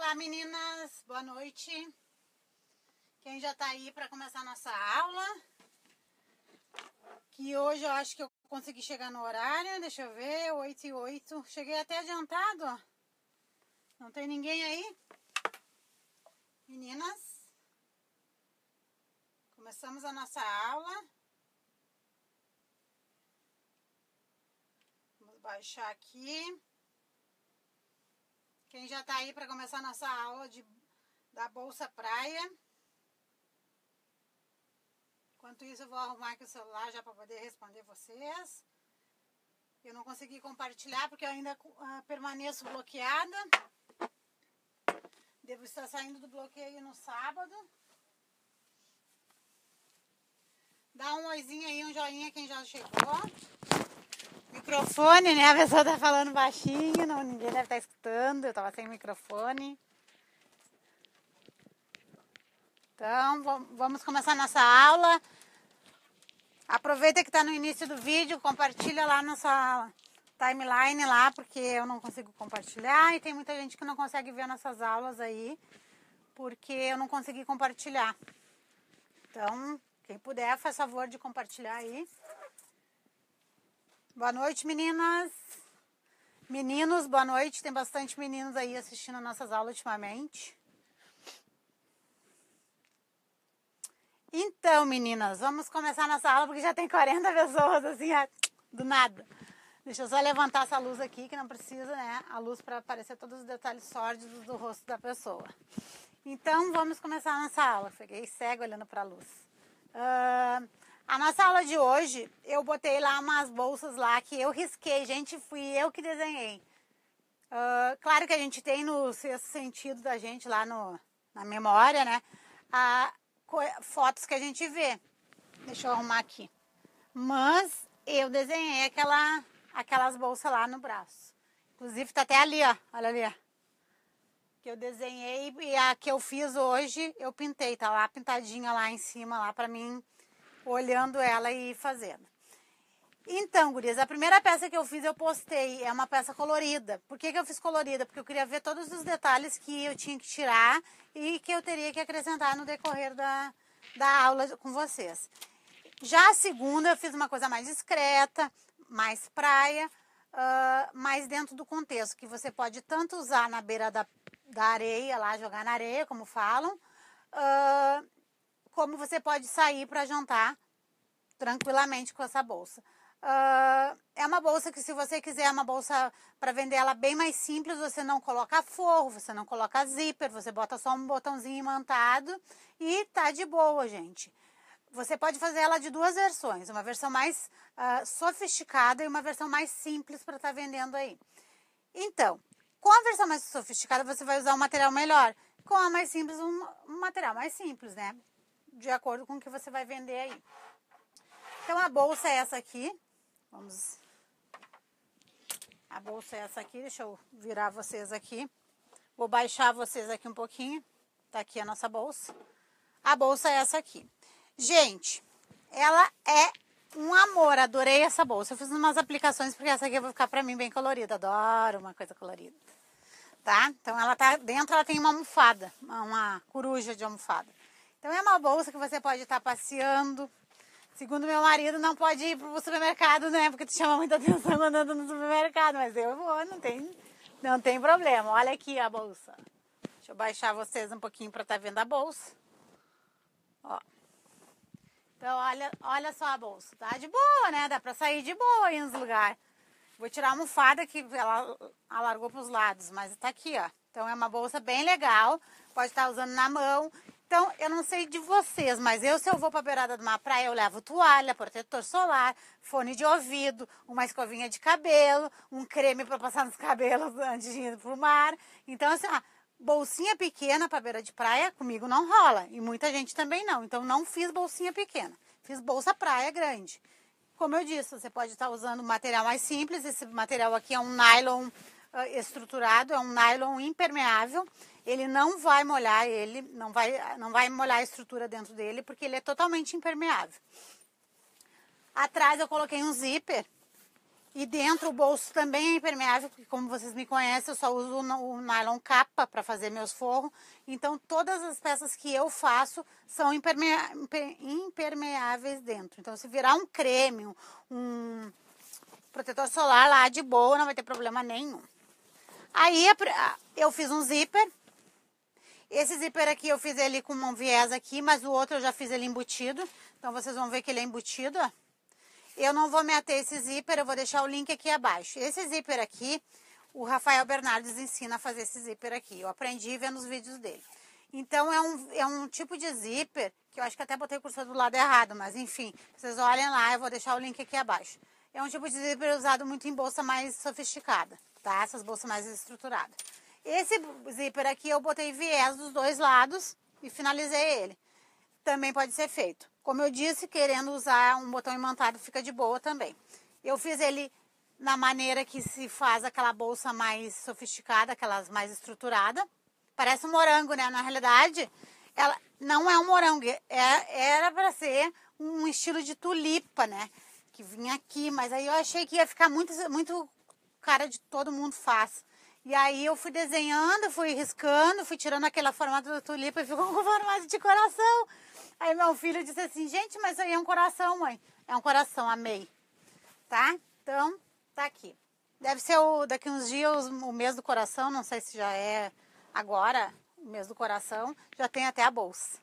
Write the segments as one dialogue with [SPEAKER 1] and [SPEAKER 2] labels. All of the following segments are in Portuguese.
[SPEAKER 1] Olá, meninas, boa noite. Quem já tá aí para começar a nossa aula? Que hoje eu acho que eu consegui chegar no horário, deixa eu ver, 8h08. Cheguei até adiantado, ó. Não tem ninguém aí? Meninas, começamos a nossa aula. Vamos baixar aqui. Quem já tá aí para começar a nossa aula da Bolsa Praia? Enquanto isso, eu vou arrumar aqui o celular já para poder responder vocês. Eu não consegui compartilhar porque eu ainda permaneço bloqueada. Devo estar saindo do bloqueio no sábado. Dá um oizinho aí, um joinha quem já chegou. Microfone, né? A pessoa tá falando baixinho, não, ninguém deve estar escutando. Eu tava sem microfone. Então, vamos começar nossa aula. Aproveita que tá no início do vídeo, compartilha lá nossa timeline lá, porque eu não consigo compartilhar e tem muita gente que não consegue ver nossas aulas aí, porque eu não consegui compartilhar. Então, quem puder, faz favor de compartilhar aí. Boa noite, meninas. Meninos, boa noite. Tem bastante meninos aí assistindo nossas aulas ultimamente. Então, meninas, vamos começar nossa aula, porque já tem 40 pessoas, assim, do nada. Deixa eu só levantar essa luz aqui, que não precisa, né? A luz para aparecer todos os detalhes sórdidos do rosto da pessoa. Então, vamos começar a nossa aula. Fiquei cego olhando para a luz. A nossa aula de hoje, eu botei lá umas bolsas lá que eu risquei. Gente, fui eu que desenhei. Claro que a gente tem no sexto sentido da gente lá na memória, né? Fotos que a gente vê. Deixa eu arrumar aqui. Mas eu desenhei aquelas bolsas lá no braço. Inclusive tá até ali, ó. Olha ali, ó. Que eu desenhei e a que eu fiz hoje eu pintei. Tá lá pintadinha lá em cima lá pra mim, olhando ela e fazendo. Então, gurias, a primeira peça que eu fiz eu postei. É uma peça colorida. Por que eu fiz colorida? Porque eu queria ver todos os detalhes que eu tinha que tirar e que eu teria que acrescentar no decorrer da aula com vocês. Já a segunda eu fiz uma coisa mais discreta, mais praia, mais dentro do contexto, que você pode tanto usar na beira da areia, lá jogar na areia, como falam, como você pode sair para jantar tranquilamente com essa bolsa. É uma bolsa que, se você quiser uma bolsa para vender ela bem mais simples, você não coloca forro, você não coloca zíper, você bota só um botãozinho imantado e tá de boa, gente. Você pode fazer ela de duas versões, uma versão mais sofisticada e uma versão mais simples para estar vendendo aí. Então, com a versão mais sofisticada você vai usar um material melhor, com a mais simples um material mais simples, né? De acordo com o que você vai vender aí. Então a bolsa é essa aqui. A bolsa é essa aqui, deixa eu virar vocês aqui. Vou baixar vocês aqui um pouquinho. Tá aqui a nossa bolsa. A bolsa é essa aqui. Gente, ela é um amor, adorei essa bolsa. Eu fiz umas aplicações porque essa aqui vai ficar pra mim bem colorida. Adoro uma coisa colorida. Tá? Então ela tá dentro, ela tem uma almofada, uma coruja de almofada. Então é uma bolsa que você pode estar passeando. Segundo meu marido, não pode ir pro supermercado, né? Porque tu chama muita atenção andando no supermercado. Mas eu vou, não tem problema. Olha aqui a bolsa. Deixa eu baixar vocês um pouquinho para estar vendo a bolsa. Ó. Então, olha só a bolsa. Tá de boa, né? Dá para sair de boa aí nos lugares. Vou tirar a almofada que ela alargou para os lados, mas tá aqui, ó. Então, é uma bolsa bem legal. Pode estar usando na mão. Então, eu não sei de vocês, mas se eu vou para a beirada de uma praia, eu levo toalha, protetor solar, fone de ouvido, uma escovinha de cabelo, um creme para passar nos cabelos antes de ir pro mar. Então, assim, bolsinha pequena para beira de praia, comigo não rola. E muita gente também não. Então, não fiz bolsinha pequena. Fiz bolsa praia grande. Como eu disse, você pode estar usando um material mais simples. Esse material aqui é um nylon estruturado, é um nylon impermeável. Ele não vai molhar não vai molhar a estrutura dentro dele, porque ele é totalmente impermeável. Atrás eu coloquei um zíper. E dentro o bolso também é impermeável, porque como vocês me conhecem, eu só uso o nylon capa para fazer meus forros. Então todas as peças que eu faço são impermeáveis dentro. Então se virar um creme, um protetor solar lá de boa, não vai ter problema nenhum. Aí eu fiz um zíper. Esse zíper aqui eu fiz ele com um viés aqui, mas o outro eu já fiz ele embutido. Então vocês vão ver que ele é embutido, ó. Eu não vou me ater esse zíper, eu vou deixar o link aqui abaixo. Esse zíper aqui, o Rafael Bernardes ensina a fazer esse zíper aqui. Eu aprendi vendo os vídeos dele. Então é um tipo de zíper, que eu acho que até botei o cursor do lado errado, mas enfim, vocês olhem lá, eu vou deixar o link aqui abaixo. É um tipo de zíper usado muito em bolsa mais sofisticada, tá? Essas bolsas mais estruturadas. Esse zíper aqui eu botei viés dos dois lados e finalizei ele. Também pode ser feito. Como eu disse, querendo usar um botão imantado fica de boa também. Eu fiz ele na maneira que se faz aquela bolsa mais sofisticada, aquelas mais estruturadas. Parece um morango, né? Na realidade, ela não é um morango. Era para ser um estilo de tulipa, né? Que vinha aqui, mas aí eu achei que ia ficar muito cara de todo mundo faz. E aí eu fui desenhando, fui riscando, fui tirando aquela formato da tulipa e ficou com formato de coração. Aí meu filho disse assim, gente, mas isso aí é um coração, mãe. É um coração, amei. Tá? Então, tá aqui. Deve ser daqui uns dias o mês do coração, não sei se já é agora, o mês do coração. Já tem até a bolsa.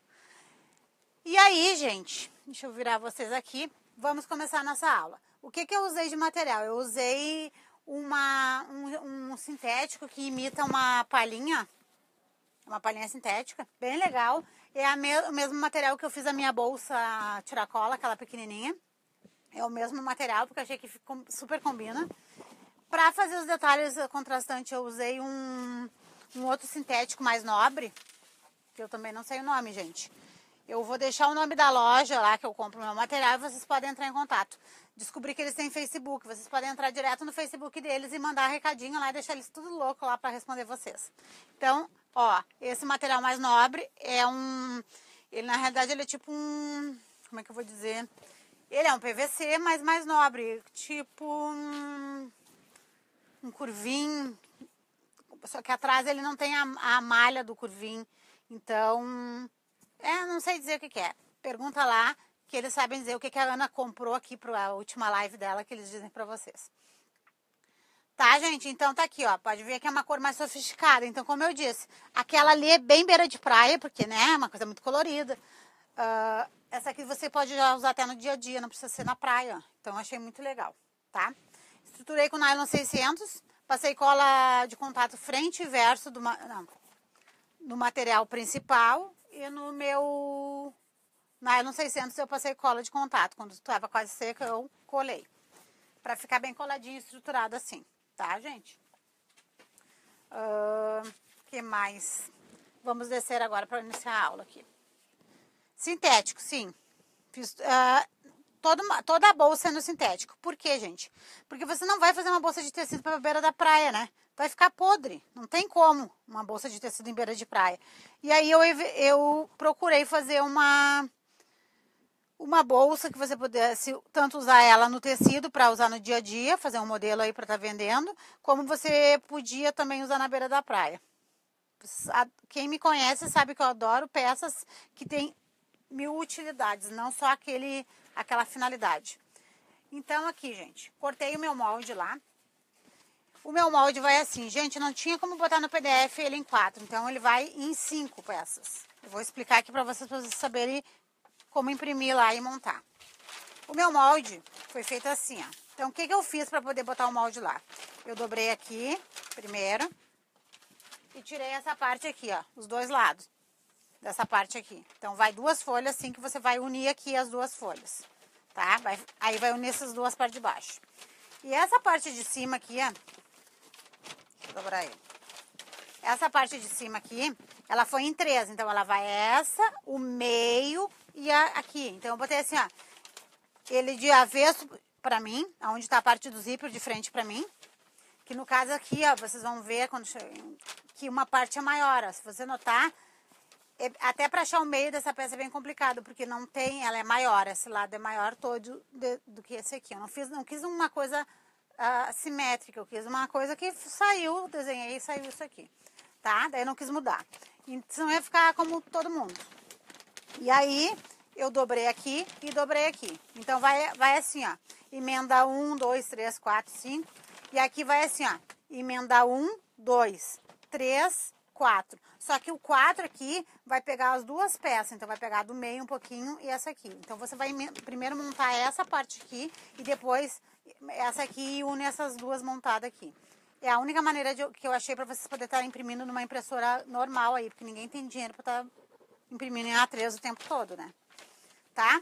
[SPEAKER 1] E aí, gente, deixa eu virar vocês aqui. Vamos começar a nossa aula. O que eu usei de material? Eu usei um sintético que imita uma palhinha sintética, bem legal. É o mesmo material que eu fiz a minha bolsa tiracola, aquela pequenininha. É o mesmo material, porque eu achei que super combina. Para fazer os detalhes contrastantes, eu usei um outro sintético mais nobre, que eu também não sei o nome, gente. Eu vou deixar o nome da loja lá que eu compro o meu material e vocês podem entrar em contato. Descobri que eles têm Facebook, vocês podem entrar direto no Facebook deles e mandar recadinho lá e deixar eles tudo louco lá para responder vocês. Então, ó, esse material mais nobre é ele na realidade ele é tipo como é que eu vou dizer? Ele é um PVC, mas mais nobre, tipo um curvim, só que atrás ele não tem a malha do curvim, então, não sei dizer o que é. Pergunta lá, que eles sabem dizer o que a Ana comprou aqui para a última live dela, que eles dizem para vocês. Tá, gente? Então tá aqui, ó. Pode ver que é uma cor mais sofisticada. Então, como eu disse, aquela ali é bem beira de praia, porque, né, é uma coisa muito colorida. Essa aqui você pode já usar até no dia a dia, não precisa ser na praia. Então, achei muito legal, tá? Estruturei com nylon 600, passei cola de contato frente e verso no material principal e no meu nylon 600 eu passei cola de contato. Quando estava quase seca, eu colei. Pra ficar bem coladinho e estruturado assim. Tá, gente? Que mais? Vamos descer agora para iniciar a aula aqui. Sintético, sim. Fiz, toda a bolsa é no sintético. Por quê, gente? Porque você não vai fazer uma bolsa de tecido para a beira da praia, né? Vai ficar podre. Não tem como uma bolsa de tecido em beira de praia. E aí eu procurei fazer uma bolsa que você pudesse tanto usar ela no tecido para usar no dia a dia, fazer um modelo aí para estar vendendo, como você podia também usar na beira da praia. Quem me conhece sabe que eu adoro peças que têm 1000 utilidades, não só aquela finalidade. Então aqui, gente, cortei o meu molde lá. O meu molde vai assim, gente, não tinha como botar no PDF ele em 4, então ele vai em 5 peças. Eu vou explicar aqui para vocês saberem como imprimir lá e montar. O meu molde foi feito assim, ó. Então, o que eu fiz para poder botar o molde lá? Eu dobrei aqui, primeiro, e tirei essa parte aqui, ó, os dois lados dessa parte aqui. Então, vai 2 folhas assim que você vai unir aqui as 2 folhas, tá? Aí vai unir essas 2 partes de baixo. E essa parte de cima aqui, ó, vou dobrar ele. Essa parte de cima aqui, ela foi em 3, então ela vai essa, o meio e aqui. Então eu botei assim, ó, ele de avesso pra mim, onde tá a parte do zíper de frente pra mim, que no caso aqui, ó, vocês vão ver que uma parte é maior, ó. Se você notar, até pra achar o meio dessa peça é bem complicado, porque não tem, ela é maior, esse lado é maior todo do que esse aqui. Eu não quis uma coisa simétrica. Eu quis uma coisa que saiu, desenhei e saiu isso aqui, tá? Daí eu não quis mudar. Então ia ficar como todo mundo. E aí eu dobrei aqui e dobrei aqui. Então vai assim, ó. Emenda 1, 2, 3, 4, 5. E aqui vai assim, ó. Emenda 1, 2, 3, 4. Só que o 4 aqui vai pegar as duas peças. Então vai pegar do meio um pouquinho e essa aqui. Então você vai primeiro montar essa parte aqui e depois essa aqui e une essas duas montadas aqui. É a única maneira que eu achei para vocês poderem estar imprimindo numa impressora normal aí, porque ninguém tem dinheiro para estar imprimindo em A3 o tempo todo, né? Tá?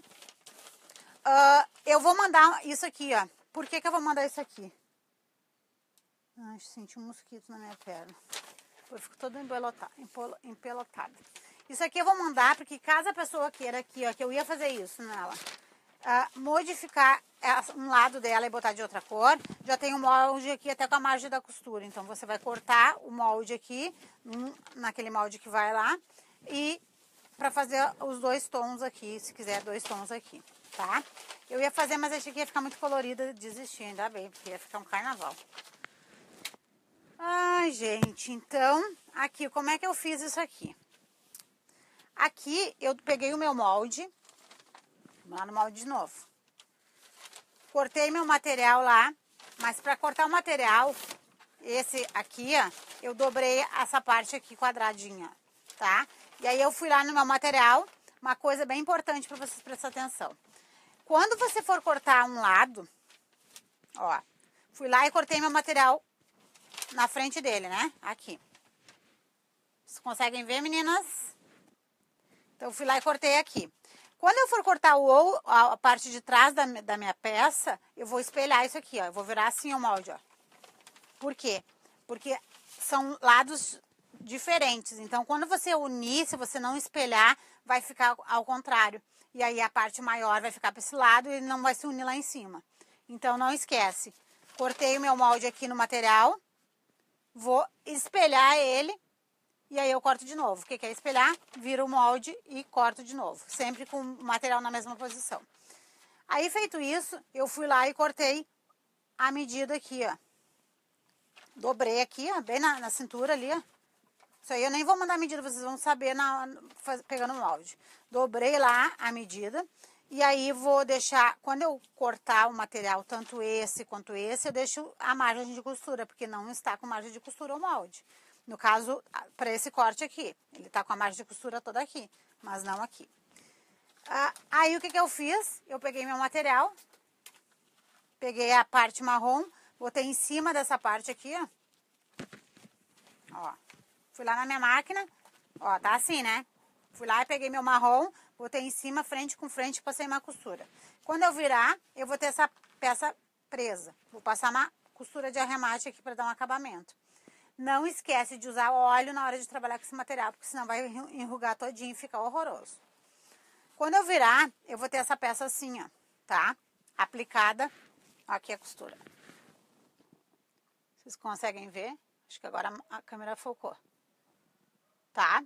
[SPEAKER 1] Eu vou mandar isso aqui, ó. Por que eu vou mandar isso aqui? Ai, senti um mosquito na minha perna. Eu fico toda empelotada. Isso aqui eu vou mandar, porque caso a pessoa queira aqui, ó, que eu ia fazer isso nela, modificar um lado dela e botar de outra cor, já tem um molde aqui até com a margem da costura. Então, você vai cortar o molde aqui, naquele molde que vai lá, e para fazer os dois tons aqui, se quiser 2 tons aqui, tá? Eu ia fazer, mas achei que ia ficar muito colorida, desisti, ainda bem, porque ia ficar um carnaval. Ai, gente, então, aqui, como é que eu fiz isso aqui? Aqui, eu peguei o meu molde, vamos lá no molde de novo. Cortei meu material lá, mas para cortar o material, esse aqui, ó, eu dobrei essa parte aqui quadradinha, tá? E aí eu fui lá no meu material, uma coisa bem importante para vocês prestarem atenção. Quando você for cortar um lado, ó, fui lá e cortei meu material na frente dele, né? Aqui. Vocês conseguem ver, meninas? Então, eu fui lá e cortei aqui. Quando eu for cortar a parte de trás da minha peça, eu vou espelhar isso aqui, ó. Eu vou virar assim o molde, ó. Por quê? Porque são lados diferentes. Então, quando você unir, se você não espelhar, vai ficar ao contrário. E aí, a parte maior vai ficar para esse lado e não vai se unir lá em cima. Então, não esquece. Cortei o meu molde aqui no material. Vou espelhar ele. E aí, eu corto de novo. O que é espelhar? Viro o molde e corto de novo. Sempre com o material na mesma posição. Aí, feito isso, eu fui lá e cortei a medida aqui, ó. Dobrei aqui, ó, bem na cintura ali, ó. Isso aí eu nem vou mandar a medida, vocês vão saber pegando o molde. Dobrei lá a medida. E aí vou deixar, quando eu cortar o material, tanto esse quanto esse, eu deixo a margem de costura, porque não está com margem de costura o molde. No caso, para esse corte aqui, ele tá com a margem de costura toda aqui, mas não aqui. Aí o que eu fiz? Eu peguei meu material, peguei a parte marrom, botei em cima dessa parte aqui, ó. Ó, fui lá na minha máquina, ó, tá assim, né? Fui lá e peguei meu marrom, botei em cima, frente com frente, e passei uma costura. Quando eu virar, eu vou ter essa peça presa. Vou passar uma costura de arremate aqui para dar um acabamento. Não esquece de usar óleo na hora de trabalhar com esse material, porque senão vai enrugar todinho e ficar horroroso. Quando eu virar, eu vou ter essa peça assim, ó, tá? Aplicada. Aqui a costura. Vocês conseguem ver? Acho que agora a câmera focou. Tá?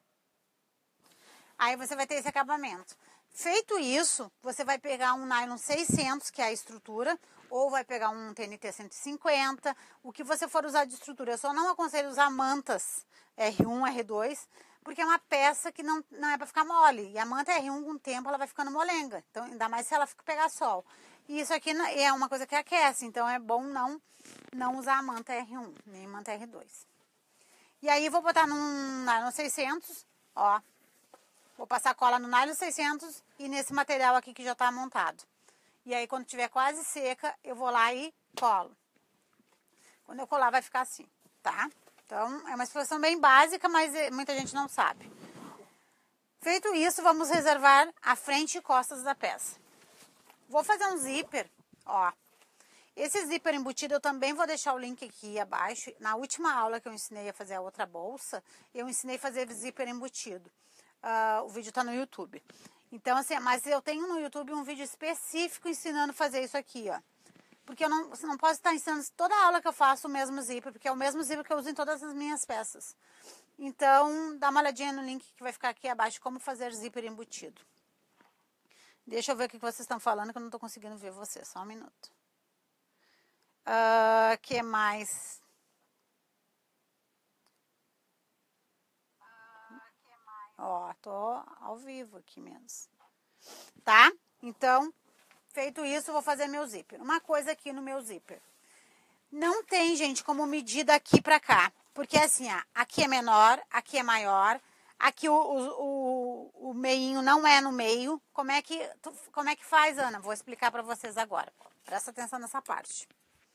[SPEAKER 1] Aí você vai ter esse acabamento. Feito isso, você vai pegar um nylon 600, que é a estrutura, ou vai pegar um TNT 150, o que você for usar de estrutura. Eu só não aconselho usar mantas R1, R2, porque é uma peça que não é para ficar mole. E a manta R1, com o tempo, ela vai ficando molenga. Então, ainda mais se ela pegar sol. E isso aqui é uma coisa que aquece, então é bom não usar a manta R1, nem manta R2. E aí, vou botar num nylon 600, ó. Vou passar cola no nylon 600 e nesse material aqui que já tá montado. E aí, quando tiver quase seca, eu vou lá e colo. Quando eu colar, vai ficar assim, tá? Então, é uma explicação bem básica, mas muita gente não sabe. Feito isso, vamos reservar a frente e costas da peça. Vou fazer um zíper, ó. Esse zíper embutido eu também vou deixar o link aqui abaixo. Na última aula que eu ensinei a fazer a outra bolsa, eu ensinei a fazer zíper embutido. O vídeo tá no YouTube. Então, assim, mas eu tenho no YouTube um vídeo específico ensinando a fazer isso aqui, ó. Porque eu não posso estar ensinando toda aula que eu faço o mesmo zíper, porque é o mesmo zíper que eu uso em todas as minhas peças. Então, dá uma olhadinha no link que vai ficar aqui abaixo, como fazer zíper embutido. Deixa eu ver o que vocês estão falando, que eu não estou conseguindo ver vocês. Só um minuto. Que mais? Ó, tô ao vivo aqui mesmo. Tá? Então, feito isso, vou fazer meu zíper. Uma coisa aqui no meu zíper. Não tem, gente, como medir daqui pra cá. Porque assim, ó, aqui é menor, aqui é maior. Aqui o meinho não é no meio. Como é que faz, Ana? Vou explicar pra vocês agora. Presta atenção nessa parte.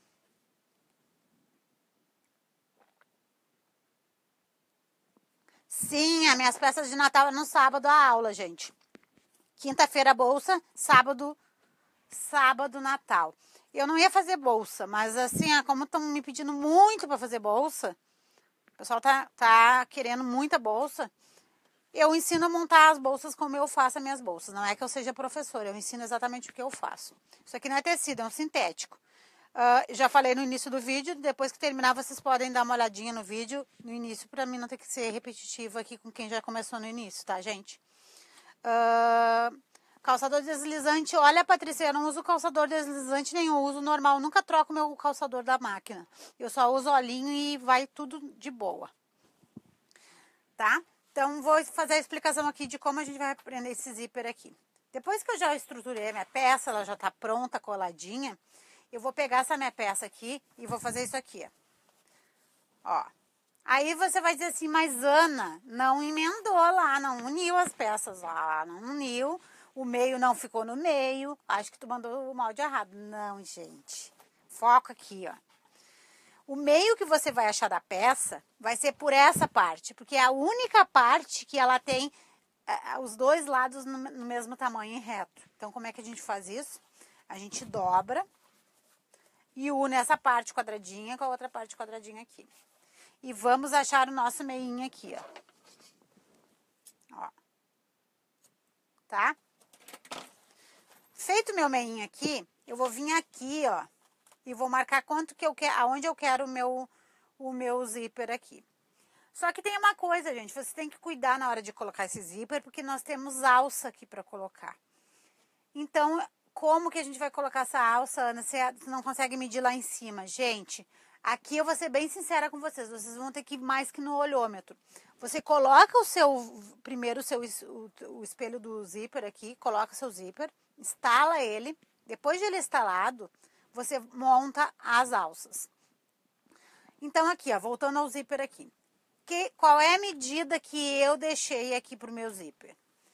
[SPEAKER 1] Sim, as minhas peças de Natal é no sábado a aula, gente. Quinta-feira bolsa, sábado Natal. Eu não ia fazer bolsa, mas assim, como estão me pedindo muito para fazer bolsa, o pessoal tá querendo muita bolsa, eu ensino a montar as bolsas como eu faço as minhas bolsas. Não é que eu seja professora, eu ensino exatamente o que eu faço. Isso aqui não é tecido, é um sintético. Já falei no início do vídeo, depois que terminar vocês podem dar uma olhadinha no vídeo, no início, para mim não ter que ser repetitivo aqui com quem já começou no início, tá, gente? Calçador deslizante, olha, Patrícia, eu não uso calçador deslizante nenhum, eu uso normal, nunca troco meu calçador da máquina. Eu só uso olhinho e vai tudo de boa. Tá? Então, vou fazer a explicação aqui de como a gente vai prender esse zíper aqui. Depois que eu já estruturei a minha peça, ela já tá pronta, coladinha, eu vou pegar essa minha peça aqui e vou fazer isso aqui, ó. Aí você vai dizer assim, mas Ana, não emendou lá, não uniu as peças lá, não uniu, o meio não ficou no meio, acho que tu mandou o molde errado. Não, gente, foco aqui, ó. O meio que você vai achar da peça vai ser por essa parte, porque é a única parte que ela tem os dois lados no mesmo tamanho e reto. Então, como é que a gente faz isso? A gente dobra e une essa parte quadradinha com a outra parte quadradinha aqui. E vamos achar o nosso meinho aqui, ó. Tá? Feito meu meinho aqui, eu vou vir aqui, ó, e vou marcar quanto que eu quero, aonde eu quero o meu zíper aqui. Só que tem uma coisa, gente, você tem que cuidar na hora de colocar esse zíper, porque nós temos alça aqui para colocar. Então, como que a gente vai colocar essa alça, Ana? Você não consegue medir lá em cima. Gente, aqui eu vou ser bem sincera com vocês. Vocês vão ter que ir mais que no olhômetro. Você coloca primeiro o espelho do zíper aqui, coloca o seu zíper, instala ele. Depois de ele instalado, você monta as alças. Então, aqui, ó, voltando ao zíper aqui. Qual é a medida que eu deixei aqui pro meu zíper?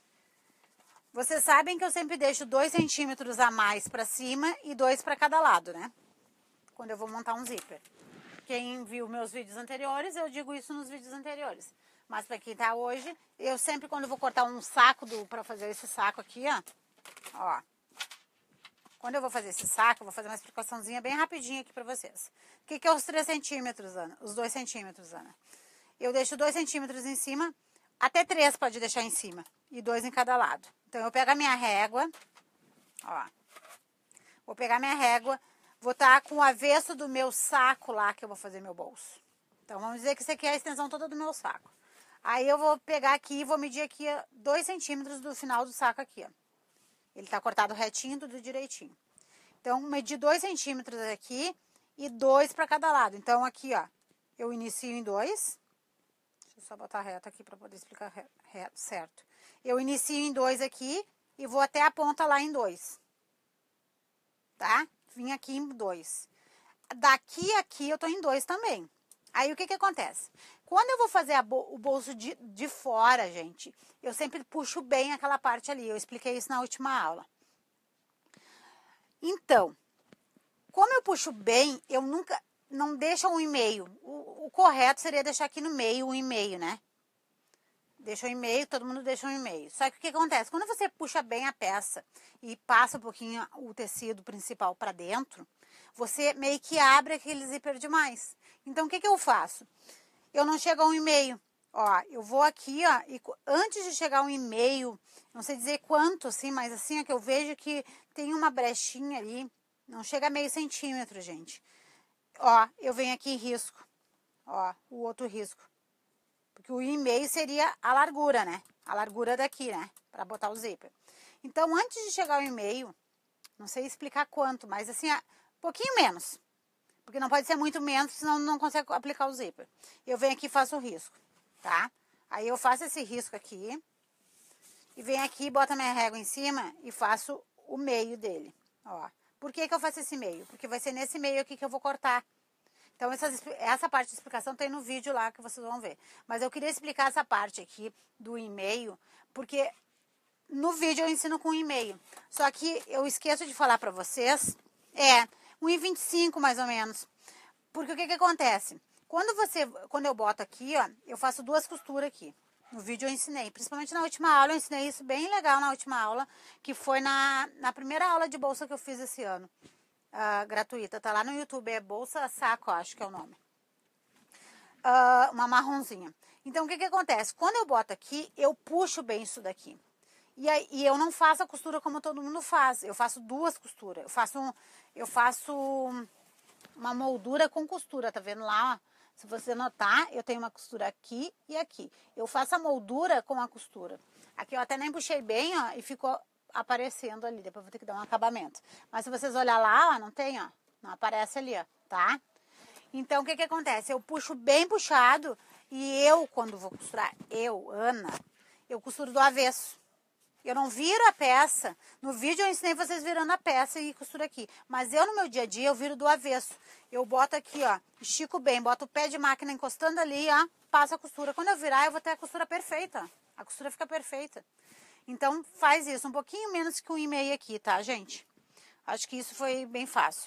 [SPEAKER 1] Vocês sabem que eu sempre deixo 2 centímetros a mais para cima e 2 para cada lado, né? Quando eu vou montar um zíper. Quem viu meus vídeos anteriores, eu digo isso nos vídeos anteriores. Mas para quem tá hoje, eu sempre quando eu vou cortar um saco para fazer esse saco aqui, ó. Quando eu vou fazer esse saco, eu vou fazer uma explicaçãozinha bem rapidinha aqui para vocês. O que é os 3 centímetros, Ana? Os 2 centímetros, Ana. Eu deixo 2 centímetros em cima, até 3 pode deixar em cima. E 2 em cada lado. Então, eu pego a minha régua, ó. Vou pegar minha régua, vou estar com o avesso do meu saco lá, que eu vou fazer meu bolso. Então, vamos dizer que isso aqui é a extensão toda do meu saco. Aí, eu vou pegar aqui e vou medir aqui 2 centímetros do final do saco aqui, ó. Ele tá cortado retinho, tudo direitinho. Então, medi 2 centímetros aqui e 2 para cada lado. Então, aqui, ó, eu inicio em 2. Deixa eu só botar reto aqui para poder explicar reto, certo. Eu inicio em 2 aqui e vou até a ponta lá em 2. Tá? Vim aqui em 2. Daqui a aqui eu tô em 2 também. Aí, o que que acontece? Quando eu vou fazer o bolso de fora, gente, eu sempre puxo bem aquela parte ali. Eu expliquei isso na última aula. Então, como eu puxo bem, eu nunca... Não deixa 1,5. O correto seria deixar aqui no meio 1,5, né? Deixa 1,5, todo mundo deixa 1,5. Só que o que acontece? Quando você puxa bem a peça e passa um pouquinho o tecido principal para dentro, você meio que abre aquele zíper demais. Então, o que que eu faço? Eu não chego a 1,5. Ó, eu vou aqui, ó, e antes de chegar a 1,5, não sei dizer quanto, assim, mas assim, é que eu vejo que tem uma brechinha ali, não chega a meio centímetro, gente. Ó, eu venho aqui em risco, ó, o outro risco. Porque o 1,5 seria a largura, né? A largura daqui, né? Pra botar o zíper. Então, antes de chegar ao 1,5, não sei explicar quanto, mas assim, pouquinho menos. Porque não pode ser muito menos, senão não consegue aplicar o zíper. Eu venho aqui e faço o risco, tá? Aí eu faço esse risco aqui. E venho aqui, boto a minha régua em cima e faço o meio dele, ó. Por que eu faço esse meio? Porque vai ser nesse meio aqui que eu vou cortar. Então, essa parte de explicação tem no vídeo lá que vocês vão ver. Mas eu queria explicar essa parte aqui do e-mail, porque no vídeo eu ensino com e-mail. Só que eu esqueço de falar pra vocês, 1,25 mais ou menos. Porque o que acontece? Quando eu boto aqui, ó, eu faço 2 costuras aqui. No vídeo eu ensinei, principalmente na última aula, eu ensinei isso bem legal na última aula, que foi na primeira aula de bolsa que eu fiz esse ano. Gratuita, tá lá no YouTube, é Bolsa Saco, acho que é o nome. Uma marronzinha. Então, o que acontece? Quando eu boto aqui, eu puxo bem isso daqui. E eu não faço a costura como todo mundo faz. Eu faço 2 costuras. Eu faço uma moldura com costura, tá vendo lá? Ó? Se você notar, eu tenho uma costura aqui e aqui. Eu faço a moldura com a costura. Aqui eu até nem puxei bem, ó, e ficou aparecendo ali, depois vou ter que dar um acabamento. Mas se vocês olhar lá, ó, não tem, ó, não aparece ali, ó, tá? Então, o que acontece? Eu puxo bem puxado e eu, quando vou costurar, Ana, eu costuro do avesso. Eu não viro a peça. No vídeo eu ensinei vocês virando a peça e costura aqui. Mas eu, no meu dia a dia, eu viro do avesso. Eu boto aqui, ó, estico bem, boto o pé de máquina encostando ali, ó, passo a costura. Quando eu virar, eu vou ter a costura perfeita. A costura fica perfeita. Então, faz isso, um pouquinho menos que 1,5 aqui, tá, gente? Acho que isso foi bem fácil.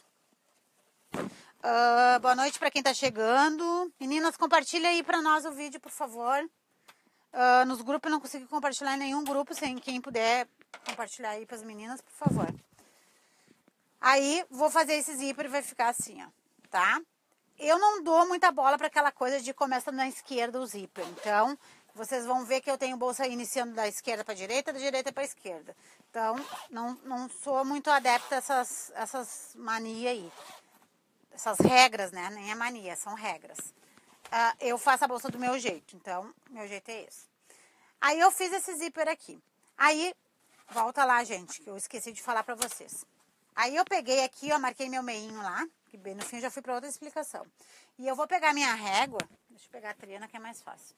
[SPEAKER 1] Boa noite para quem tá chegando. Meninas, compartilha aí para nós o vídeo, por favor. Nos grupos eu não consigo compartilhar em nenhum grupo, sem quem puder compartilhar aí para as meninas, por favor. Aí, vou fazer esse zíper e vai ficar assim, ó, tá? Eu não dou muita bola para aquela coisa de começa na esquerda o zíper, então... Vocês vão ver que eu tenho bolsa iniciando da esquerda para a direita, da direita para a esquerda. Então, não sou muito adepta a essas manias aí. Essas regras, né? Nem é mania, são regras. Eu faço a bolsa do meu jeito. Então, meu jeito é esse. Aí, eu fiz esse zíper aqui. Aí, volta lá, gente, que eu esqueci de falar para vocês. Aí, eu peguei aqui, ó, marquei meu meinho lá. Que bem no fim, já fui para outra explicação. E eu vou pegar minha régua. Deixa eu pegar a trena, que é mais fácil.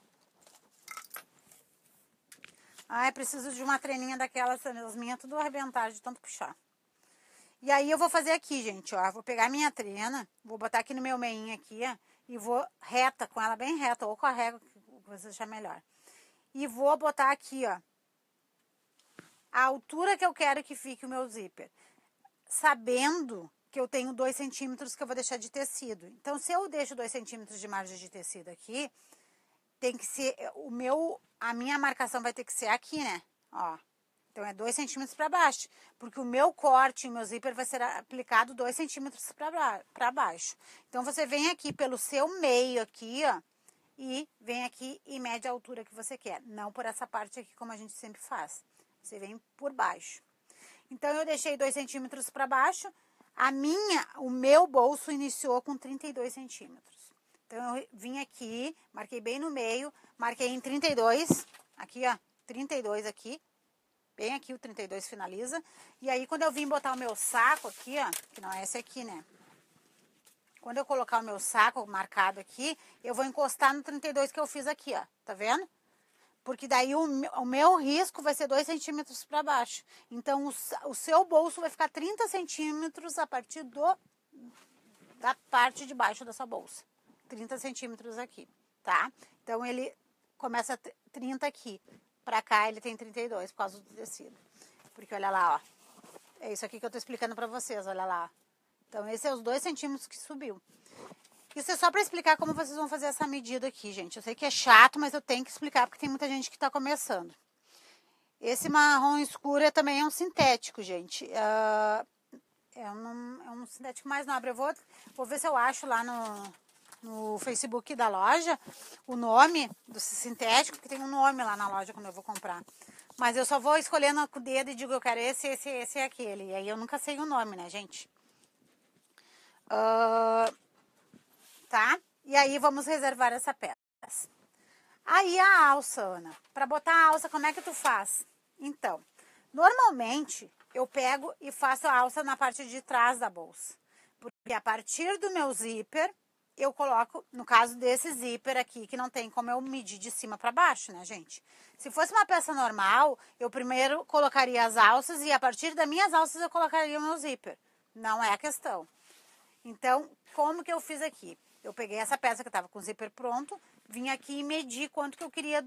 [SPEAKER 1] Ai, preciso de uma treninha daquelas, as minhas tudo arrebentaram de tanto puxar. E aí eu vou fazer aqui, gente, ó. Vou pegar minha trena, vou botar aqui no meu meinho aqui, ó. E vou reta, com ela bem reta, ou com a régua, que você achar melhor. E vou botar aqui, ó. A altura que eu quero que fique o meu zíper. Sabendo que eu tenho 2 centímetros que eu vou deixar de tecido. Então, se eu deixo 2 centímetros de margem de tecido aqui, tem que ser, a minha marcação vai ter que ser aqui, né? Ó, então é 2 centímetros para baixo, porque o meu corte, o meu zíper vai ser aplicado 2 centímetros para baixo. Então, você vem aqui pelo seu meio aqui, ó, e vem aqui e mede a altura que você quer. Não por essa parte aqui, como a gente sempre faz. Você vem por baixo. Então, eu deixei 2 centímetros para baixo. O meu bolso iniciou com 32 centímetros. Então, eu vim aqui, marquei bem no meio, marquei em 32, aqui, ó, 32 aqui, bem aqui o 32 finaliza. E aí, quando eu vim botar o meu saco aqui, ó, que não é esse aqui, né? Quando eu colocar o meu saco marcado aqui, eu vou encostar no 32 que eu fiz aqui, ó, tá vendo? Porque daí o meu risco vai ser 2 centímetros para baixo. Então, o seu bolso vai ficar 30 centímetros a partir da parte de baixo dessa bolsa. 30 centímetros aqui, tá? Então, ele começa 30 aqui. Pra cá, ele tem 32 por causa do tecido. Porque, olha lá, ó. É isso aqui que eu tô explicando pra vocês, olha lá. Então, esse é os 2 centímetros que subiu. Isso é só pra explicar como vocês vão fazer essa medida aqui, gente. Eu sei que é chato, mas eu tenho que explicar porque tem muita gente que tá começando. Esse marrom escuro também é um sintético, gente. É um sintético mais nobre. Eu vou ver se eu acho lá no Facebook da loja o nome do sintético, que tem um nome lá na loja quando eu vou comprar. Mas eu só vou escolhendo com o dedo e digo eu quero esse e aquele. E aí eu nunca sei o nome, né, gente? Tá? E aí vamos reservar essa peça. Aí a alça, Ana. Para botar a alça, como é que tu faz? Então, normalmente eu pego e faço a alça na parte de trás da bolsa. Porque a partir do meu zíper, eu coloco, no caso desse zíper aqui, que não tem como eu medir de cima para baixo, né, gente? Se fosse uma peça normal, eu primeiro colocaria as alças e a partir das minhas alças eu colocaria o meu zíper. Não é a questão. Então, como que eu fiz aqui? Eu peguei essa peça que estava com o zíper pronto, vim aqui e medi quanto que eu queria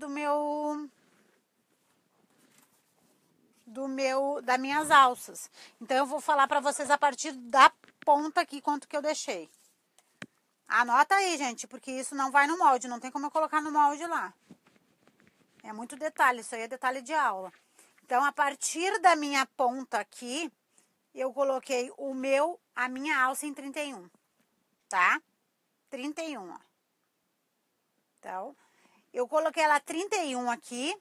[SPEAKER 1] das minhas alças. Então, eu vou falar para vocês a partir da ponta aqui quanto que eu deixei. Anota aí, gente, porque isso não vai no molde, não tem como eu colocar no molde lá. É muito detalhe, isso aí é detalhe de aula. Então, a partir da minha ponta aqui, eu coloquei a minha alça em 31, tá? 31, ó. Então, eu coloquei ela 31 aqui.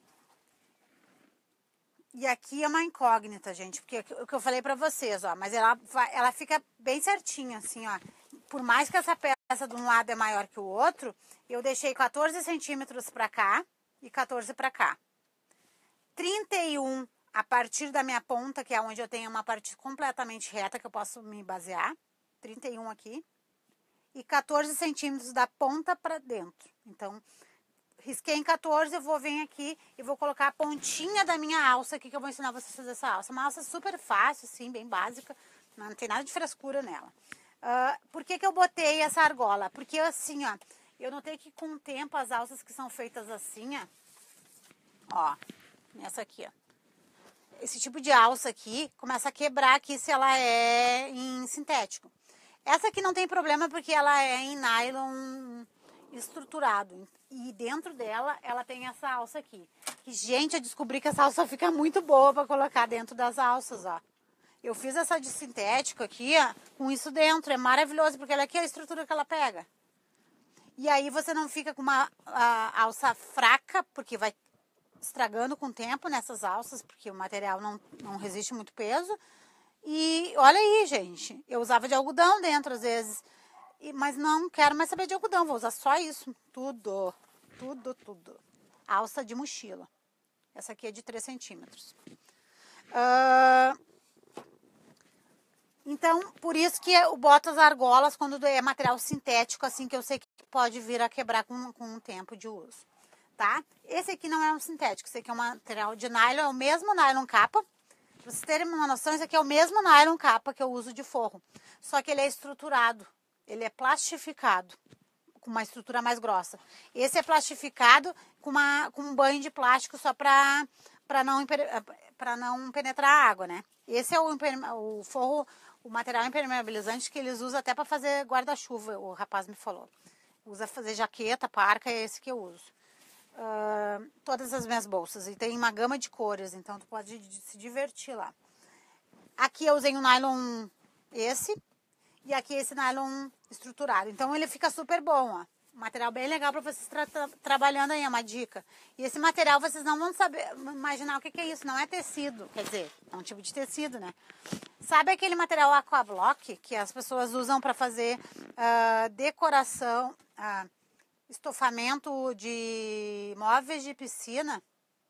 [SPEAKER 1] E aqui é uma incógnita, gente, porque o que eu falei pra vocês, ó, mas ela fica bem certinha, assim, ó. Por mais que essa peça de um lado é maior que o outro, eu deixei 14 centímetros pra cá e 14 pra cá. 31 a partir da minha ponta, que é onde eu tenho uma parte completamente reta, que eu posso me basear. 31 aqui. E 14 centímetros da ponta pra dentro. Então, risquei em 14, eu vou vir aqui e vou colocar a pontinha da minha alça aqui, que eu vou ensinar vocês a fazer essa alça. Uma alça super fácil, assim, bem básica, não tem nada de frescura nela. Por que eu botei essa argola? Porque assim, ó, eu notei que com o tempo as alças que são feitas assim, ó, nessa aqui, ó. Esse tipo de alça aqui começa a quebrar aqui se ela é em sintético. Essa aqui não tem problema porque ela é em nylon estruturado. E dentro dela, ela tem essa alça aqui. E, gente, eu descobri que essa alça fica muito boa para colocar dentro das alças, ó. Eu fiz essa de sintético aqui, ó, com isso dentro. É maravilhoso, porque ela aqui é a estrutura que ela pega. E aí você não fica com uma alça fraca, porque vai estragando com o tempo nessas alças, porque o material não resiste muito peso. E olha aí, gente, eu usava de algodão dentro às vezes, mas não quero mais saber de algodão, vou usar só isso, tudo. Alça de mochila. Essa aqui é de 3 centímetros. Então, por isso que eu boto as argolas quando é material sintético, assim, que eu sei que pode vir a quebrar com o tempo de uso, tá? Esse aqui não é um sintético, esse aqui é um material de nylon, é o mesmo nylon capa. Pra vocês terem uma noção, esse aqui é o mesmo nylon capa que eu uso de forro, só que ele é estruturado, ele é plastificado, com uma estrutura mais grossa. Esse é plastificado com um banho de plástico só para não penetrar a água, né? Esse é o forro, o material impermeabilizante que eles usam até para fazer guarda-chuva, o rapaz me falou. Usa fazer jaqueta, parca, é esse que eu uso. Todas as minhas bolsas. E tem uma gama de cores, então tu pode se divertir lá. Aqui eu usei um nylon esse. E aqui esse nylon estruturado. Então ele fica super bom, ó. Material bem legal para vocês trabalhando aí, é uma dica. E esse material vocês não vão saber, imaginar o que é isso. Não é tecido, quer dizer, é um tipo de tecido, né? Sabe aquele material aquablock que as pessoas usam para fazer decoração, estofamento de móveis de piscina?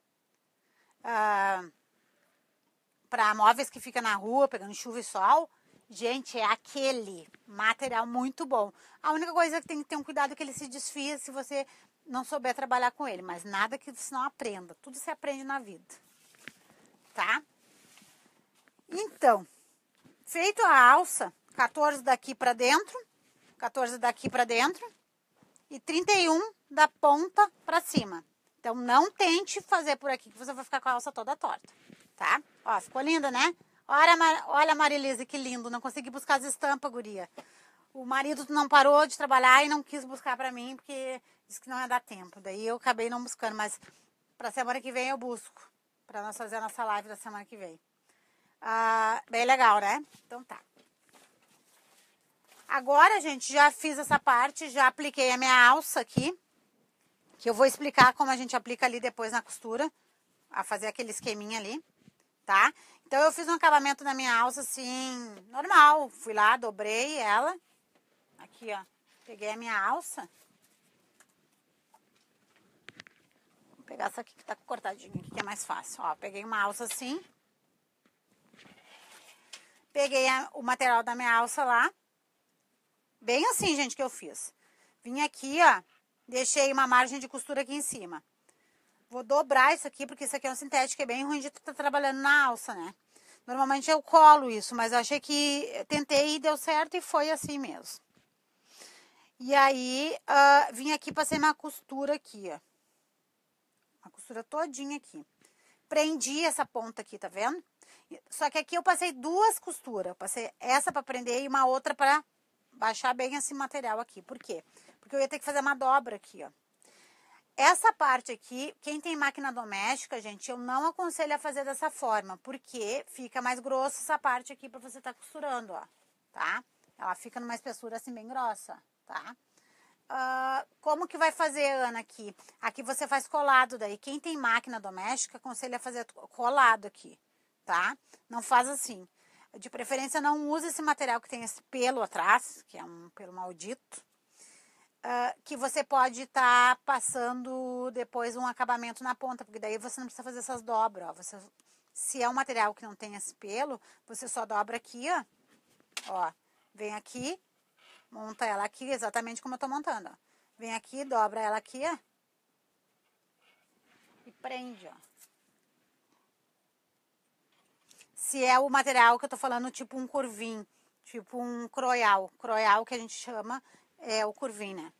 [SPEAKER 1] Para móveis que ficam na rua, pegando chuva e sol? Gente, é aquele material muito bom. A única coisa que tem que ter um cuidado é que ele se desfia se você não souber trabalhar com ele. Mas nada que você não aprenda. Tudo se aprende na vida. Tá? Então, feito a alça, 14 daqui pra dentro, 14 daqui pra dentro e 31 da ponta pra cima. Então, não tente fazer por aqui que você vai ficar com a alça toda torta. Tá? Ó, ficou linda, né? Olha, Marilise, que lindo. Não consegui buscar as estampas, guria. O marido não parou de trabalhar e não quis buscar pra mim, porque disse que não ia dar tempo. Daí eu acabei não buscando, mas pra semana que vem eu busco. Pra nós fazer a nossa live da semana que vem. Bem legal, né? Então tá. Agora, gente, já fiz essa parte, já apliquei a minha alça aqui. Que eu vou explicar como a gente aplica ali depois na costura. A fazer aquele esqueminha ali, tá? Então, eu fiz um acabamento na minha alça, assim, normal. Fui lá, dobrei ela. Aqui, ó. Peguei a minha alça. Vou pegar essa aqui que tá cortadinha, aqui, que é mais fácil. Ó, peguei uma alça assim. Peguei o material da minha alça lá. Bem assim, gente, que eu fiz. Vim aqui, ó, deixei uma margem de costura aqui em cima. Vou dobrar isso aqui, porque isso aqui é um sintético, é bem ruim de estar trabalhando na alça, né? Normalmente eu colo isso, mas eu achei que... Tentei e deu certo e foi assim mesmo. E aí, vim aqui, passei uma costura aqui, ó. Uma costura todinha aqui. Prendi essa ponta aqui, tá vendo? Só que aqui eu passei duas costuras. Eu passei essa pra prender e uma outra pra baixar bem esse material aqui. Por quê? Porque eu ia ter que fazer uma dobra aqui, ó. Essa parte aqui, quem tem máquina doméstica, gente, eu não aconselho a fazer dessa forma, porque fica mais grossa essa parte aqui pra você estar costurando, ó, tá? Ela fica numa espessura assim bem grossa, tá? Como que vai fazer, Ana, aqui? Aqui você faz colado daí. Quem tem máquina doméstica, aconselho a fazer colado aqui, tá? Não faz assim. De preferência, não use esse material que tem esse pelo atrás, que é um pelo maldito. Que você pode estar passando depois um acabamento na ponta, porque daí você não precisa fazer essas dobras, ó. Se é um material que não tem esse pelo, você só dobra aqui, ó, vem aqui, monta ela aqui exatamente como eu tô montando, ó. Vem aqui, dobra ela aqui, ó, e prende, ó. Se é o material que eu tô falando, tipo um curvinho, tipo um croial que a gente chama, é o curvinho, né?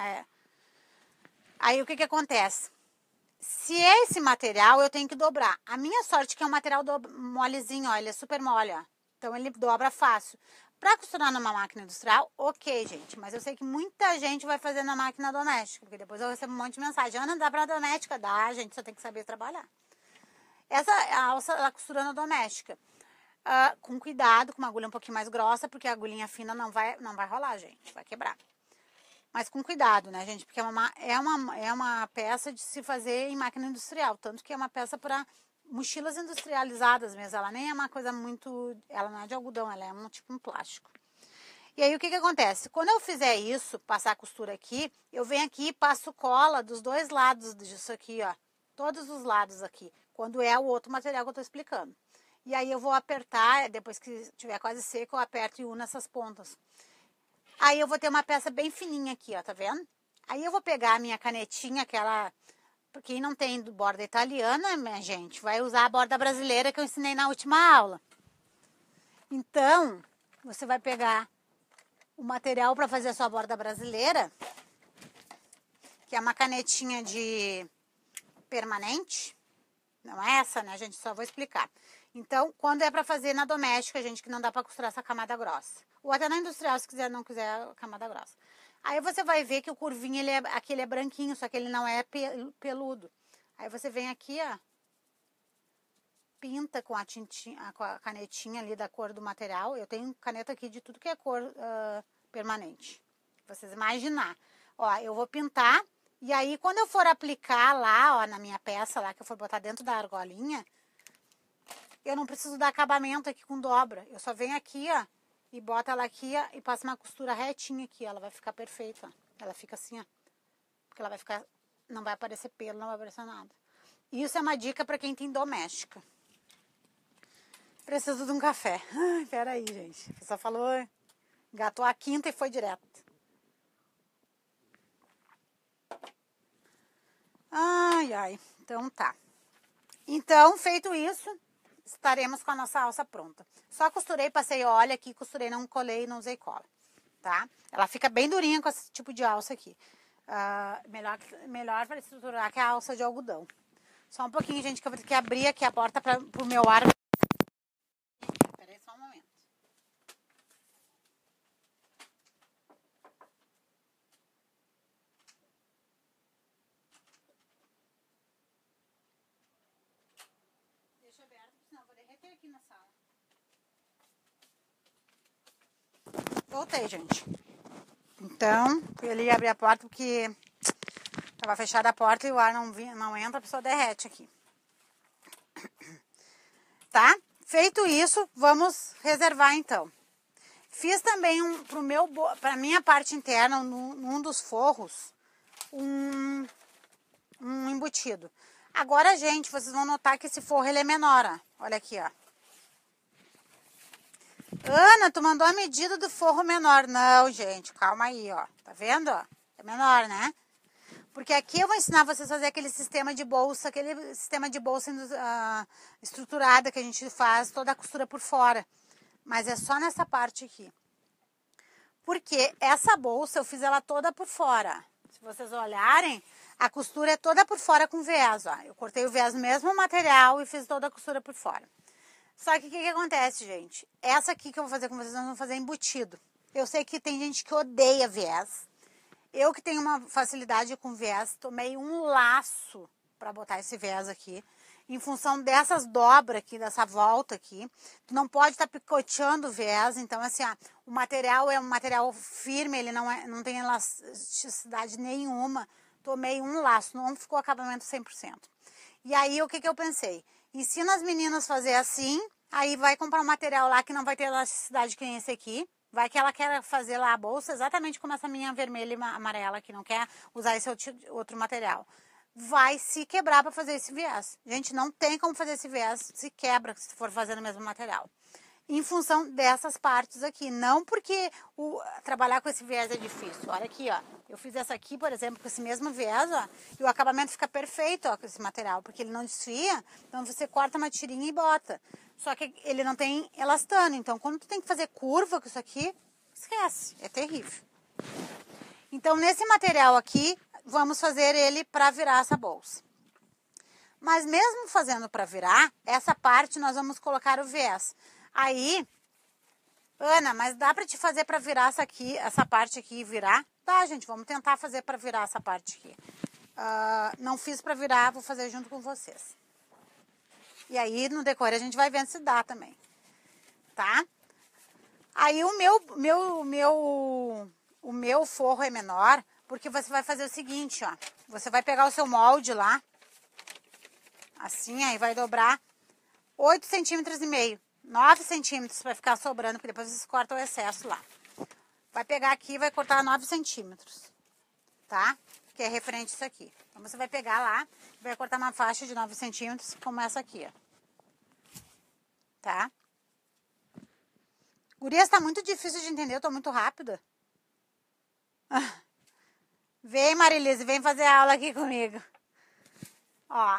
[SPEAKER 1] Aí o que acontece? Se é esse material, eu tenho que dobrar. A minha sorte é que é um material molezinho, ó, ele é super mole, ó. Então ele dobra fácil. Pra costurar numa máquina industrial, ok, gente. Mas eu sei que muita gente vai fazer na máquina doméstica, porque depois eu recebo um monte de mensagem. Ana, dá pra doméstica? Dá, gente, só tem que saber trabalhar. Essa é a alça da costura na doméstica. Com cuidado, com uma agulha um pouquinho mais grossa, porque a agulhinha fina não vai rolar, gente, vai quebrar. Mas com cuidado, né, gente? Porque é uma peça de se fazer em máquina industrial. Tanto que é uma peça para mochilas industrializadas mesmo. Ela nem é uma coisa muito... Ela não é de algodão, ela é tipo um plástico. E aí, o que acontece? Quando eu fizer isso, passar a costura aqui, eu venho aqui e passo cola dos dois lados disso aqui, ó. Todos os lados aqui. Quando é o outro material que eu tô explicando. E aí eu vou apertar, depois que estiver quase seco, eu aperto e uno essas pontas. Aí eu vou ter uma peça bem fininha aqui, ó, tá vendo? Aí eu vou pegar a minha canetinha, aquela... Quem não tem borda italiana, minha gente, vai usar a borda brasileira que eu ensinei na última aula. Então, você vai pegar o material para fazer a sua borda brasileira, que é uma canetinha de permanente. Não é essa, né, gente? Só vou explicar. Então, quando é para fazer na doméstica, gente, que não dá para costurar essa camada grossa. Ou até na industrial, se quiser, não quiser a camada grossa. Aí você vai ver que o curvinho, aqui ele é branquinho, só que ele não é peludo. Aí você vem aqui, ó, pinta com com a canetinha ali da cor do material. Eu tenho caneta aqui de tudo que é cor permanente. Pra vocês imaginar. Ó, eu vou pintar, e aí quando eu for aplicar lá, ó, na minha peça lá, que eu for botar dentro da argolinha, eu não preciso dar acabamento aqui com dobra. Eu só venho aqui, ó, e boto ela aqui, ó, e passo uma costura retinha aqui. Ela vai ficar perfeita, ó. Ela fica assim, ó. Porque ela vai ficar... Não vai aparecer pelo, não vai aparecer nada. Isso é uma dica pra quem tem doméstica. Preciso de um café. Ai, peraí, gente. A pessoa falou... Engatou a quinta e foi direto. Ai, ai. Então tá. Então, feito isso... Estaremos com a nossa alça pronta. Só costurei, passei óleo aqui, costurei, não colei, não usei cola, tá? Ela fica bem durinha com esse tipo de alça aqui. Melhor para estruturar que a alça de algodão. Só um pouquinho, gente, que eu vou ter que abrir aqui a porta para o meu ar. Peraí só um momento. Deixa aberto, senão eu vou derreter aqui na sala. Voltei, gente. Então, fui ali abrir a porta porque estava fechada a porta e o ar não entra, a pessoa derrete aqui. Tá? Feito isso, vamos reservar então. Fiz também para minha parte interna, num dos forros, um embutido. Agora, gente, vocês vão notar que esse forro ele é menor, ó. Olha aqui, ó. Ana, tu mandou a medida do forro menor. Não, gente, calma aí, ó. Tá vendo, ó? É menor, né? Porque aqui eu vou ensinar vocês a fazer aquele sistema de bolsa estruturada que a gente faz toda a costura por fora. Mas é só nessa parte aqui. Porque essa bolsa eu fiz ela toda por fora. Se vocês olharem, a costura é toda por fora com viés, ó. Eu cortei o viés no mesmo material e fiz toda a costura por fora. Só que o que acontece, gente? Essa aqui que eu vou fazer com vocês, nós vamos fazer embutido. Eu sei que tem gente que odeia viés. Eu que tenho uma facilidade com viés, tomei um laço para botar esse viés aqui. Em função dessas dobras aqui, dessa volta aqui. Tu não pode estar picoteando o viés. Então, assim, o material é um material firme, ele não tem elasticidade nenhuma. Tomei um laço, não ficou acabamento 100%. E aí, o que eu pensei? Ensina as meninas a fazer assim, aí vai comprar um material lá que não vai ter elasticidade que nem esse aqui. Vai que ela quer fazer lá a bolsa exatamente como essa minha vermelha e amarela, que não quer usar esse outro material. Vai se quebrar para fazer esse viés. Gente, não tem como fazer esse viés, se quebra se for fazer no mesmo material. Em função dessas partes aqui, não porque trabalhar com esse viés é difícil. Olha aqui, ó. Eu fiz essa aqui, por exemplo, com esse mesmo viés, ó, e o acabamento fica perfeito, ó, com esse material, porque ele não desfia, então você corta uma tirinha e bota. Só que ele não tem elastano, então quando tu tem que fazer curva com isso aqui, esquece, é terrível. Então, nesse material aqui, vamos fazer ele para virar essa bolsa. Mas mesmo fazendo para virar, essa parte nós vamos colocar o viés. Aí, Ana, mas dá para te fazer para virar essa parte aqui e virar? Tá, gente, vamos tentar fazer para virar essa parte aqui. Não fiz para virar, vou fazer junto com vocês. E aí, no decorrer, a gente vai vendo se dá também. Tá? Aí, o meu forro é menor, porque você vai fazer o seguinte, ó. Você vai pegar o seu molde lá, assim, aí vai dobrar 8,5 centímetros. 9 centímetros vai ficar sobrando, porque depois vocês cortam o excesso lá. Vai pegar aqui e vai cortar 9 centímetros, tá? Que é referente a isso aqui. Então, você vai pegar lá, vai cortar uma faixa de 9 centímetros, como essa aqui, ó. Tá? Gurias, tá muito difícil de entender, eu tô muito rápida. Vem, Marilise, vem fazer aula aqui comigo. Ó.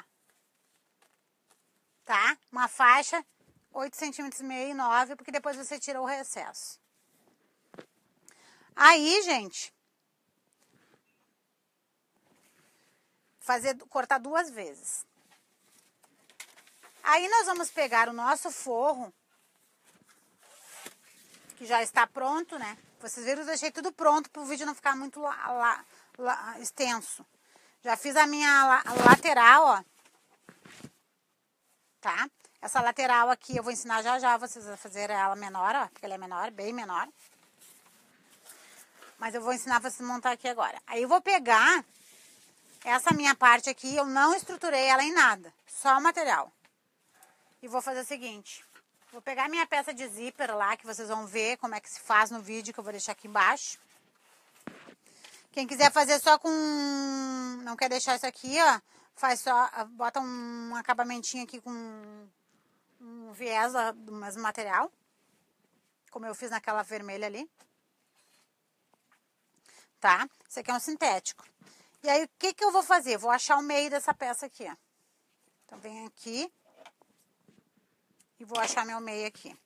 [SPEAKER 1] Tá? Uma faixa 8,5 centímetros e 9, porque depois você tira o recesso. Aí, gente, cortar 2 vezes. Aí nós vamos pegar o nosso forro, que já está pronto, né? Vocês viram, eu deixei tudo pronto para o vídeo não ficar muito extenso. Já fiz a minha lateral, ó. Tá? Essa lateral aqui eu vou ensinar já vocês a fazer ela menor, ó. Porque ela é menor, bem menor. Mas eu vou ensinar vocês a montar aqui agora. Aí eu vou pegar essa minha parte aqui, eu não estruturei ela em nada. Só o material. E vou fazer o seguinte. Vou pegar minha peça de zíper lá, que vocês vão ver como é que se faz no vídeo, que eu vou deixar aqui embaixo. Quem quiser fazer só com... Não quer deixar isso aqui, ó. Faz só... Bota um acabamentinho aqui com um viés do mesmo material. Como eu fiz naquela vermelha ali. Tá? Esse aqui é um sintético. E aí, o que eu vou fazer? Vou achar o meio dessa peça aqui, ó. Então, vem aqui. E vou achar meu meio aqui.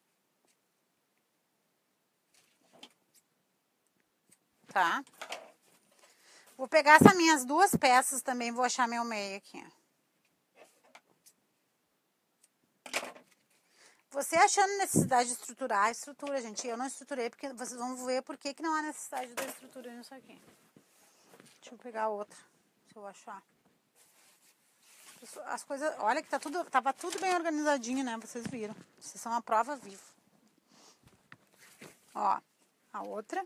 [SPEAKER 1] Tá? Vou pegar essas minhas 2 peças também, vou achar meu meio aqui. Você achando necessidade de estruturar, estrutura, gente. Eu não estruturei, porque vocês vão ver por que não há necessidade de estrutura nisso aqui. Deixa eu pegar outra, se eu achar. As coisas, olha que tava tudo bem organizadinho, né? Vocês viram. Vocês são uma prova viva. Ó, a outra.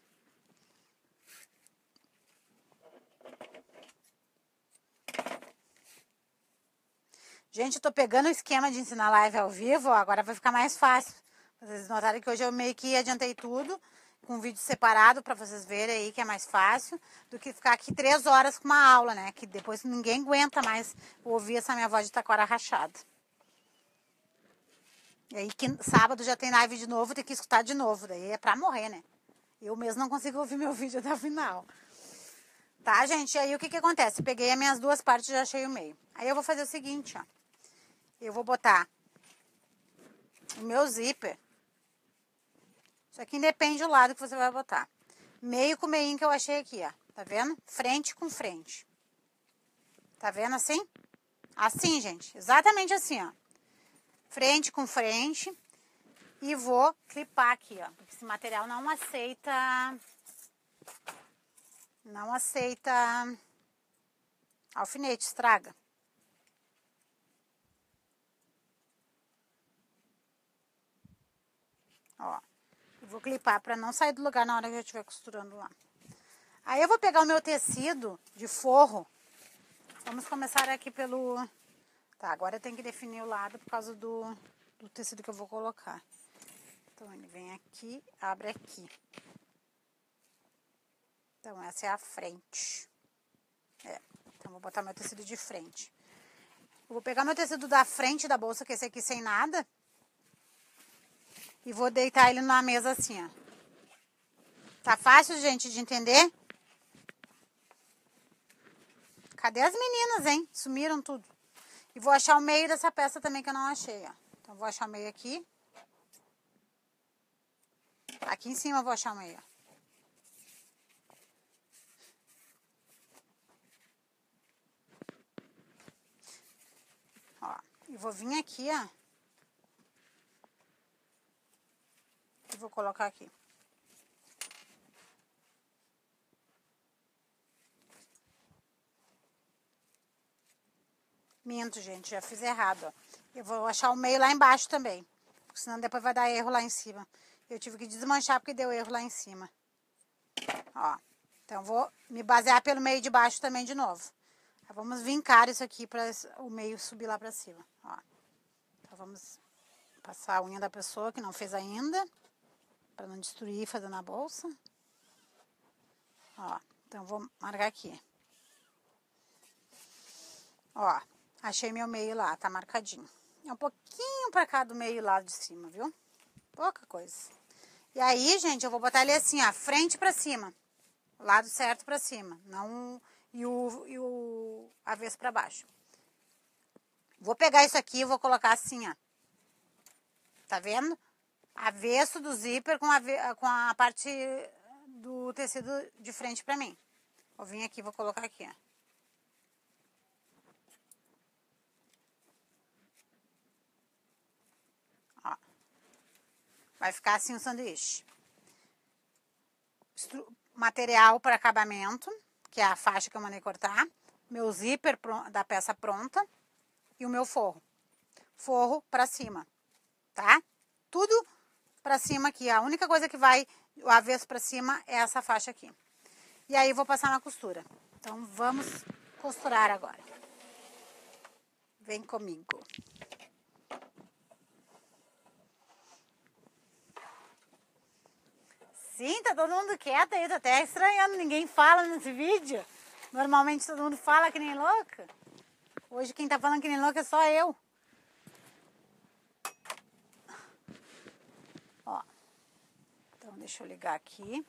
[SPEAKER 1] Gente, eu tô pegando o esquema de ensinar live ao vivo, ó, agora vai ficar mais fácil. Vocês notaram que hoje eu meio que adiantei tudo, com um vídeo separado para vocês verem aí que é mais fácil, do que ficar aqui 3 horas com uma aula, né? Que depois ninguém aguenta mais ouvir essa minha voz de taquara rachada. E aí, sábado já tem live de novo, tem que escutar de novo. Daí é pra morrer, né? Eu mesmo não consigo ouvir meu vídeo até o final. Tá, gente? E aí, o que acontece? Peguei as minhas duas partes e já achei o meio. Aí, eu vou fazer o seguinte, ó. Eu vou botar o meu zíper. Isso aqui depende do lado que você vai botar. Meio com meio que eu achei aqui, ó. Tá vendo? Frente com frente. Tá vendo assim? Assim, gente. Exatamente assim, ó. Frente com frente. E vou clipar aqui, ó. Porque esse material não aceita... Não aceita alfinete, estraga. Ó. Eu vou clipar pra não sair do lugar na hora que eu estiver costurando lá. Aí eu vou pegar o meu tecido de forro. Vamos começar aqui pelo... Tá, agora eu tenho que definir o lado por causa do tecido que eu vou colocar. Então, ele vem aqui, abre aqui. Então, essa é a frente. Então, vou botar meu tecido de frente. Eu vou pegar meu tecido da frente da bolsa, que é esse aqui sem nada. E vou deitar ele na mesa assim, ó. Tá fácil, gente, de entender? Cadê as meninas, hein? Sumiram tudo. E vou achar o meio dessa peça também que eu não achei, ó. Então, vou achar o meio aqui. Aqui em cima eu vou achar o meio, ó. E vou vir aqui, ó. E vou colocar aqui. Minto, gente, já fiz errado, ó. Eu vou achar o meio lá embaixo também. Porque senão depois vai dar erro lá em cima. Eu tive que desmanchar porque deu erro lá em cima. Ó. Então, vou me basear pelo meio de baixo também de novo. Aí, vamos vincar isso aqui para o meio subir lá para cima, ó. Então, vamos passar a unha da pessoa que não fez ainda. Para não destruir fazendo a bolsa. Ó. Então, vou marcar aqui. Ó. Achei meu meio lá, tá marcadinho. É um pouquinho pra cá do meio lá de cima, viu? Pouca coisa. E aí, gente, eu vou botar ele assim, ó, frente pra cima. Lado certo pra cima. Não... E o avesso pra baixo. Vou pegar isso aqui e vou colocar assim, ó. Tá vendo? Avesso do zíper com a parte do tecido de frente pra mim. Vou vir aqui, vou colocar aqui, ó. Ó. Vai ficar assim o sanduíche. Material para acabamento, que é a faixa que eu mandei cortar. Meu zíper da peça pronta. E o meu forro. Forro para cima, tá? Tudo para cima aqui. A única coisa que vai o avesso para cima é essa faixa aqui. E aí, vou passar na costura. Então, vamos costurar agora. Vem comigo. Sim, tá todo mundo quieto aí, tá até estranhando, ninguém fala nesse vídeo. Normalmente todo mundo fala que nem louca. Hoje quem tá falando que nem louca é só eu. Ó, então deixa eu ligar aqui.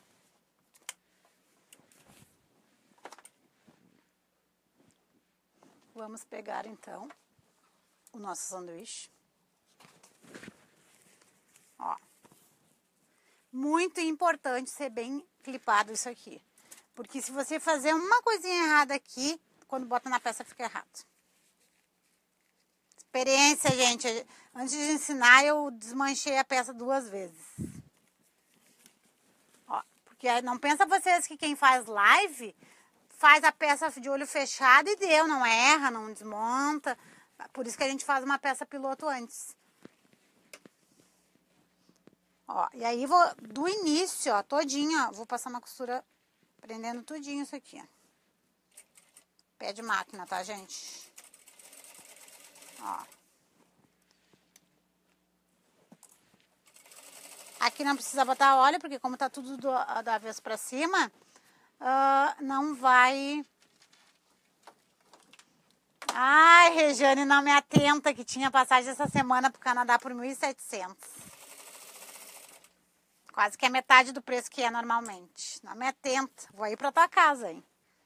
[SPEAKER 1] Vamos pegar então o nosso sanduíche. Ó. Muito importante ser bem clipado isso aqui. Porque se você fazer uma coisinha errada aqui, quando bota na peça fica errado. Experiência, gente. Antes de ensinar, eu desmanchei a peça 2 vezes. Ó, porque não pensa vocês que quem faz live faz a peça de olho fechado e deu. Não erra, não desmonta. Por isso que a gente faz uma peça piloto antes. Ó, e aí vou, do início, ó, todinho, ó, vou passar uma costura prendendo tudinho isso aqui, ó. Pé de máquina, tá, gente? Ó. Aqui não precisa botar óleo, porque como tá tudo do avesso pra cima, não vai Ai, Regiane, não me atenta que tinha passagem essa semana pro Canadá por 1.700. Quase que é metade do preço que é normalmente. Não me atenta. Vou ir pra tua casa, hein?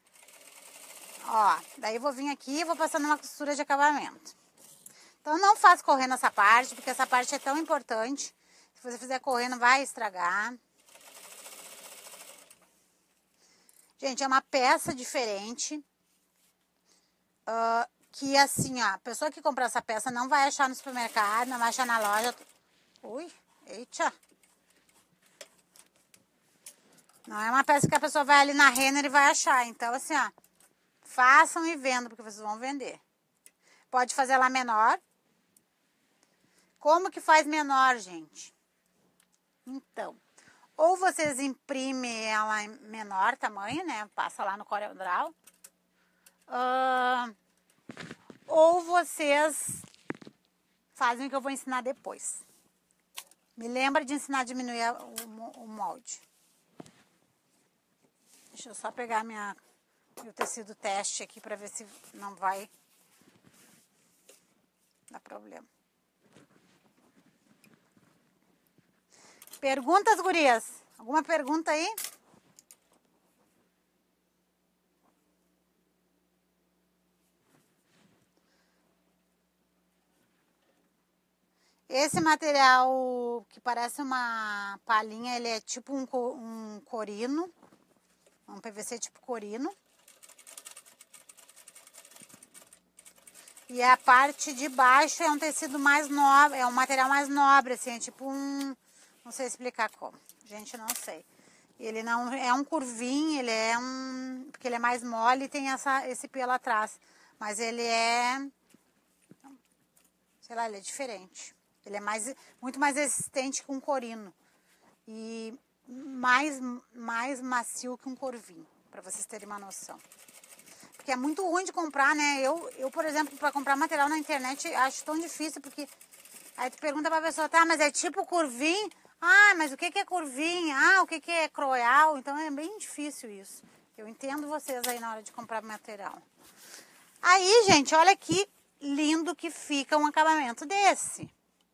[SPEAKER 1] Ó, daí eu vou vir aqui e vou passando uma costura de acabamento. Então não faço correndo essa parte, porque essa parte é tão importante. Se você fizer correndo, vai estragar. Gente, é uma peça diferente. Que assim, ó, a pessoa que comprar essa peça não vai achar no supermercado, não vai achar na loja. Ui, eita. Não é uma peça que a pessoa vai ali na Renner e vai achar. Então, assim, ó, façam e vendam, porque vocês vão vender. Pode fazer ela menor. Como que faz menor, gente? Então, ou vocês imprimem ela em menor tamanho, né? Passa lá no CorelDRAW. Ou vocês fazem o que eu vou ensinar depois. Me lembra de ensinar a diminuir o molde. Deixa eu só pegar meu tecido teste aqui para ver se não vai dar problema. Perguntas, gurias? Alguma pergunta aí? Esse material que parece uma palhinha, ele é tipo um corino, um PVC tipo corino. E a parte de baixo é um tecido mais nobre, é um material mais nobre, assim, é tipo não sei explicar como, gente, não sei. Ele não é um curvinho, ele é porque ele é mais mole e tem esse pelo atrás, mas ele é, sei lá, ele é diferente. Ele é muito mais resistente que um corino e mais macio que um corvinho, para vocês terem uma noção. Porque é muito ruim de comprar, né? Eu por exemplo, para comprar material na internet, acho tão difícil, porque aí tu pergunta pra pessoa, tá, mas é tipo curvinho? Ah, mas o que é curvinho? Ah, o que é croial? Então é bem difícil isso. Eu entendo vocês aí na hora de comprar material. Aí, gente, olha que lindo que fica um acabamento desse.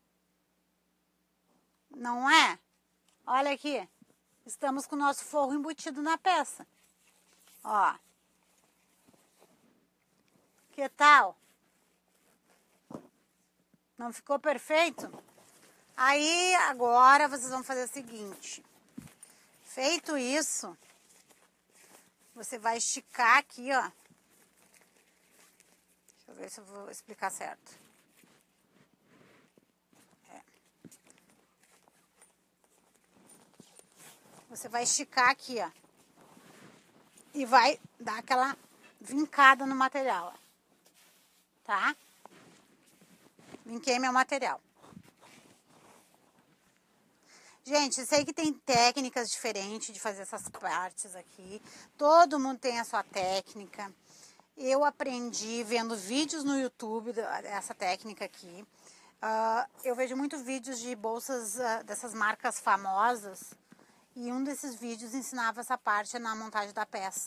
[SPEAKER 1] Não é? Olha aqui. Estamos com o nosso forro embutido na peça. Ó. Que tal? Não ficou perfeito? Aí, agora, vocês vão fazer o seguinte. Feito isso, você vai esticar aqui, ó. Deixa eu ver se eu vou explicar certo. Você vai esticar aqui, ó. E vai dar aquela vincada no material, ó. Tá? Vinquei meu material. Gente, sei que tem técnicas diferentes de fazer essas partes aqui. Todo mundo tem a sua técnica. Eu aprendi vendo vídeos no YouTube dessa técnica aqui. Eu vejo muitos vídeos de bolsas dessas marcas famosas. E um desses vídeos ensinava essa parte na montagem da peça.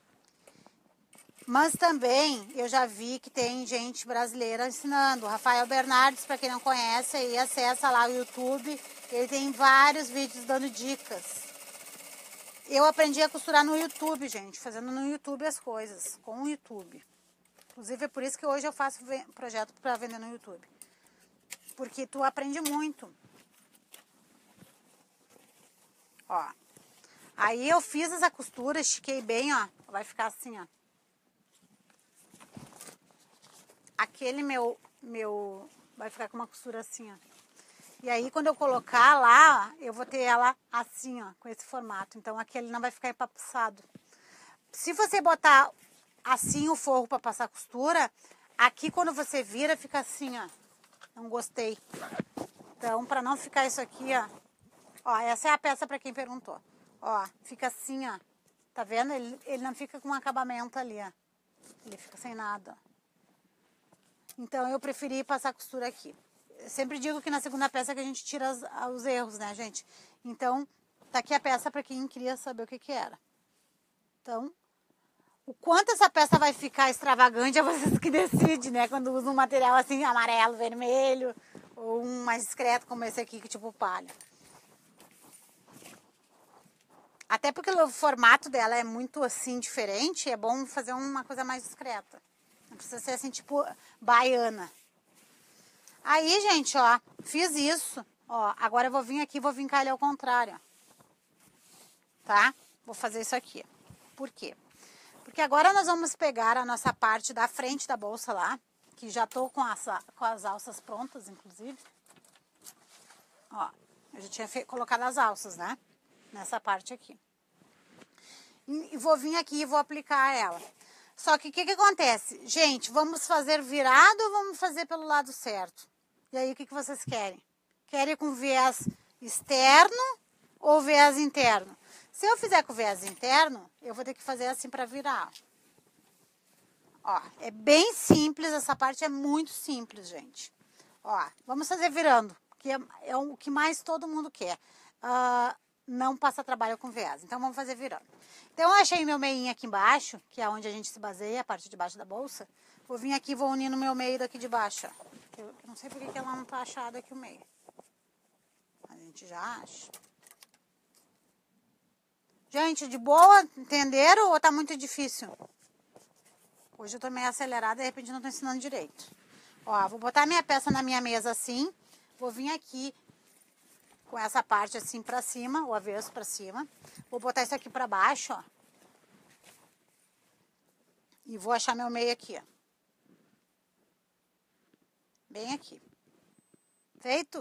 [SPEAKER 1] Mas também eu já vi que tem gente brasileira ensinando. O Rafael Bernardes, para quem não conhece, aí acessa lá o YouTube. Ele tem vários vídeos dando dicas. Eu aprendi a costurar no YouTube, gente. Fazendo no YouTube as coisas. Com o YouTube. Inclusive é por isso que hoje eu faço projeto para vender no YouTube. Porque tu aprende muito. Ó. Aí eu fiz essa costura, estiquei bem, ó. Vai ficar assim, ó. Aquele meu vai ficar com uma costura assim, ó. E aí, quando eu colocar lá, ó, eu vou ter ela assim, ó, com esse formato. Então, aquele não vai ficar empapuçado. Se você botar assim o forro para passar costura, aqui quando você vira, fica assim, ó. Não gostei. Então, para não ficar isso aqui, ó. Ó, essa é a peça para quem perguntou. Ó, fica assim, ó. Tá vendo? Ele não fica com um acabamento ali, ó. Ele fica sem nada, ó. Então, eu preferi passar costura aqui. Eu sempre digo que na segunda peça que a gente tira os erros, né, gente? Então, tá aqui a peça para quem queria saber o que era. Então, O quanto essa peça vai ficar extravagante é vocês que decidem, né? Quando usam um material assim, amarelo, vermelho, ou um mais discreto como esse aqui, que tipo palha. Até porque o formato dela é muito assim, diferente, é bom fazer uma coisa mais discreta. Não precisa ser assim, tipo baiana. Aí, gente, ó, fiz isso. Ó, agora eu vou vir aqui e vou vincar ele ao contrário, ó. Tá? Vou fazer isso aqui. Por quê? Porque agora nós vamos pegar a nossa parte da frente da bolsa lá, que já tô com as alças prontas, inclusive. Ó, eu já tinha colocado as alças, né? Nessa parte aqui. E vou vir aqui e vou aplicar ela. Só que o que acontece? Gente, vamos fazer virado ou vamos fazer pelo lado certo? E aí, o que vocês querem? Querem com viés externo ou viés interno? Se eu fizer com viés interno, eu vou ter que fazer assim para virar. Ó, é bem simples, essa parte é muito simples, gente. Ó, vamos fazer virando, que é o que mais todo mundo quer. Não passa trabalho com viés, então vamos fazer virando. Então, eu achei meu meinho aqui embaixo, que é onde a gente se baseia, a parte de baixo da bolsa. Vou vir aqui e vou unir no meu meio daqui de baixo, ó. Eu não sei porque que ela não tá achada aqui o meio. A gente já acha. Gente, de boa, entenderam ou tá muito difícil? Hoje eu tô meio acelerada, de repente não tô ensinando direito. Ó, vou botar minha peça na minha mesa assim. Vou vir aqui com essa parte assim pra cima, o avesso pra cima. Vou botar isso aqui pra baixo, ó. E vou achar meu meio aqui, ó. Bem aqui. Feito?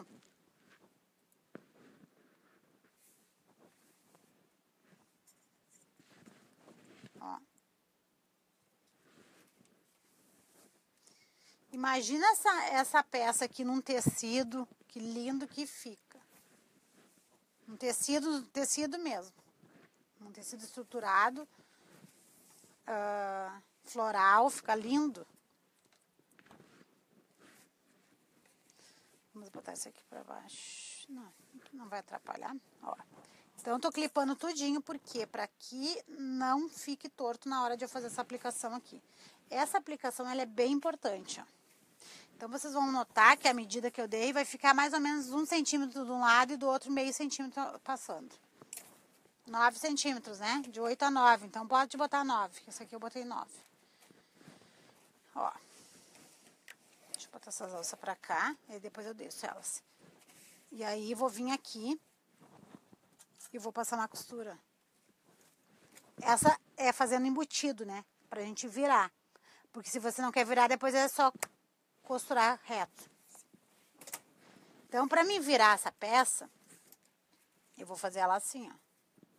[SPEAKER 1] Ó. Imagina essa peça aqui num tecido, que lindo que fica. Um tecido mesmo. Um tecido estruturado, floral, fica lindo. Vamos botar isso aqui pra baixo. Não vai atrapalhar. Ó. Então, eu tô clipando tudinho, por quê? Pra que não fique torto na hora de eu fazer essa aplicação aqui. Essa aplicação, ela é bem importante, ó. Então, vocês vão notar que a medida que eu dei vai ficar mais ou menos 1 centímetro de um lado e do outro meio centímetro passando. 9 centímetros, né? De 8 a 9. Então, pode botar 9. Esse aqui eu botei 9. Ó. Deixa eu botar essas alças pra cá. E depois eu desço elas. E aí, vou vir aqui. E vou passar uma costura. Essa é fazendo embutido, né? Pra gente virar. Porque se você não quer virar, depois é só costurar reto. Então, pra mim virar essa peça, eu vou fazer ela assim, ó.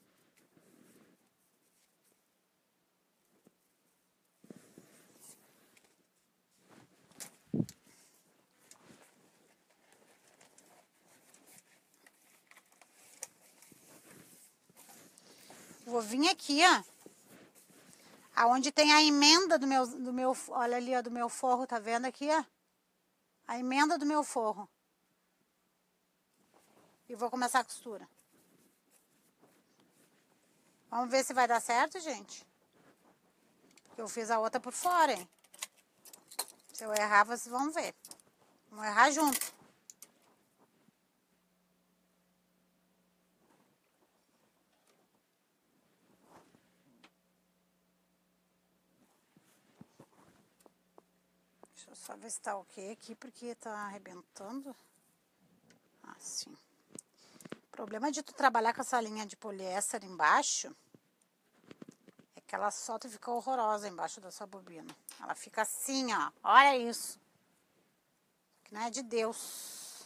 [SPEAKER 1] Vou vir aqui, ó. Aonde tem a emenda do meu, olha ali, ó, do meu forro, tá vendo aqui, ó? A emenda do meu forro. E vou começar a costura. Vamos ver se vai dar certo, gente? Eu fiz a outra por fora, hein? Se eu errar, vocês vão ver. Vamos errar junto. Deixa eu só ver se tá ok aqui, porque tá arrebentando. Assim. O problema de tu trabalhar com essa linha de poliéster embaixo é que ela solta e fica horrorosa embaixo da sua bobina. Ela fica assim, ó. Olha isso. Que não é de Deus.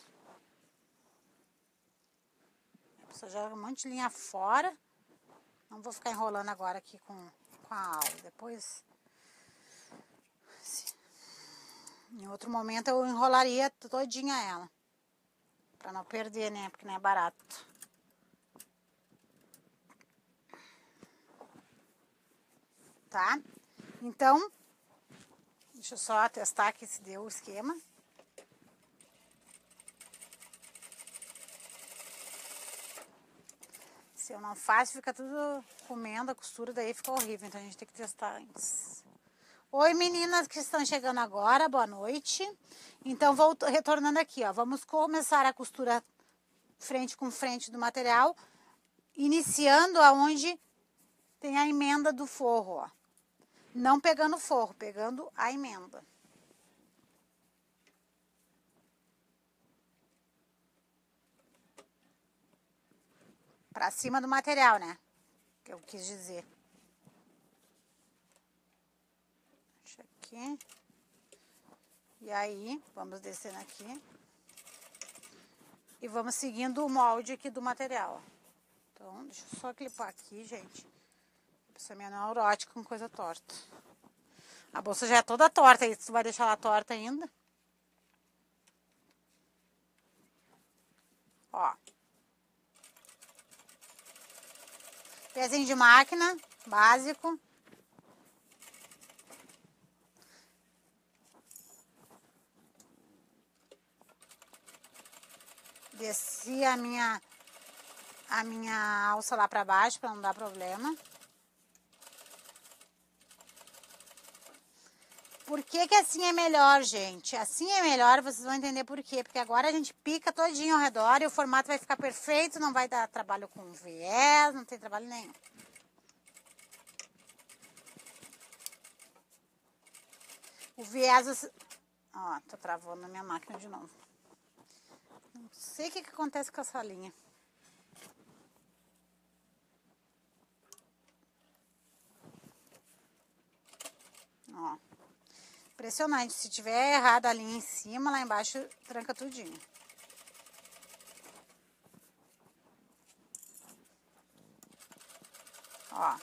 [SPEAKER 1] Você joga um monte de linha fora. Não vou ficar enrolando agora aqui com a aula. Depois, em outro momento, eu enrolaria todinha ela. Pra não perder, né? Porque não é barato. Tá? Então, deixa eu só testar aqui se deu o esquema. Se eu não faço, fica tudo comendo a costura, daí fica horrível. Então a gente tem que testar antes. Oi, meninas que estão chegando agora, boa noite. Então, retornando aqui, ó. Vamos começar a costura frente com frente do material, iniciando aonde tem a emenda do forro, ó. Não pegando o forro, pegando a emenda. Pra cima do material, né? Que eu quis dizer. Deixa aqui. E aí, vamos descendo aqui. E vamos seguindo o molde aqui do material, ó. Então, deixa eu só clipar aqui, gente. A pessoa minha neurótica com coisa torta. A bolsa já é toda torta aí. Tu vai deixar ela torta ainda? Ó. Pezinho de máquina, básico. Desci a minha alça lá pra baixo pra não dar problema. Por que que assim é melhor, gente? Assim é melhor, vocês vão entender por quê. Porque agora a gente pica todinho ao redor e o formato vai ficar perfeito, não vai dar trabalho com viés, não tem trabalho nenhum. O viés... Ó, tô travando a minha máquina de novo. Não sei o que acontece com essa linha. Ó. Impressionante. Se tiver errado a linha em cima, lá embaixo tranca tudinho. Ó.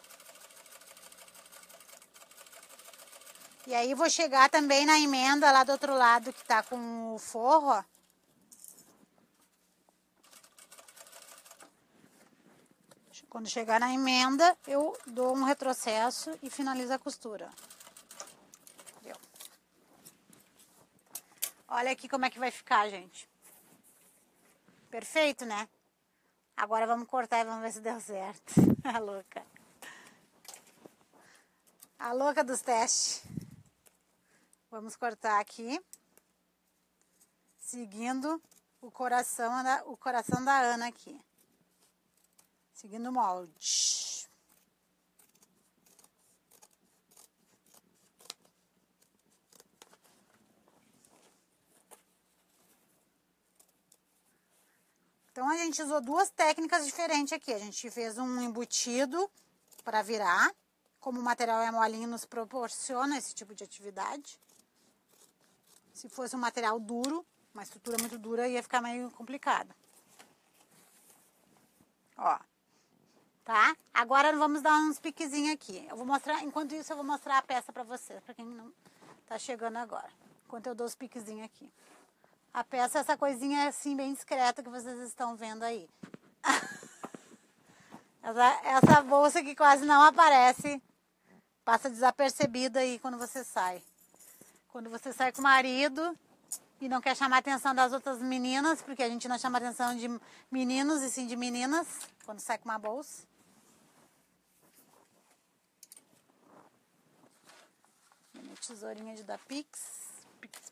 [SPEAKER 1] E aí vou chegar também na emenda lá do outro lado que tá com o forro, ó. Quando chegar na emenda, eu dou um retrocesso e finalizo a costura. Deu. Olha aqui como é que vai ficar, gente. Perfeito, né? Agora vamos cortar e vamos ver se deu certo. A louca. A louca dos testes. Vamos cortar aqui. Seguindo o coração da Ana aqui. Seguindo o molde. Então, a gente usou duas técnicas diferentes aqui. A gente fez um embutido para virar. Como o material é molinho, nos proporciona esse tipo de atividade. Se fosse um material duro, uma estrutura muito dura, ia ficar meio complicado. Ó. Tá? Agora vamos dar uns piquezinhos aqui. Eu vou mostrar, enquanto isso eu vou mostrar a peça pra vocês, pra quem não tá chegando agora. Enquanto eu dou os piquezinhos aqui. A peça, essa coisinha assim bem discreta que vocês estão vendo aí. essa bolsa que quase não aparece, passa desapercebida aí quando você sai. Quando você sai com o marido e não quer chamar a atenção das outras meninas, porque a gente não chama a atenção de meninos e sim de meninas, quando sai com uma bolsa. Minha tesourinha de dar pix. Pix.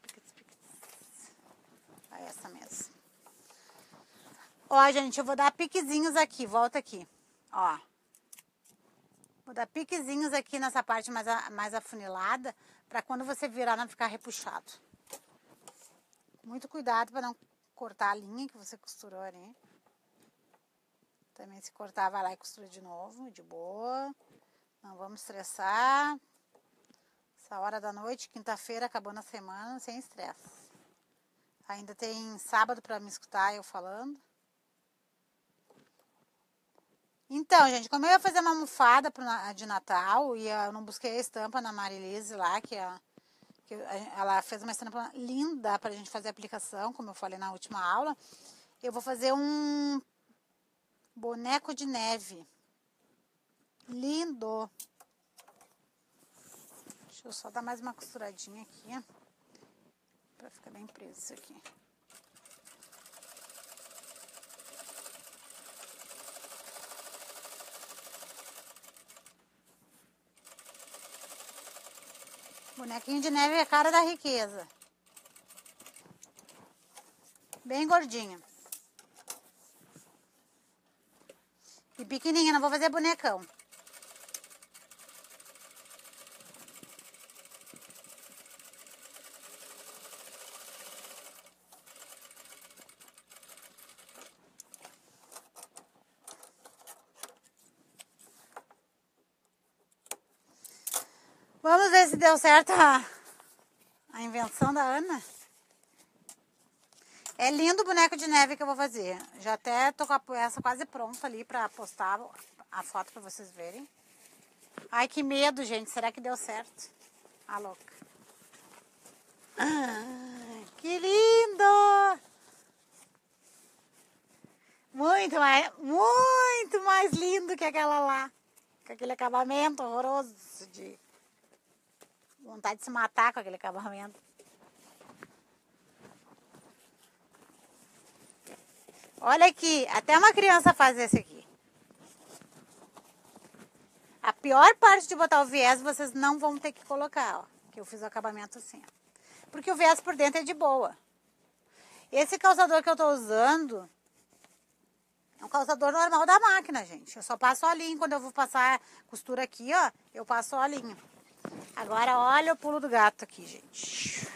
[SPEAKER 1] É essa mesmo. Ó, gente, eu vou dar piquezinhos aqui. Volta aqui. Ó. Vou dar piquezinhos aqui nessa parte mais afunilada, pra quando você virar não ficar repuxado. Muito cuidado para não cortar a linha que você costurou ali. Também se cortar, vai lá e costura de novo, de boa. Não vamos estressar. Essa hora da noite, quinta-feira, acabando a semana, sem estresse. Ainda tem sábado para me escutar eu falando. Então, gente, como eu ia fazer uma almofada de Natal, e eu não busquei a estampa na Marilise lá, que ela fez uma estampa linda pra gente fazer a aplicação, como eu falei na última aula. Eu vou fazer um boneco de neve. Lindo! Deixa eu só dar mais uma costuradinha aqui, pra ficar bem preso isso aqui. Bonequinho de neve é a cara da riqueza. Bem gordinha. E pequenininha, não vou fazer bonecão. Vamos ver se deu certo a invenção da Ana. É lindo o boneco de neve que eu vou fazer. Já até tô com a peça quase pronta ali pra postar a foto pra vocês verem. Ai, que medo, gente. Será que deu certo? Ah, louca. Ah, que lindo! Muito mais lindo que aquela lá. Com aquele acabamento horroroso de vontade de se matar com aquele acabamento. Olha aqui, até uma criança faz esse aqui. A pior parte de botar o viés vocês não vão ter que colocar, ó. Que eu fiz o acabamento assim, ó. Porque o viés por dentro é de boa. Esse calçador que eu tô usando é um calçador normal da máquina, gente. Eu só passo olhinho. Quando eu vou passar costura aqui, ó, eu passo olhinho. Agora, olha o pulo do gato aqui, gente.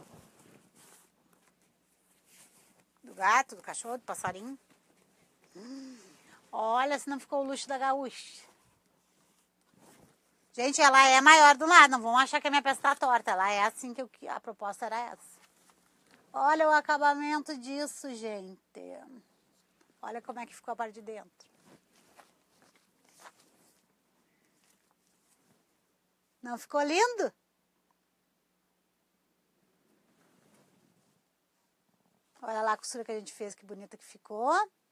[SPEAKER 1] Do gato, do cachorro, do passarinho. Olha se não ficou o luxo da gaúcha. Gente, ela é maior do lado. Não vão achar que a minha peça tá torta. Ela é assim que a proposta era essa. Olha o acabamento disso, gente. Olha como é que ficou a parte de dentro. Não ficou lindo? Olha lá a costura que a gente fez, que bonita que ficou.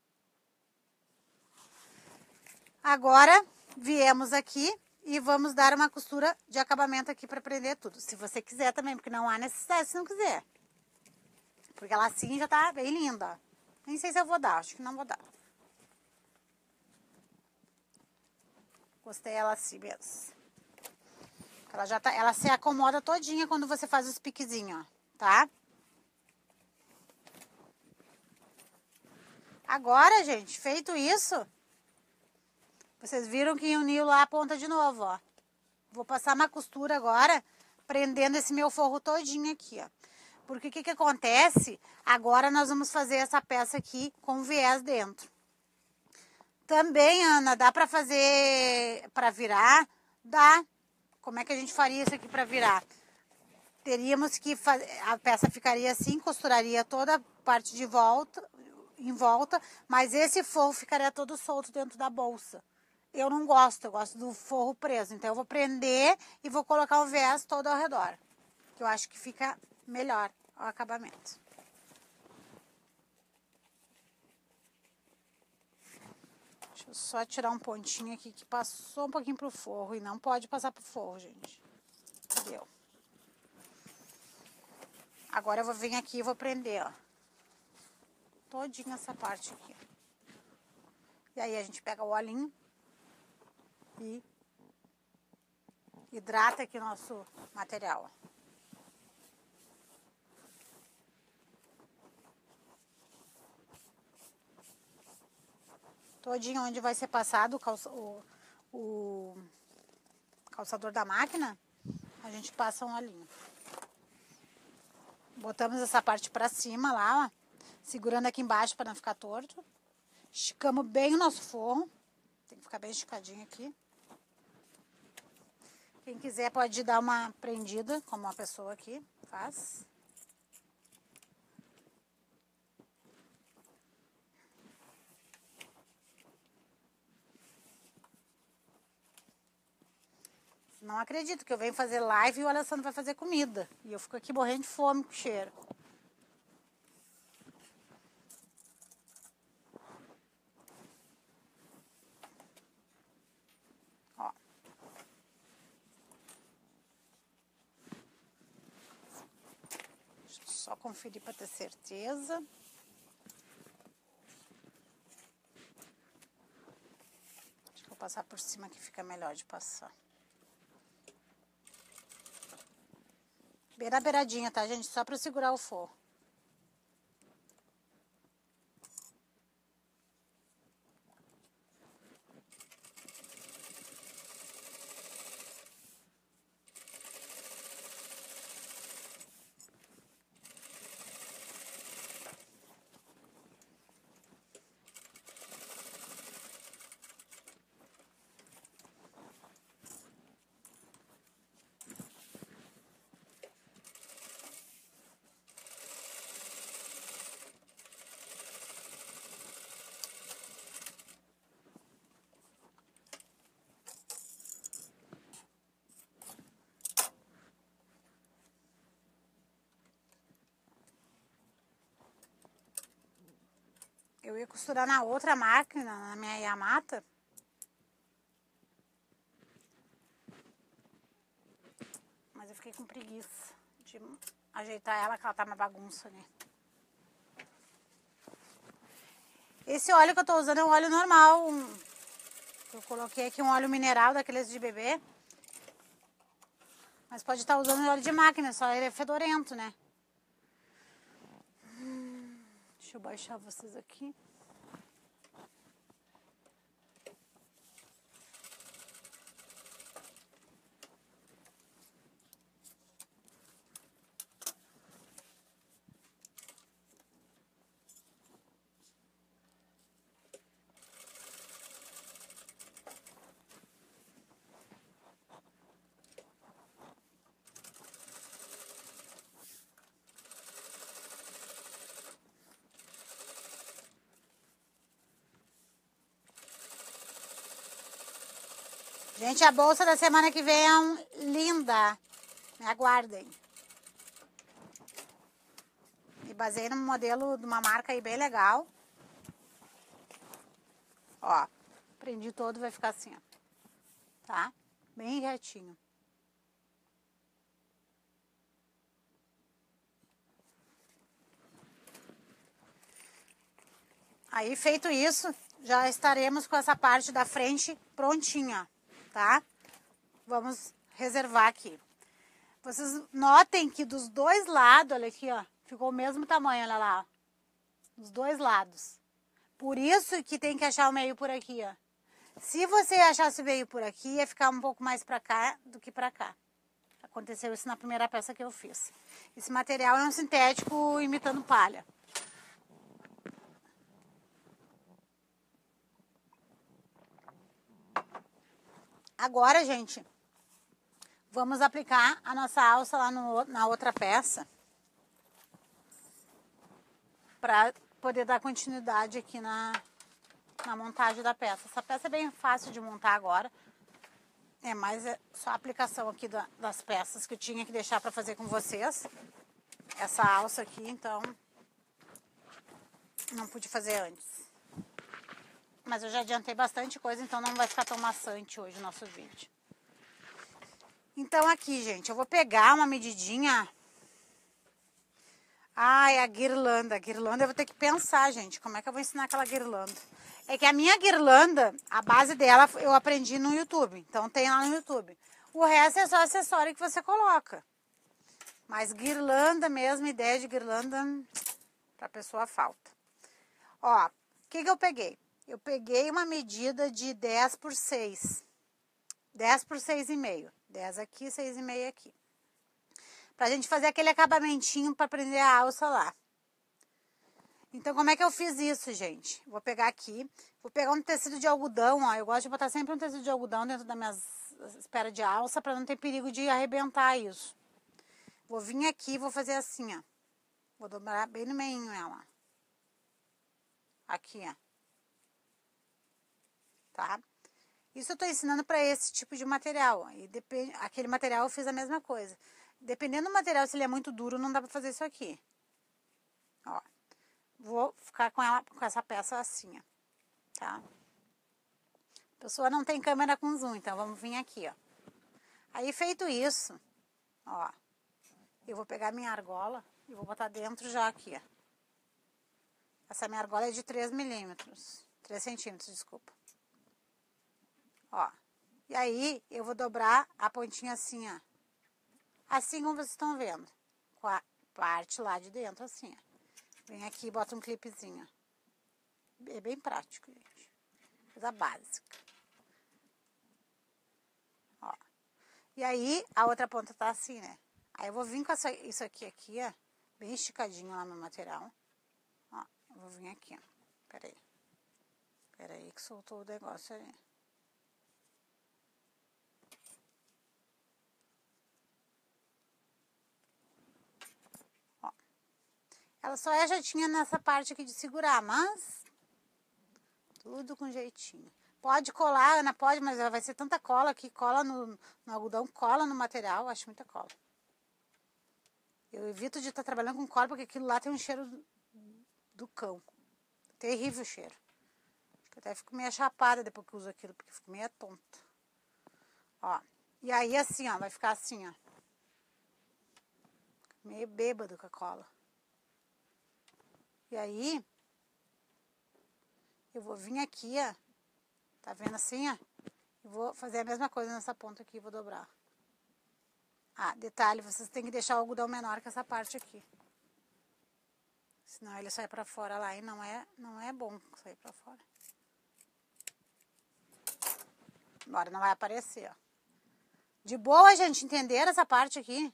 [SPEAKER 1] Agora, viemos aqui e vamos dar uma costura de acabamento aqui para prender tudo. Se você quiser também, porque não há necessidade se não quiser. Porque ela assim já tá bem linda. Nem sei se eu vou dar, acho que não vou dar. Gostei ela assim mesmo. Ela já tá, ela se acomoda todinha quando você faz os piquezinhos, ó, tá? Agora, gente, feito isso, vocês viram que uniu lá a ponta de novo, ó. Vou passar uma costura agora, prendendo esse meu forro todinho aqui, ó. Porque o que acontece? Agora nós vamos fazer essa peça aqui com viés dentro. Também, Ana, dá pra fazer pra virar? Dá. Como é que a gente faria isso aqui pra virar? Teríamos que fazer, a peça ficaria assim, costuraria toda a parte de volta, em volta, mas esse forro ficaria todo solto dentro da bolsa. Eu não gosto, eu gosto do forro preso. Então eu vou prender e vou colocar o viés todo ao redor. Que eu acho que fica melhor o acabamento. Deixa eu só tirar um pontinho aqui que passou um pouquinho pro forro. E não pode passar pro forro, gente. Deu. Agora eu vou vir aqui e vou prender, ó. Todinha essa parte aqui. E aí a gente pega o olhinho e hidrata aqui o nosso material. Todinho onde vai ser passado o calçador da máquina, a gente passa um olhinho. Botamos essa parte pra cima lá, ó, segurando aqui embaixo para não ficar torto. Esticamos bem o nosso forro. Tem que ficar bem esticadinho aqui. Quem quiser pode dar uma prendida, como uma pessoa aqui faz. Não acredito que eu venho fazer live e o Alessandro vai fazer comida. E eu fico aqui morrendo de fome com o cheiro. Ó. Deixa eu só conferir para ter certeza. Acho que vou passar por cima que fica melhor de passar. Bem na beiradinha, tá, gente? Só pra segurar o forro. Eu ia costurar na outra máquina, na minha Yamata. Mas eu fiquei com preguiça de ajeitar ela, que ela tá uma bagunça, né? Esse óleo que eu tô usando é um óleo normal. Eu coloquei aqui um óleo mineral, daqueles de bebê. Mas pode estar usando óleo de máquina, só ele é fedorento, né? Deixa eu baixar vocês aqui. Gente, a bolsa da semana que vem é linda. Me aguardem. Me baseei num modelo de uma marca aí bem legal. Ó, prendi todo, vai ficar assim, ó. Tá? Bem retinho. Aí, feito isso, já estaremos com essa parte da frente prontinha, tá? Vamos reservar aqui. Vocês notem que dos dois lados, olha aqui, ó, ficou o mesmo tamanho, olha lá, ó. Dos dois lados. Por isso que tem que achar o meio por aqui, ó. Se você achasse o meio por aqui, ia ficar um pouco mais pra cá do que pra cá. Aconteceu isso na primeira peça que eu fiz. Esse material é um sintético imitando palha. Agora, gente, vamos aplicar a nossa alça lá na outra peça. Pra poder dar continuidade aqui na montagem da peça. Essa peça é bem fácil de montar agora. É mais só a aplicação aqui das peças que eu tinha que deixar para fazer com vocês. Essa alça aqui, então, não pude fazer antes. Mas eu já adiantei bastante coisa, então não vai ficar tão maçante hoje o nosso vídeo. Então aqui, gente, eu vou pegar uma medidinha. Ai, a guirlanda. A guirlanda eu vou ter que pensar, gente, como é que eu vou ensinar aquela guirlanda. É que a minha guirlanda, a base dela eu aprendi no YouTube. Então tem lá no YouTube. O resto é só acessório que você coloca. Mas guirlanda mesmo, ideia de guirlanda, pra pessoa falta. Ó, o que eu peguei? Eu peguei uma medida de 10 por 6. 10 por 6,5. 10 aqui, 6,5 aqui. Pra gente fazer aquele acabamentinho pra prender a alça lá. Então, como é que eu fiz isso, gente? Vou pegar aqui, vou pegar um tecido de algodão, ó. Eu gosto de botar sempre um tecido de algodão dentro das minhas esperas de alça pra não ter perigo de arrebentar isso. Vou vir aqui, vou fazer assim, ó. Vou dobrar bem no meio ela. Aqui, ó. Tá? Isso eu tô ensinando pra esse tipo de material, ó. E aquele material eu fiz a mesma coisa. Dependendo do material, se ele é muito duro, não dá pra fazer isso aqui. Ó. Vou ficar com essa peça assim, ó. Tá? A pessoa não tem câmera com zoom, então vamos vir aqui, ó. Aí, feito isso, ó. Eu vou pegar minha argola e vou botar dentro já aqui, ó. Essa minha argola é de 3 milímetros. 3 centímetros, desculpa. Ó. E aí, eu vou dobrar a pontinha assim, ó. Assim como vocês estão vendo. Com a parte lá de dentro, assim, ó. Vem aqui e bota um clipezinho. É bem prático, gente. Coisa básica. Ó. E aí, a outra ponta tá assim, né? Aí eu vou vir com isso aqui, ó. Bem esticadinho lá no material. Ó, eu vou vir aqui, ó. Peraí que soltou o negócio ali. Ó. Ela só é jatinha nessa parte aqui de segurar, mas tudo com jeitinho. Pode colar, Ana, pode, mas vai ser tanta cola que cola no algodão, cola no material, acho muita cola. Eu evito de estar trabalhando com cola, porque aquilo lá tem um cheiro do cão. Terrível o cheiro. Eu até fico meio chapada depois que uso aquilo, porque fico meio tonta. Ó, e aí assim, ó, vai ficar assim, ó. Meio bêbado com a cola. E aí, eu vou vir aqui, ó. Tá vendo assim, ó? E vou fazer a mesma coisa nessa ponta aqui, vou dobrar. Ah, detalhe, vocês têm que deixar o algodão menor que essa parte aqui. Senão ele sai pra fora lá e não é bom sair pra fora. Agora não vai aparecer, ó. De boa, gente, entenderam essa parte aqui?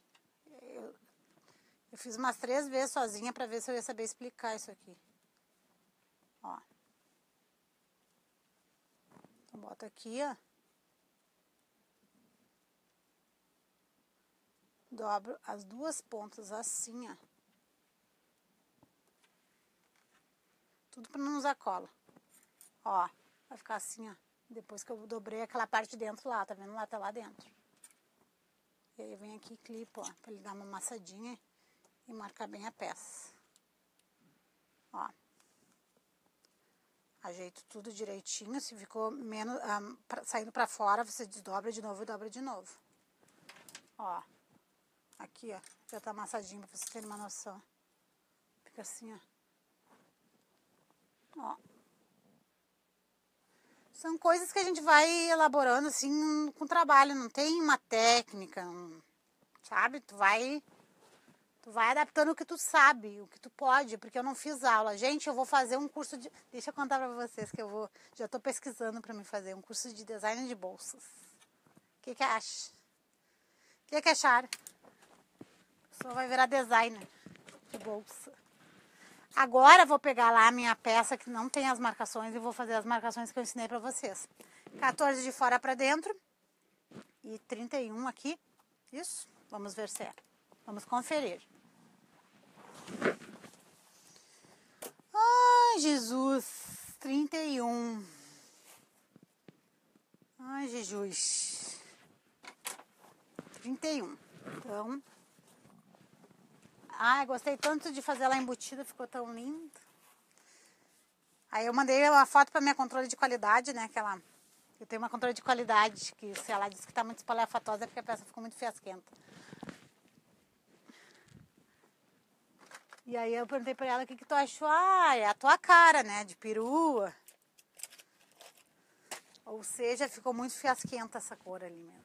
[SPEAKER 1] Eu fiz umas 3 vezes sozinha pra ver se eu ia saber explicar isso aqui. Ó. Então, bota aqui, ó. Dobro as 2 pontas assim, ó. Tudo pra não usar cola. Ó, vai ficar assim, ó. Depois que eu dobrei aquela parte de dentro lá, tá vendo? Lá tá lá dentro. E aí vem aqui e clipo, ó, pra ele dar uma amassadinha e marcar bem a peça. Ó. Ajeito tudo direitinho. Se ficou menos saindo pra fora, você desdobra de novo e dobra de novo. Ó. Aqui, ó. Já tá amassadinho pra vocês terem uma noção. Fica assim, ó. Ó. São coisas que a gente vai elaborando assim com trabalho, não tem uma técnica, sabe? Tu vai adaptando o que tu sabe, o que tu pode, porque eu não fiz aula. Gente, eu vou fazer um curso de... Deixa eu contar pra vocês que já tô pesquisando pra me fazer um curso de design de bolsas. O que acha? O que acharam? A pessoa vai virar designer de bolsa. Agora eu vou pegar lá a minha peça que não tem as marcações e vou fazer as marcações que eu ensinei pra vocês. 14 de fora pra dentro e 31 aqui. Isso? Vamos ver se é. Vamos conferir. Ai, Jesus. 31. Ai, Jesus. 31. Então... Ai, gostei tanto de fazer ela embutida, ficou tão lindo. Aí eu mandei uma foto pra minha controle de qualidade, né? Eu tenho uma controle de qualidade, que se ela diz que tá muito espalhafatosa é porque a peça ficou muito fiasquenta. E aí eu perguntei pra ela o que tu achou. Ah, é a tua cara, né? De perua. Ou seja, ficou muito fiasquenta essa cor ali mesmo.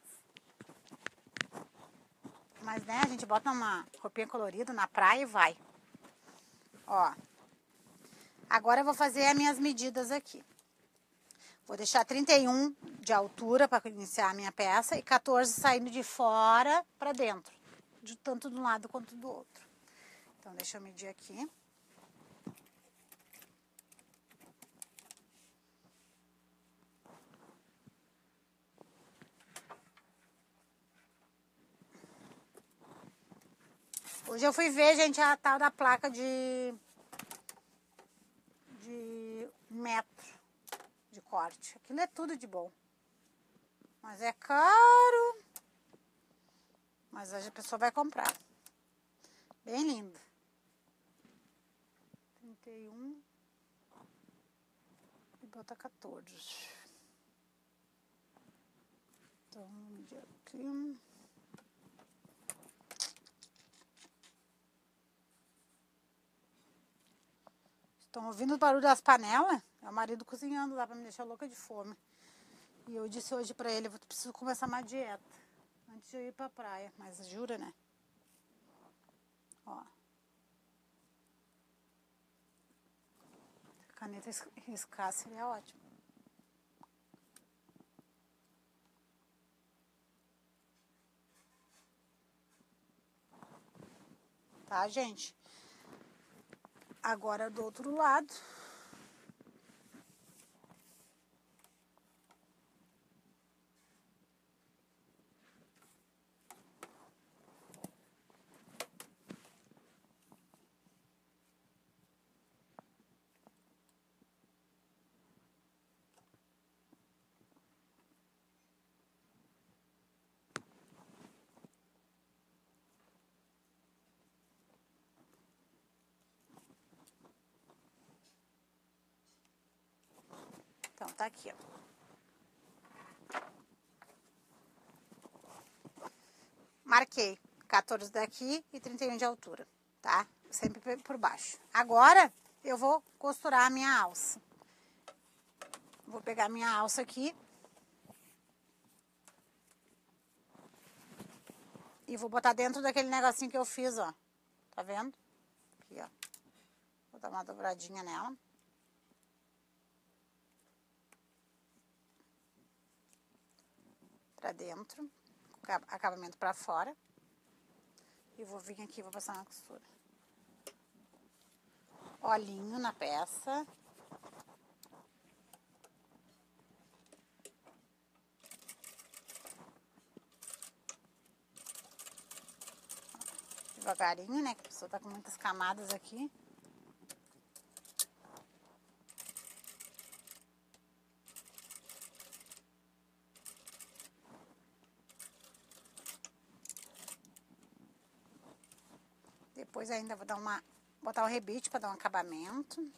[SPEAKER 1] Mas, né, a gente bota uma roupinha colorida na praia e vai. Ó. Agora eu vou fazer as minhas medidas aqui. Vou deixar 31 de altura para iniciar a minha peça e 14 saindo de fora para dentro. Tanto de um lado quanto do outro. Então, deixa eu medir aqui. Hoje eu fui ver, gente, a tal da placa de metro de corte. Aquilo é tudo de bom. Mas é caro. Mas hoje a pessoa vai comprar. Bem lindo. 31. E bota 14. Então, vamos medir aqui. Estão ouvindo o barulho das panelas? É o marido cozinhando lá pra me deixar louca de fome. E eu disse hoje pra ele, eu preciso começar uma dieta. antes de eu ir pra praia. Mas jura, né? Ó. Se a caneta riscar seria ótimo. Tá, gente? Agora do outro lado. Então, tá aqui, ó. Marquei 14 daqui e 31 de altura, tá? Sempre por baixo. Agora, eu vou costurar a minha alça. Vou pegar a minha alça aqui. E vou botar dentro daquele negocinho que eu fiz, ó. Tá vendo? Aqui, ó. Vou dar uma dobradinha nela. Pra dentro. Acabamento pra fora. E vou vir aqui e vou passar uma costura. Olhinho na peça. Devagarinho, né? Que a pessoa tá com muitas camadas aqui. Depois ainda vou dar botar o rebite para dar um acabamento.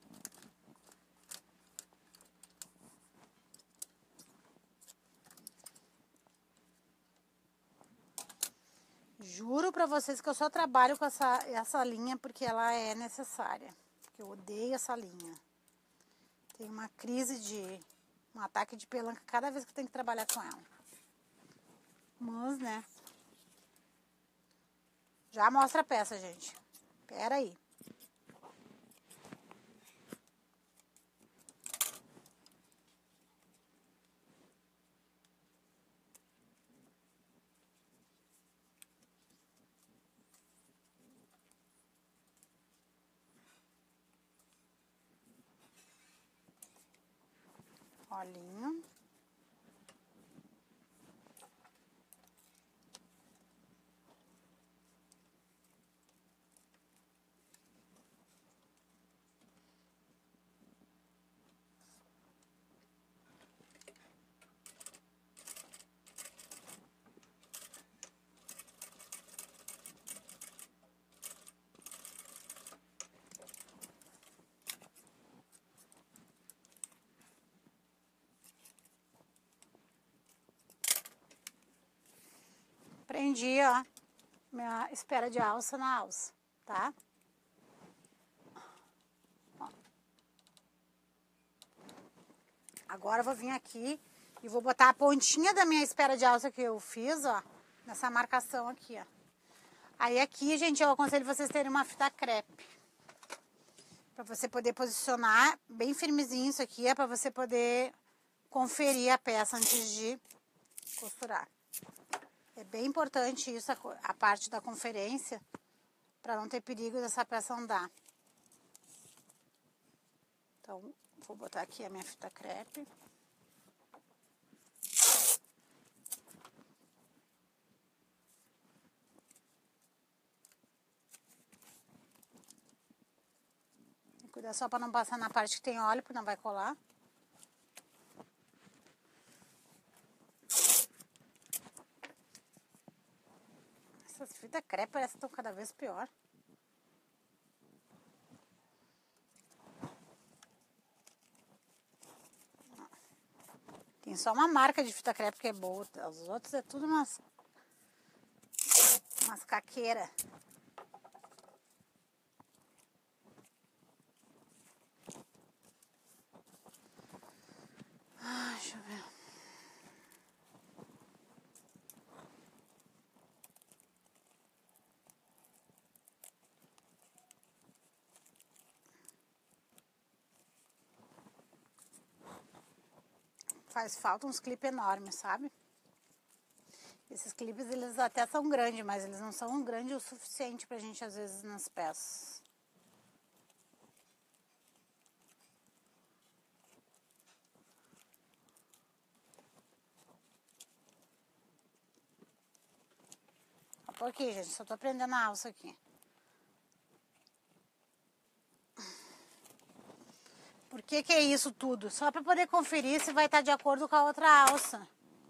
[SPEAKER 1] Juro pra vocês que eu só trabalho com essa linha porque ela é necessária. Porque eu odeio essa linha. Tenho uma crise um ataque de pelanca cada vez que eu tenho que trabalhar com ela. Mas, né? Já mostra a peça, gente. Pera aí. Olhinho. Prendi, ó, minha espera de alça na alça, tá? Ó. Agora eu vou vir aqui e vou botar a pontinha da minha espera de alça que eu fiz, ó, nessa marcação aqui, ó. Aí aqui, gente, eu aconselho vocês terem uma fita crepe. Pra você poder posicionar bem firmezinho isso aqui, é pra você poder conferir a peça antes de costurar. É bem importante isso, a parte da conferência, para não ter perigo dessa peça andar. Então, vou botar aqui a minha fita crepe. Cuidar só para não passar na parte que tem óleo, porque não vai colar. Essas fitas crepe parecem que estão cada vez pior. Tem só uma marca de fita crepe que é boa. Os outros é tudo umas caqueiras. Deixa eu ver. faz falta uns clipes enormes, sabe? Esses clipes, eles até são grandes, mas eles não são grandes o suficiente pra gente, às vezes, nas peças. Um pouquinho, gente, só tô prendendo a alça aqui. Por que que é isso tudo? Só pra poder conferir se vai estar de acordo com a outra alça.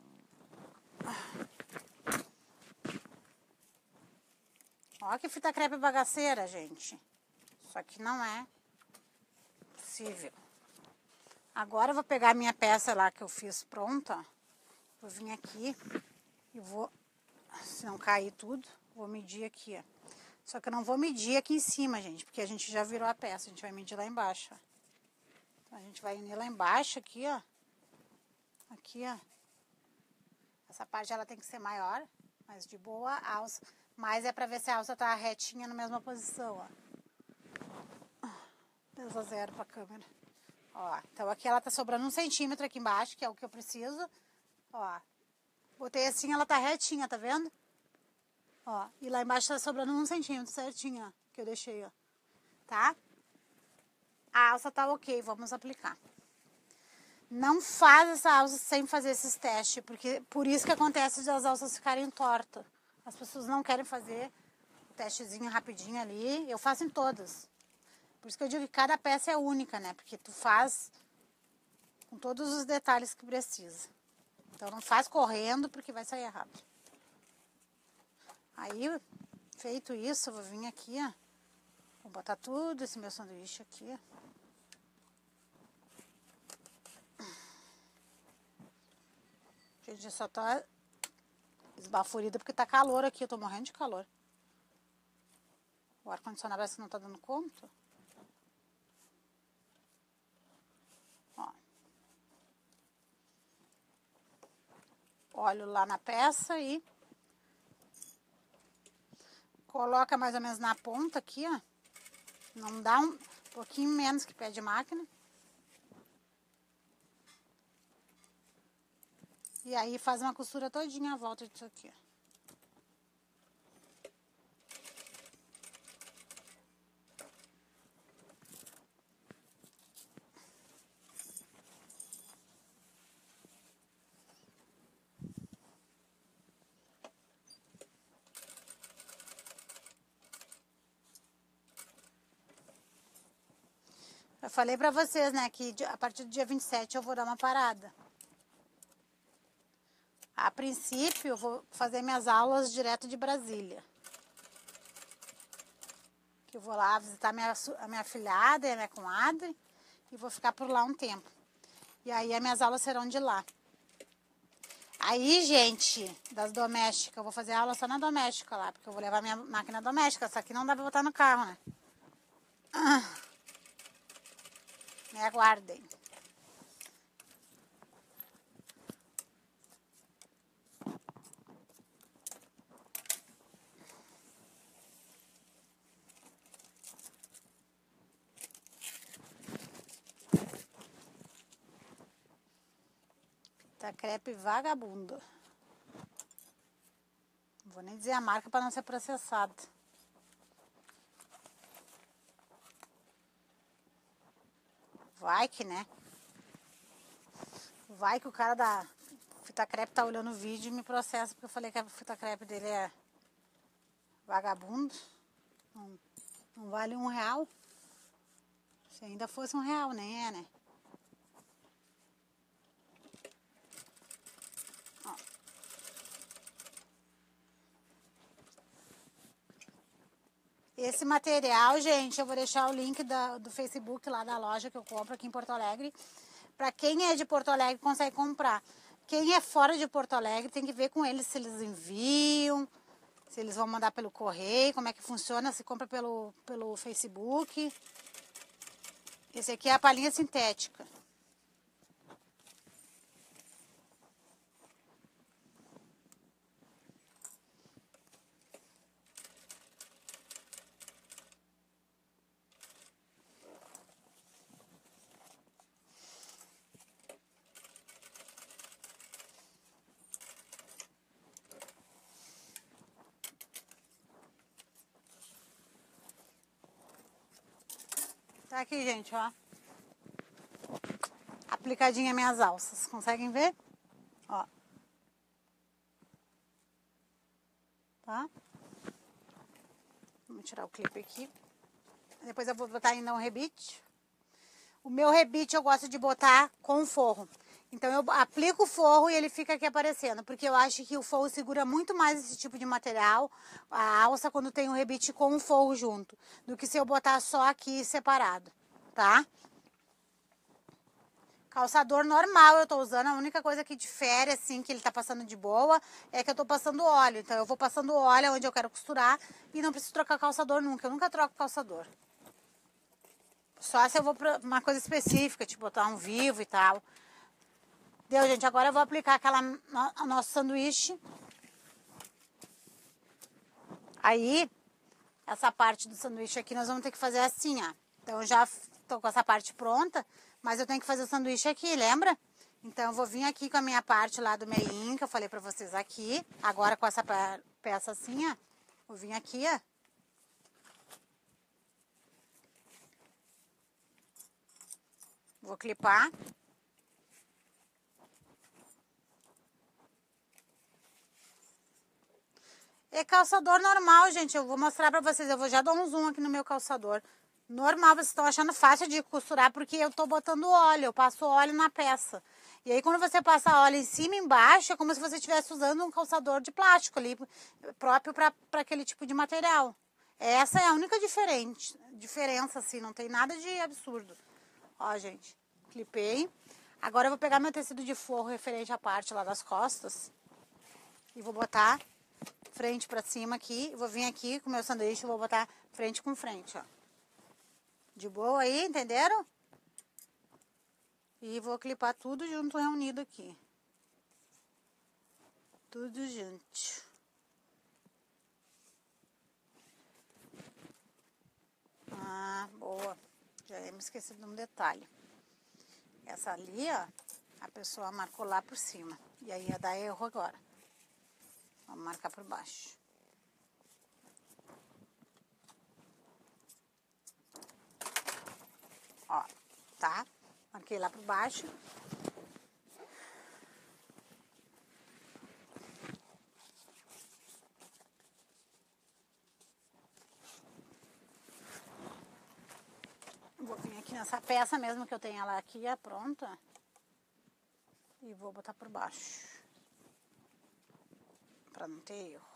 [SPEAKER 1] Ó que fita crepe bagaceira, gente. Isso aqui não é possível. Agora eu vou pegar a minha peça lá que eu fiz pronta. Vou vir aqui e vou, se não cair tudo, vou medir aqui, ó. Só que eu não vou medir aqui em cima, gente, porque a gente já virou a peça. A gente vai medir lá embaixo, ó. Então a gente vai unir lá embaixo aqui, ó. Aqui, ó. Essa parte ela tem que ser maior, mas de boa a alça. Mas é pra ver se a alça tá retinha na mesma posição, ó. Pesa 0 pra câmera. Ó, então aqui ela tá sobrando 1 centímetro aqui embaixo, que é o que eu preciso. Ó, botei assim, ela tá retinha, tá vendo? Ó, e lá embaixo tá sobrando 1 centímetro certinho, ó, que eu deixei, ó. Tá? A alça tá ok, vamos aplicar. Não faz essa alça sem fazer esses testes, porque por isso que acontece de as alças ficarem tortas. As pessoas não querem fazer o testezinho rapidinho ali. Eu faço em todas. Por isso que eu digo que cada peça é única, né? Porque tu faz com todos os detalhes que precisa. Então não faz correndo, porque vai sair errado. Aí, feito isso, eu vou vir aqui, ó. Vou botar tudo esse meu sanduíche aqui, ó. Gente, eu só tô esbaforida porque tá calor aqui, eu tô morrendo de calor. O ar-condicionado parece que não tá dando conta. Ó. Olho lá na peça e coloca mais ou menos na ponta aqui, ó. Não dá um pouquinho menos que pé de máquina. E aí faz uma costura todinha à volta disso aqui, ó. Eu falei pra vocês, né, que a partir do dia 27 eu vou dar uma parada. A princípio, eu vou fazer minhas aulas direto de Brasília. Que eu vou lá visitar a minha afilhada e a minha comadre e vou ficar por lá um tempo. E aí as minhas aulas serão de lá. Aí, gente, das domésticas, eu vou fazer aula só na doméstica lá, porque eu vou levar minha máquina doméstica. Essa aqui não dá pra botar no carro, né? Me aguardem. Tá crepe vagabundo. Não vou nem dizer a marca para não ser processado. Vai que, né? Vai que o cara da fita crepe tá olhando o vídeo e me processa porque eu falei que a fita crepe dele é vagabundo. Não vale R$1. Se ainda fosse R$1, nem é, né? Ó. Esse material, gente, eu vou deixar o link do Facebook lá da loja que eu compro aqui em Porto Alegre. Para quem é de Porto Alegre consegue comprar. Quem é fora de Porto Alegre tem que ver com eles se eles enviam, se eles vão mandar pelo correio, como é que funciona, se compra pelo Facebook. Esse aqui é a palhinha sintética. Tá aqui, gente, ó. Aplicadinha minhas alças. Conseguem ver? Ó. Tá? Vamos tirar o clipe aqui. Depois eu vou botar ainda um rebite. O meu rebite eu gosto de botar com forro. Então eu aplico o forro e ele fica aqui aparecendo. Porque eu acho que o forro segura muito mais esse tipo de material, a alça, quando tem o rebite com o forro junto, do que se eu botar só aqui separado, tá? Calçador normal eu tô usando, a única coisa que difere, assim, que ele tá passando de boa, é que eu tô passando óleo. Então eu vou passando óleo onde eu quero costurar e não preciso trocar calçador nunca. Eu nunca troco calçador. Só se eu vou pra uma coisa específica, tipo botar um vivo e tal. Deu, gente? Agora eu vou aplicar o nosso sanduíche. Aí, essa parte do sanduíche aqui nós vamos ter que fazer assim, ó. Então eu já tô com essa parte pronta, mas eu tenho que fazer o sanduíche aqui, lembra? Então eu vou vir aqui com a minha parte lá do meinho, que eu falei pra vocês aqui. Agora com essa peça assim, ó. Vou vir aqui, ó. Vou clipar. É calçador normal, gente. Eu vou mostrar pra vocês. Eu vou já dar um zoom aqui no meu calçador. Normal, vocês estão achando fácil de costurar porque eu tô botando óleo. Eu passo óleo na peça. E aí quando você passa óleo em cima e embaixo, é como se você estivesse usando um calçador de plástico ali, próprio para aquele tipo de material. Essa é a única diferença, assim. Não tem nada de absurdo. Ó, gente. Clipei. Agora eu vou pegar meu tecido de forro referente à parte lá das costas. E vou botar frente pra cima aqui. Vou vir aqui com o meu sanduíche e vou botar frente com frente, ó. De boa aí, entenderam? E vou clipar tudo junto, reunido aqui. Tudo junto. Ah, boa. Já ia me esquecer de um detalhe. Essa ali, ó, a pessoa marcou lá por cima. E aí ia dar erro agora. Vamos marcar por baixo. Ó, tá? Marquei lá por baixo. Vou vir aqui nessa peça mesmo que eu tenho ela aqui, é pronta. E vou botar por baixo. Pra não ter erro.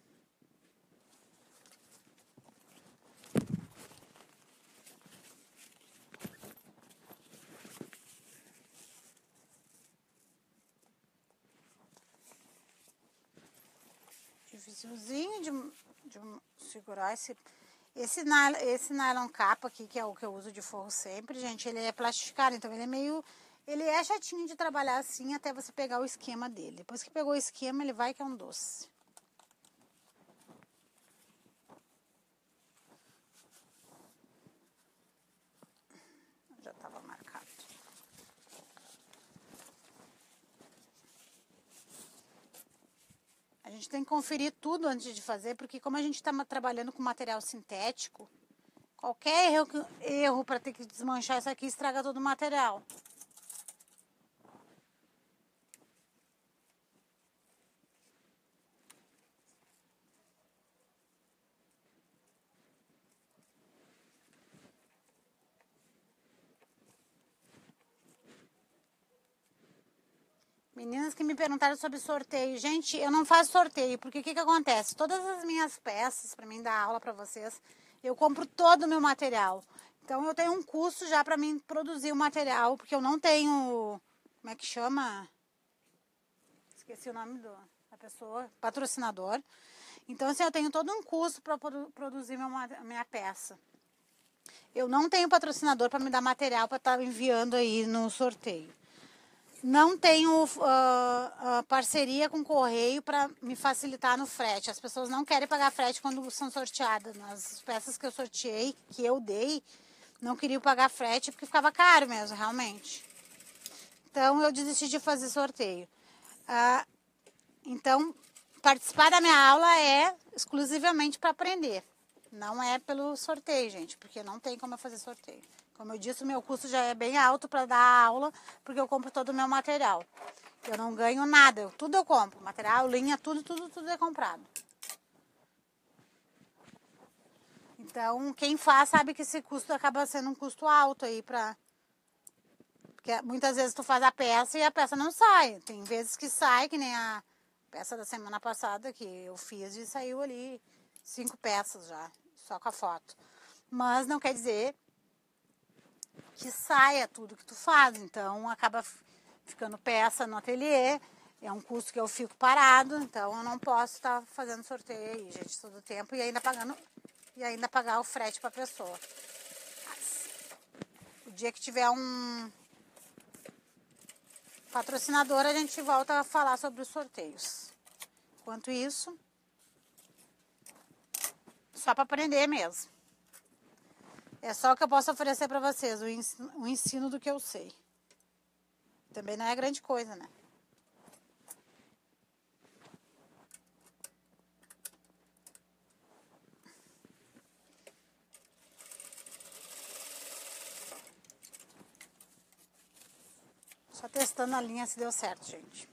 [SPEAKER 1] Dificilzinho de segurar esse nylon capa aqui, que é o que eu uso de forro sempre, gente, ele é plastificado, então ele é chatinho de trabalhar assim até você pegar o esquema dele. Depois que pegou o esquema, ele vai que é um doce. Já estava marcado. A gente tem que conferir tudo antes de fazer, porque como a gente está trabalhando com material sintético, qualquer erro para ter que desmanchar isso aqui estraga todo o material. Meninas que me perguntaram sobre sorteio. Gente, eu não faço sorteio, porque o que acontece? Todas as minhas peças, para mim dar aula para vocês, eu compro todo o meu material. Então eu tenho um custo já para mim produzir o material, porque eu não tenho, como é que chama? Esqueci o nome da pessoa, patrocinador. Então assim, eu tenho todo um custo para produzir minha peça. Eu não tenho patrocinador para me dar material para estar enviando aí no sorteio. Não tenho parceria com correio para me facilitar no frete. As pessoas não querem pagar frete quando são sorteadas. Nas peças que eu sorteei, que eu dei, não queriam pagar frete porque ficava caro mesmo, realmente. Então, eu desisti de fazer sorteio. Então, participar da minha aula é exclusivamente para aprender. Não é pelo sorteio, gente, porque não tem como eu fazer sorteio. Como eu disse, o meu custo já é bem alto para dar aula, porque eu compro todo o meu material. Eu não ganho nada, tudo eu compro. Material, linha, tudo é comprado. Então, quem faz sabe que esse custo acaba sendo um custo alto aí pra... Porque muitas vezes tu faz a peça e a peça não sai. Tem vezes que sai, que nem a peça da semana passada que eu fiz e saiu ali 5 peças já, só com a foto. Mas não quer dizer que saia tudo que tu faz. Então, acaba ficando peça no ateliê. É um custo que eu fico parado, então eu não posso estar fazendo sorteio aí, gente, todo o tempo e ainda pagando... E ainda pagar o frete para a pessoa. O dia que tiver um patrocinador, a gente volta a falar sobre os sorteios. Enquanto isso, só para aprender mesmo. É só o que eu posso oferecer para vocês, o ensino do que eu sei. Também não é grande coisa, né? Só testando a linha se deu certo, gente.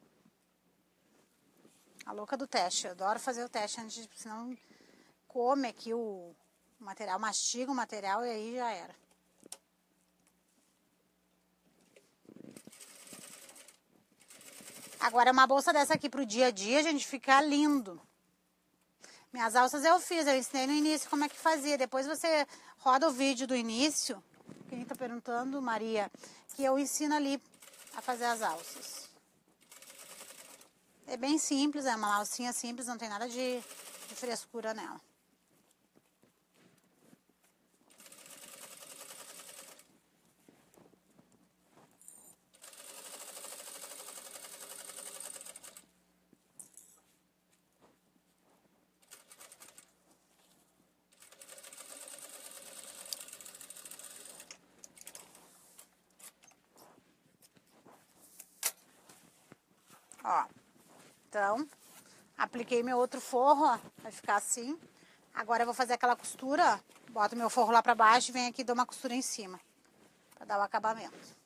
[SPEAKER 1] A louca do teste. Eu adoro fazer o teste antes, senão come aqui o material, mastiga o material e aí já era. Agora, uma bolsa dessa aqui pro dia a dia, gente, fica lindo. Minhas alças eu fiz, eu ensinei no início como é que fazia. Depois você roda o vídeo do início. Quem tá perguntando, Maria, que eu ensino ali a fazer as alças. É bem simples, é uma alcinha simples, não tem nada de frescura nela. Ó, então, apliquei meu outro forro, ó, vai ficar assim. Agora eu vou fazer aquela costura, ó, boto meu forro lá pra baixo e venho aqui e dou uma costura em cima, pra dar o acabamento.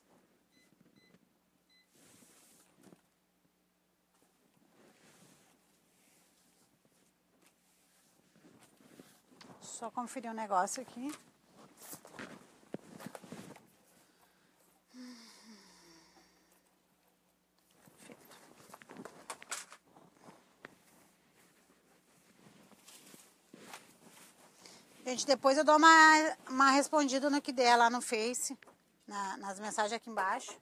[SPEAKER 1] Só conferir um negócio aqui. Gente, depois eu dou uma respondida no que der lá no Face, nas mensagens aqui embaixo.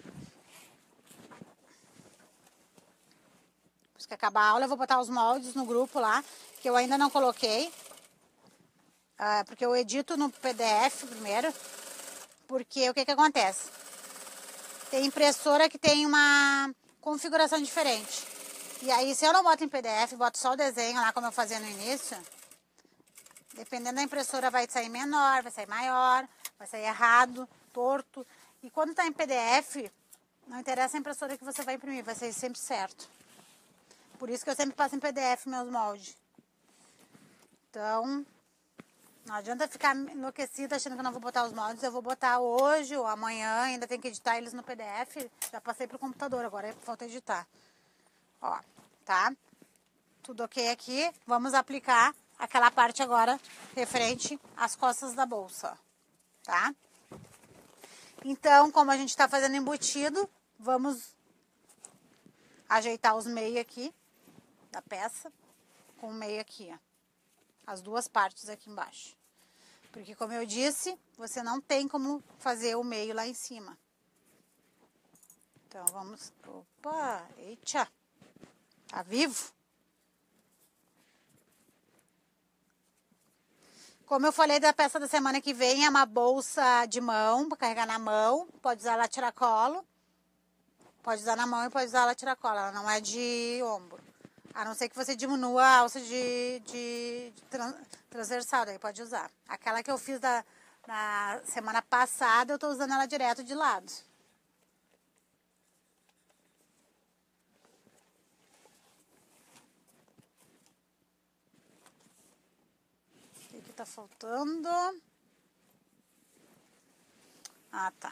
[SPEAKER 1] Depois que acabar a aula, eu vou botar os moldes no grupo lá, que eu ainda não coloquei. Porque eu edito no PDF primeiro. Porque o que acontece? Tem impressora que tem uma configuração diferente. E aí, se eu não boto em PDF, boto só o desenho lá, como eu fazia no início... Dependendo da impressora vai sair menor, vai sair maior, vai sair errado, torto. E quando está em PDF, não interessa a impressora que você vai imprimir, vai sair sempre certo. Por isso que eu sempre passo em PDF meus moldes. Então, não adianta ficar enlouquecida achando que eu não vou botar os moldes. Eu vou botar hoje ou amanhã, ainda tem que editar eles no PDF. Já passei pro computador, agora falta editar. Ó, tá? Tudo ok aqui. Vamos aplicar aquela parte agora referente às costas da bolsa, tá? Então, como a gente tá fazendo embutido, vamos ajeitar os meios aqui da peça com o meio aqui, ó. As duas partes aqui embaixo. Porque, como eu disse, você não tem como fazer o meio lá em cima. Então, vamos... Opa! Eita! Tá vivo? Como eu falei da peça da semana que vem, é uma bolsa de mão, para carregar na mão. Pode usar ela tiracolo. Pode usar na mão e pode usar ela tiracolo. Ela não é de ombro. A não ser que você diminua a alça de transversal, daí pode usar. Aquela que eu fiz na semana passada, eu tô usando ela direto de lado. tá faltando. Ah, tá.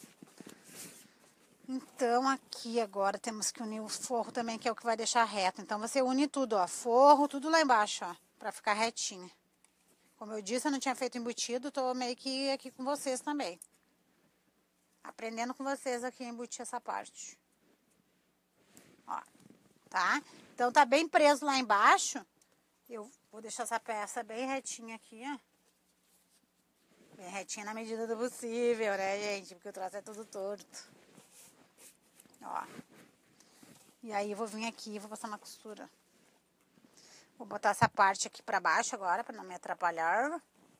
[SPEAKER 1] Então, aqui agora temos que unir o forro também, que é o que vai deixar reto. Então, você une tudo, ó, forro, tudo lá embaixo, ó, pra ficar retinho. Como eu disse, eu não tinha feito embutido, tô meio que aqui com vocês também. Aprendendo com vocês aqui a embutir essa parte. Ó, tá? Então, tá bem preso lá embaixo. Eu vou deixar essa peça bem retinha aqui, ó. Bem retinha na medida do possível, né, gente? Porque o troço é tudo torto. Ó. E aí, eu vou vir aqui e vou passar uma costura. Vou botar essa parte aqui pra baixo agora, pra não me atrapalhar.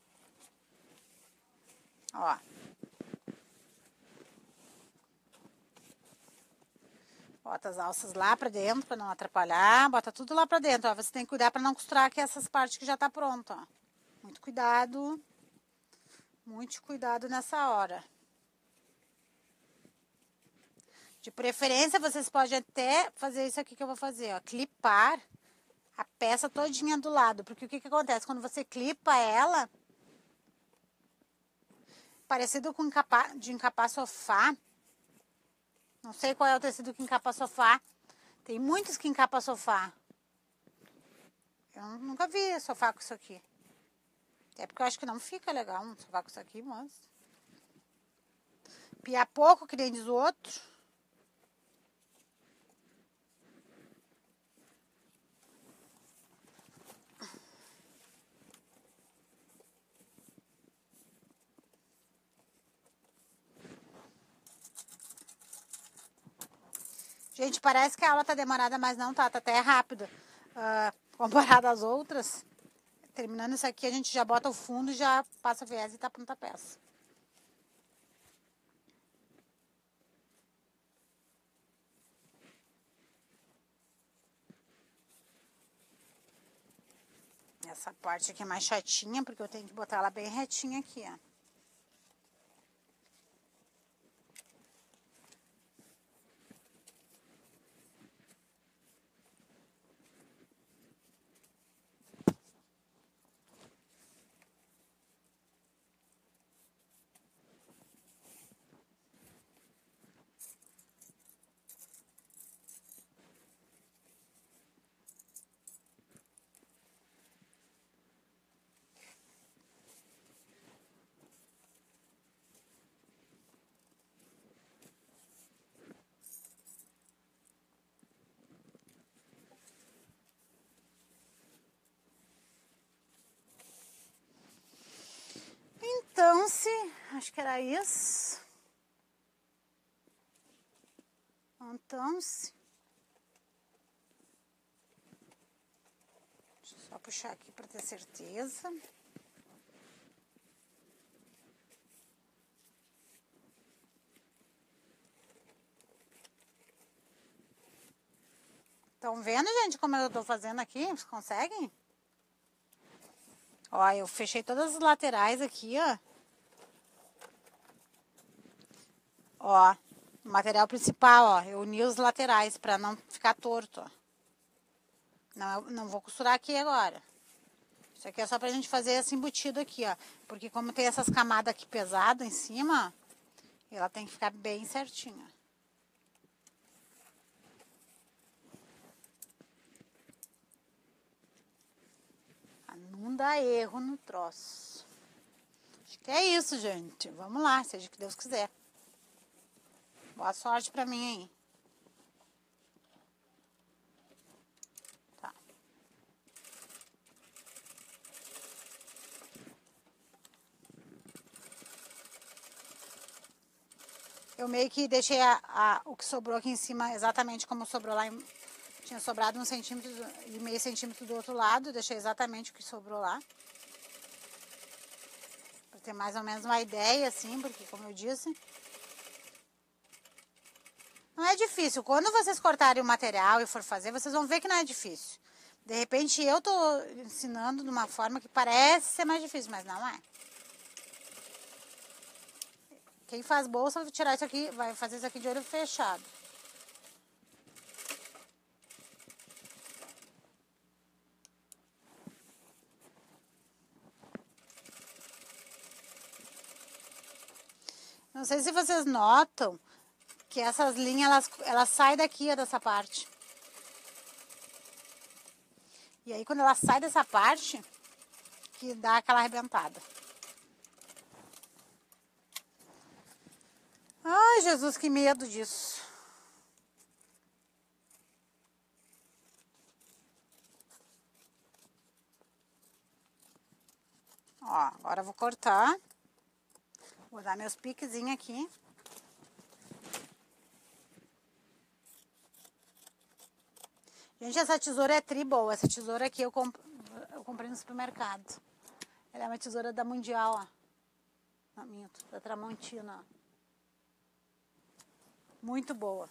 [SPEAKER 1] Ó. Bota as alças lá pra dentro, pra não atrapalhar. Bota tudo lá pra dentro, ó. Você tem que cuidar pra não costurar aqui essas partes que já tá pronta, ó. Muito cuidado. Muito cuidado nessa hora. De preferência, vocês podem até fazer isso aqui que eu vou fazer, ó. Clipar a peça todinha do lado. Porque o que acontece? Quando você clipa ela, parecido com de encapar sofá. Não sei qual é o tecido que encapa sofá. Tem muitos que encapam sofá. Eu nunca vi sofá com isso aqui. Até porque eu acho que não fica legal um sofá com isso aqui, mas... Piar pouco, que nem diz o outro. Gente, parece que a aula tá demorada, mas não tá. Tá até rápido. Comparado às outras. Terminando isso aqui, a gente já bota o fundo, já passa o viés e tá pronta a peça. Essa parte aqui é mais chatinha, porque eu tenho que botar ela bem retinha aqui, ó. Então, acho que era isso. Então, deixa eu só puxar aqui para ter certeza. Estão vendo, gente, como eu tô fazendo aqui? Vocês conseguem? Ó, eu fechei todas as laterais aqui, ó. Ó, o material principal, ó, eu uni os laterais para não ficar torto, ó. Não vou costurar aqui agora. Isso aqui é só pra gente fazer esse embutido aqui, ó. Porque como tem essas camadas aqui pesadas em cima, ó, ela tem que ficar bem certinha. Pra não dar erro no troço. Acho que é isso, gente. Vamos lá, seja o que Deus quiser. Boa sorte pra mim aí. Tá. Eu meio que deixei o que sobrou aqui em cima exatamente como sobrou lá. Tinha sobrado 1,5 centímetro do outro lado. Deixei exatamente o que sobrou lá. Pra ter mais ou menos uma ideia, assim, porque como eu disse... Não é difícil. Quando vocês cortarem o material e for fazer, vocês vão ver que não é difícil. De repente, eu tô ensinando de uma forma que parece ser mais difícil, mas não é. Quem faz bolsa vai tirar isso aqui, vai fazer isso aqui de olho fechado. Não sei se vocês notam que essas linhas, elas saem daqui, ó, dessa parte. E aí, quando ela sai dessa parte, que dá aquela arrebentada. Ai, Jesus, que medo disso. Ó, agora eu vou cortar. Vou dar meus piquezinhos aqui. Gente, essa tesoura é tri boa. Essa tesoura aqui eu comprei no supermercado. Ela é uma tesoura da Mundial, ó. Não, minto, da Tramontina, ó. Muito boa.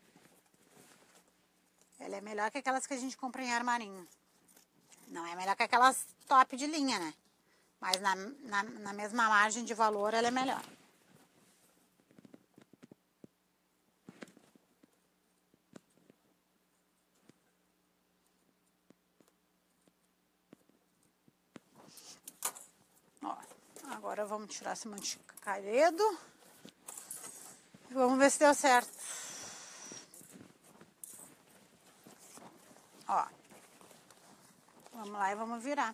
[SPEAKER 1] Ela é melhor que aquelas que a gente compra em armarinho. Não é melhor que aquelas top de linha, né? Mas na mesma margem de valor, ela é melhor. Ó, agora vamos tirar esse monte de caredo. E vamos ver se deu certo. Ó. Vamos lá e vamos virar.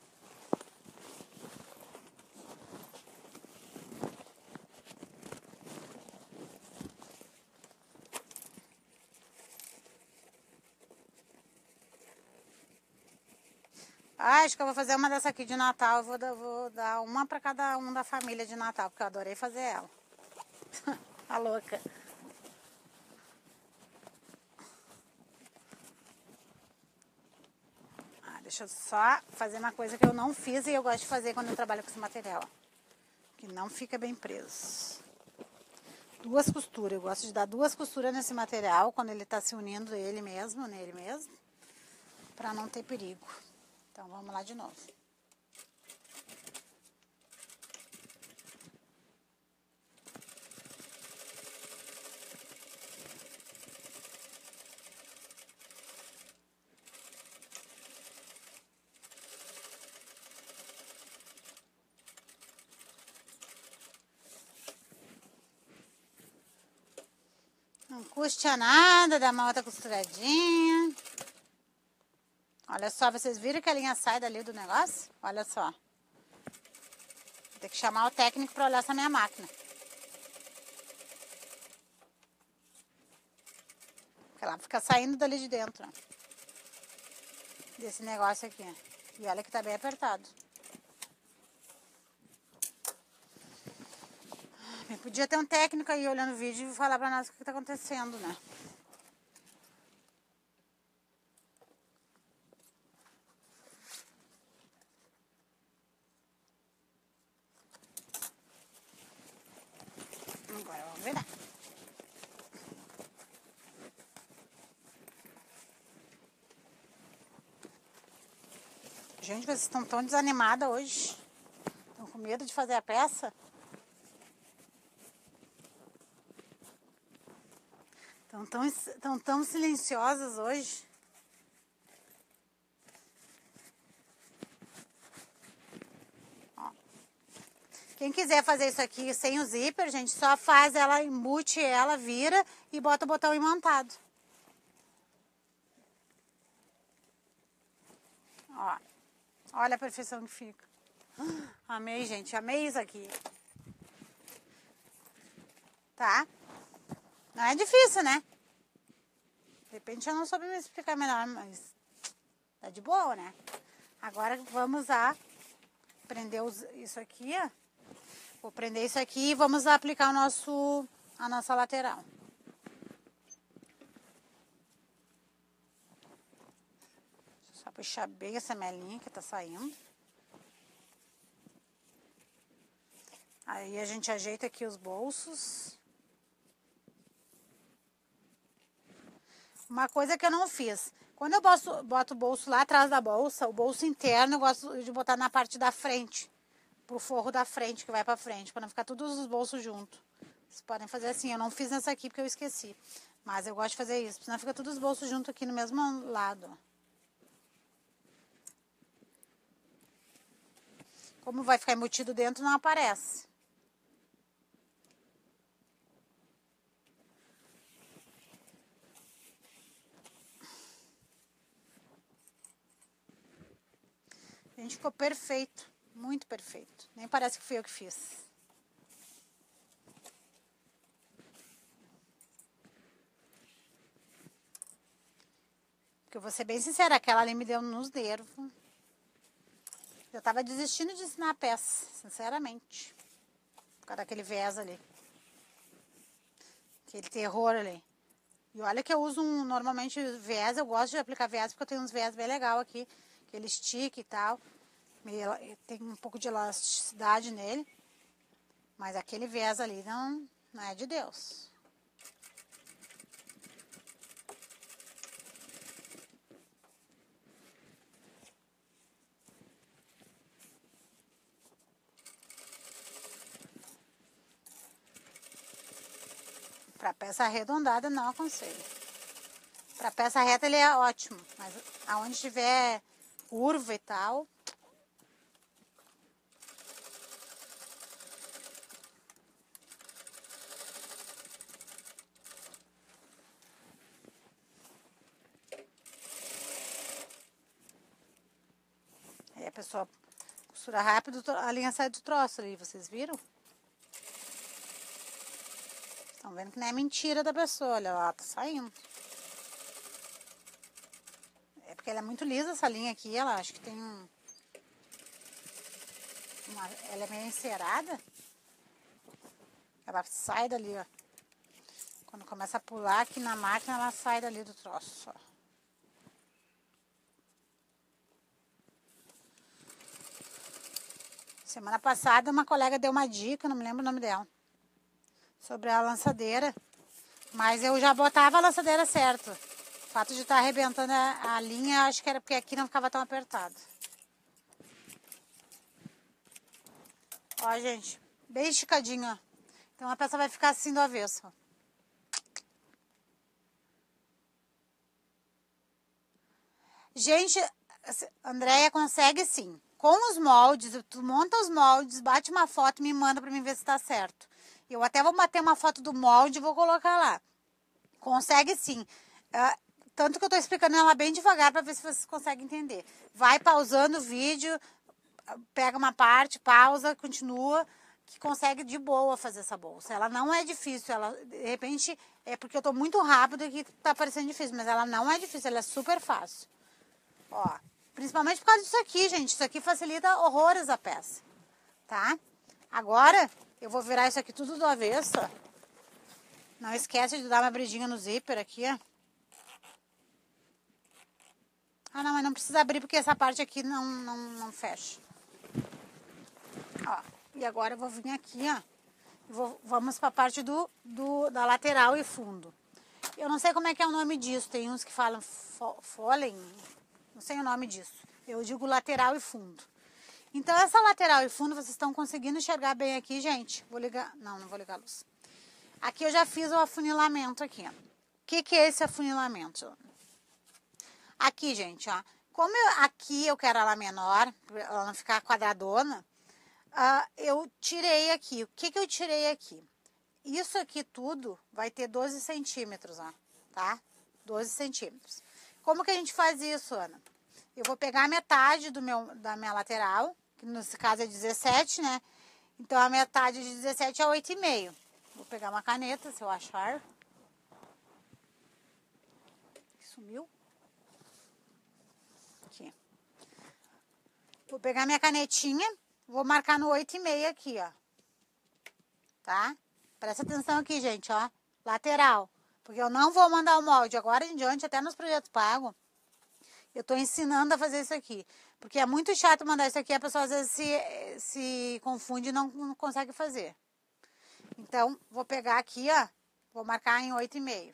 [SPEAKER 1] Ah, acho que eu vou fazer uma dessa aqui de Natal. Eu vou dar uma para cada um da família de Natal, porque eu adorei fazer ela. A louca. Ah, deixa eu só fazer uma coisa que eu não fiz e eu gosto de fazer quando eu trabalho com esse material. Que não fica bem preso. Duas costuras. Eu gosto de dar duas costuras nesse material quando ele tá se unindo nele mesmo, para não ter perigo. Então, vamos lá de novo. Não custa nada, dá uma outra costuradinha. Olha só, vocês viram que a linha sai dali do negócio? Olha só. Vou ter que chamar o técnico para olhar essa minha máquina. Porque ela fica saindo dali de dentro, ó. Desse negócio aqui. E olha que tá bem apertado. Podia ter um técnico aí olhando o vídeo e falar pra nós o que tá acontecendo, né? Agora vamos virar. Gente, vocês estão tão desanimadas hoje. Estão com medo de fazer a peça? Estão tão silenciosas hoje. Ó. Quem quiser fazer isso aqui sem o zíper, gente, só faz ela, embute ela, vira e bota o botão imantado. Ó. Olha a perfeição que fica. Amei, gente. Amei isso aqui. Tá? Não é difícil, né? De repente eu não soube me explicar melhor, mas tá de boa, né? Agora vamos prender isso aqui, ó. Vou prender isso aqui e vamos aplicar a nossa lateral. Só puxar bem essa melinha que tá saindo. Aí a gente ajeita aqui os bolsos. Uma coisa que eu não fiz. Quando eu boto o bolso lá atrás da bolsa, o bolso interno eu gosto de botar na parte da frente. Pro forro da frente, que vai pra frente, para não ficar todos os bolsos juntos. Vocês podem fazer assim, eu não fiz nessa aqui porque eu esqueci. Mas eu gosto de fazer isso, senão fica todos os bolsos juntos aqui no mesmo lado. Como vai ficar embutido dentro, não aparece. Gente, ficou perfeito. Muito perfeito. Nem parece que fui eu que fiz. Porque eu vou ser bem sincera, aquela ali me deu nos nervos. Eu tava desistindo de ensinar a peça, sinceramente. Por causa daquele viés ali. Aquele terror ali. E olha que eu uso normalmente viés, eu gosto de aplicar viés porque eu tenho uns viés bem legal aqui. Que ele estica e tal. Tem um pouco de elasticidade nele. Mas aquele viés ali não é de Deus. Para peça arredondada, não aconselho. Para peça reta, ele é ótimo. Mas aonde tiver curva e tal... Aí a pessoa costura rápido, a linha sai do troço ali, vocês viram? Estão vendo que não é mentira da pessoa, olha lá, tá saindo. É porque ela é muito lisa essa linha aqui, ela acho que tem ela é meio encerada. Ela sai dali, ó. Quando começa a pular aqui na máquina, ela sai dali do troço, ó. Semana passada uma colega deu uma dica, não me lembro o nome dela, sobre a lançadeira. Mas eu já botava a lançadeira certo. O fato de estar arrebentando a linha, acho que era porque aqui não ficava tão apertado. Ó, gente, bem esticadinho, ó. Então a peça vai ficar assim do avesso, ó. Gente, a Andréia consegue sim. Com os moldes, tu monta os moldes, bate uma foto e me manda pra mim ver se tá certo. Eu até vou bater uma foto do molde e vou colocar lá. Consegue sim. Tanto que eu tô explicando ela bem devagar pra ver se vocês conseguem entender. Vai pausando o vídeo, pega uma parte, pausa, continua, que consegue de boa fazer essa bolsa. Ela não é difícil, ela, de repente, é porque eu tô muito rápido e que tá parecendo difícil, mas ela não é difícil, ela é super fácil. Ó, principalmente por causa disso aqui, gente. Isso aqui facilita horrores a peça, tá? Agora, eu vou virar isso aqui tudo do avesso, ó. Não esquece de dar uma abridinha no zíper aqui, ó. Ah, não, mas não precisa abrir porque essa parte aqui não fecha. Ó, e agora eu vou vir aqui, ó. Vamos pra parte da lateral e fundo. Eu não sei como é que é o nome disso. Tem uns que falam folem. Não sei o nome disso. Eu digo lateral e fundo. Então, essa lateral e fundo, vocês estão conseguindo enxergar bem aqui, gente? Vou ligar... Não vou ligar a luz. Aqui eu já fiz o afunilamento aqui, ó. O que é esse afunilamento? Aqui, gente, ó. Como aqui eu quero ela menor, pra ela não ficar quadradona, eu tirei aqui. O que eu tirei aqui? Isso aqui tudo vai ter 12 centímetros, ó. Tá? 12 centímetros. Como que a gente faz isso, Ana? Eu vou pegar a metade da minha lateral, que nesse caso é 17, né? Então, a metade de 17 é 8,5. Vou pegar uma caneta, se eu achar. Sumiu? Aqui. Vou pegar minha canetinha, vou marcar no 8,5 aqui, ó. Tá? Presta atenção aqui, gente, ó. Lateral. Porque eu não vou mandar o molde agora em diante, até nos projetos pagos. Eu tô ensinando a fazer isso aqui. Porque é muito chato mandar isso aqui, a pessoa às vezes se confunde e não consegue fazer. Então, vou pegar aqui, ó. Vou marcar em 8,5.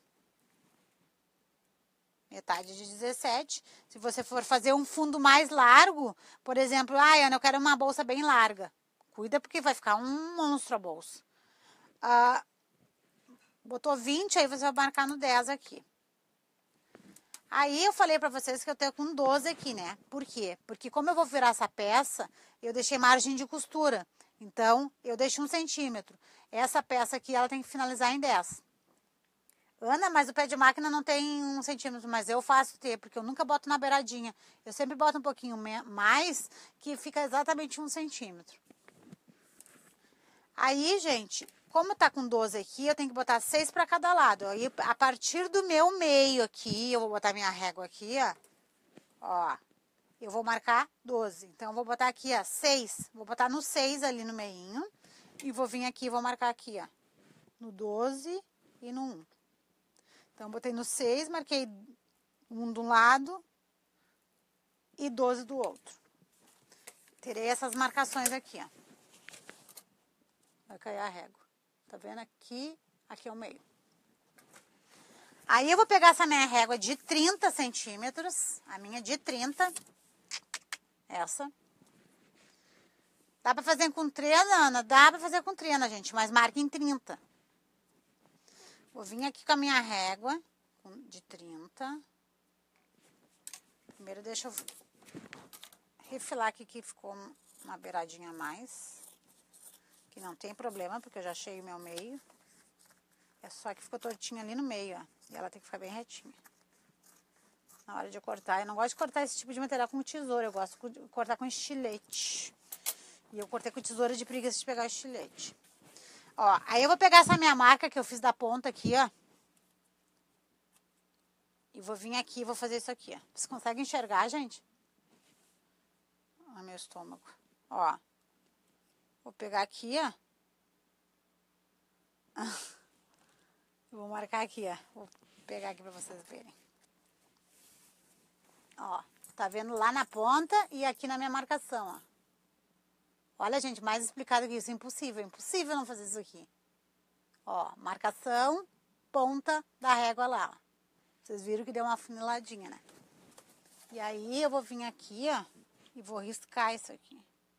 [SPEAKER 1] Metade de 17. Se você for fazer um fundo mais largo, por exemplo, Ana, eu quero uma bolsa bem larga. Cuida porque vai ficar um monstro a bolsa. Botou 20, aí você vai marcar no 10 aqui. Aí eu falei pra vocês que eu tenho com 12 aqui, né? Por quê? Porque como eu vou virar essa peça, eu deixei margem de costura. Então, eu deixo 1 centímetro. Essa peça aqui, ela tem que finalizar em 10. Ana, mas o pé de máquina não tem 1 centímetro, mas eu faço ter, porque eu nunca boto na beiradinha. Eu sempre boto um pouquinho mais, que fica exatamente 1 centímetro. Aí, gente, como tá com 12 aqui, eu tenho que botar 6 para cada lado. Aí, a partir do meu meio aqui, eu vou botar minha régua aqui, ó. Eu vou marcar 12. Então, eu vou botar aqui, ó, 6. Vou botar no 6 ali no meinho. E vou vir aqui e vou marcar aqui, ó. No 12 e no 1. Então, botei no 6, marquei 1 de um lado e 12 do outro. Terei essas marcações aqui, ó. Vai cair a régua. Tá vendo? Aqui é o meio. Aí, eu vou pegar essa minha régua de 30 centímetros. A minha de 30. Essa. Dá pra fazer com trena, Ana? Dá pra fazer com trena, gente. Mas marca em 30. Vou vir aqui com a minha régua de 30. Primeiro deixa eu refilar aqui que ficou uma beiradinha a mais. Que não tem problema, porque eu já achei o meu meio. É só que ficou tortinha ali no meio, ó. E ela tem que ficar bem retinha. Na hora de cortar, eu não gosto de cortar esse tipo de material com tesoura. Eu gosto de cortar com estilete. E eu cortei com tesoura de preguiça de pegar o estilete. Ó, aí eu vou pegar essa minha marca que eu fiz da ponta aqui, ó. E vou vir aqui e vou fazer isso aqui, ó. Vocês conseguem enxergar, gente? Olha meu estômago. Ó. Vou pegar aqui, ó. Vou marcar aqui, ó. Vou pegar aqui pra vocês verem. Ó. Tá vendo lá na ponta e aqui na minha marcação, ó. Olha, gente, mais explicado que isso. Impossível. Impossível não fazer isso aqui. Ó. Marcação, ponta da régua lá, ó. Vocês viram que deu uma funiladinha, né? E aí, eu vou vir aqui, ó. E vou riscar isso aqui.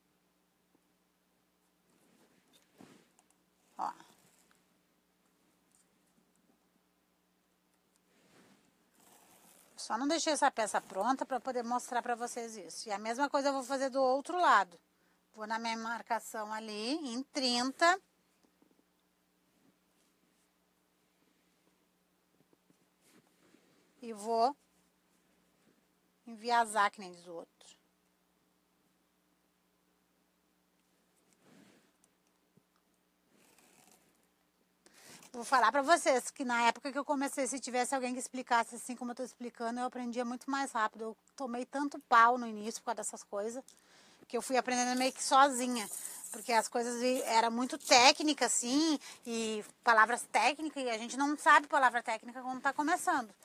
[SPEAKER 1] Ó. Só não deixei essa peça pronta para poder mostrar para vocês isso. E a mesma coisa eu vou fazer do outro lado. Vou na minha marcação ali, em 30. E vou enviasar que nem diz o outro. Vou falar pra vocês que na época que eu comecei, se tivesse alguém que explicasse assim como eu tô explicando, eu aprendia muito mais rápido. Eu tomei tanto pau no início por causa dessas coisas, que eu fui aprendendo meio que sozinha. Porque as coisas eram muito técnicas, assim, e palavras técnicas, e a gente não sabe palavra técnica quando tá começando.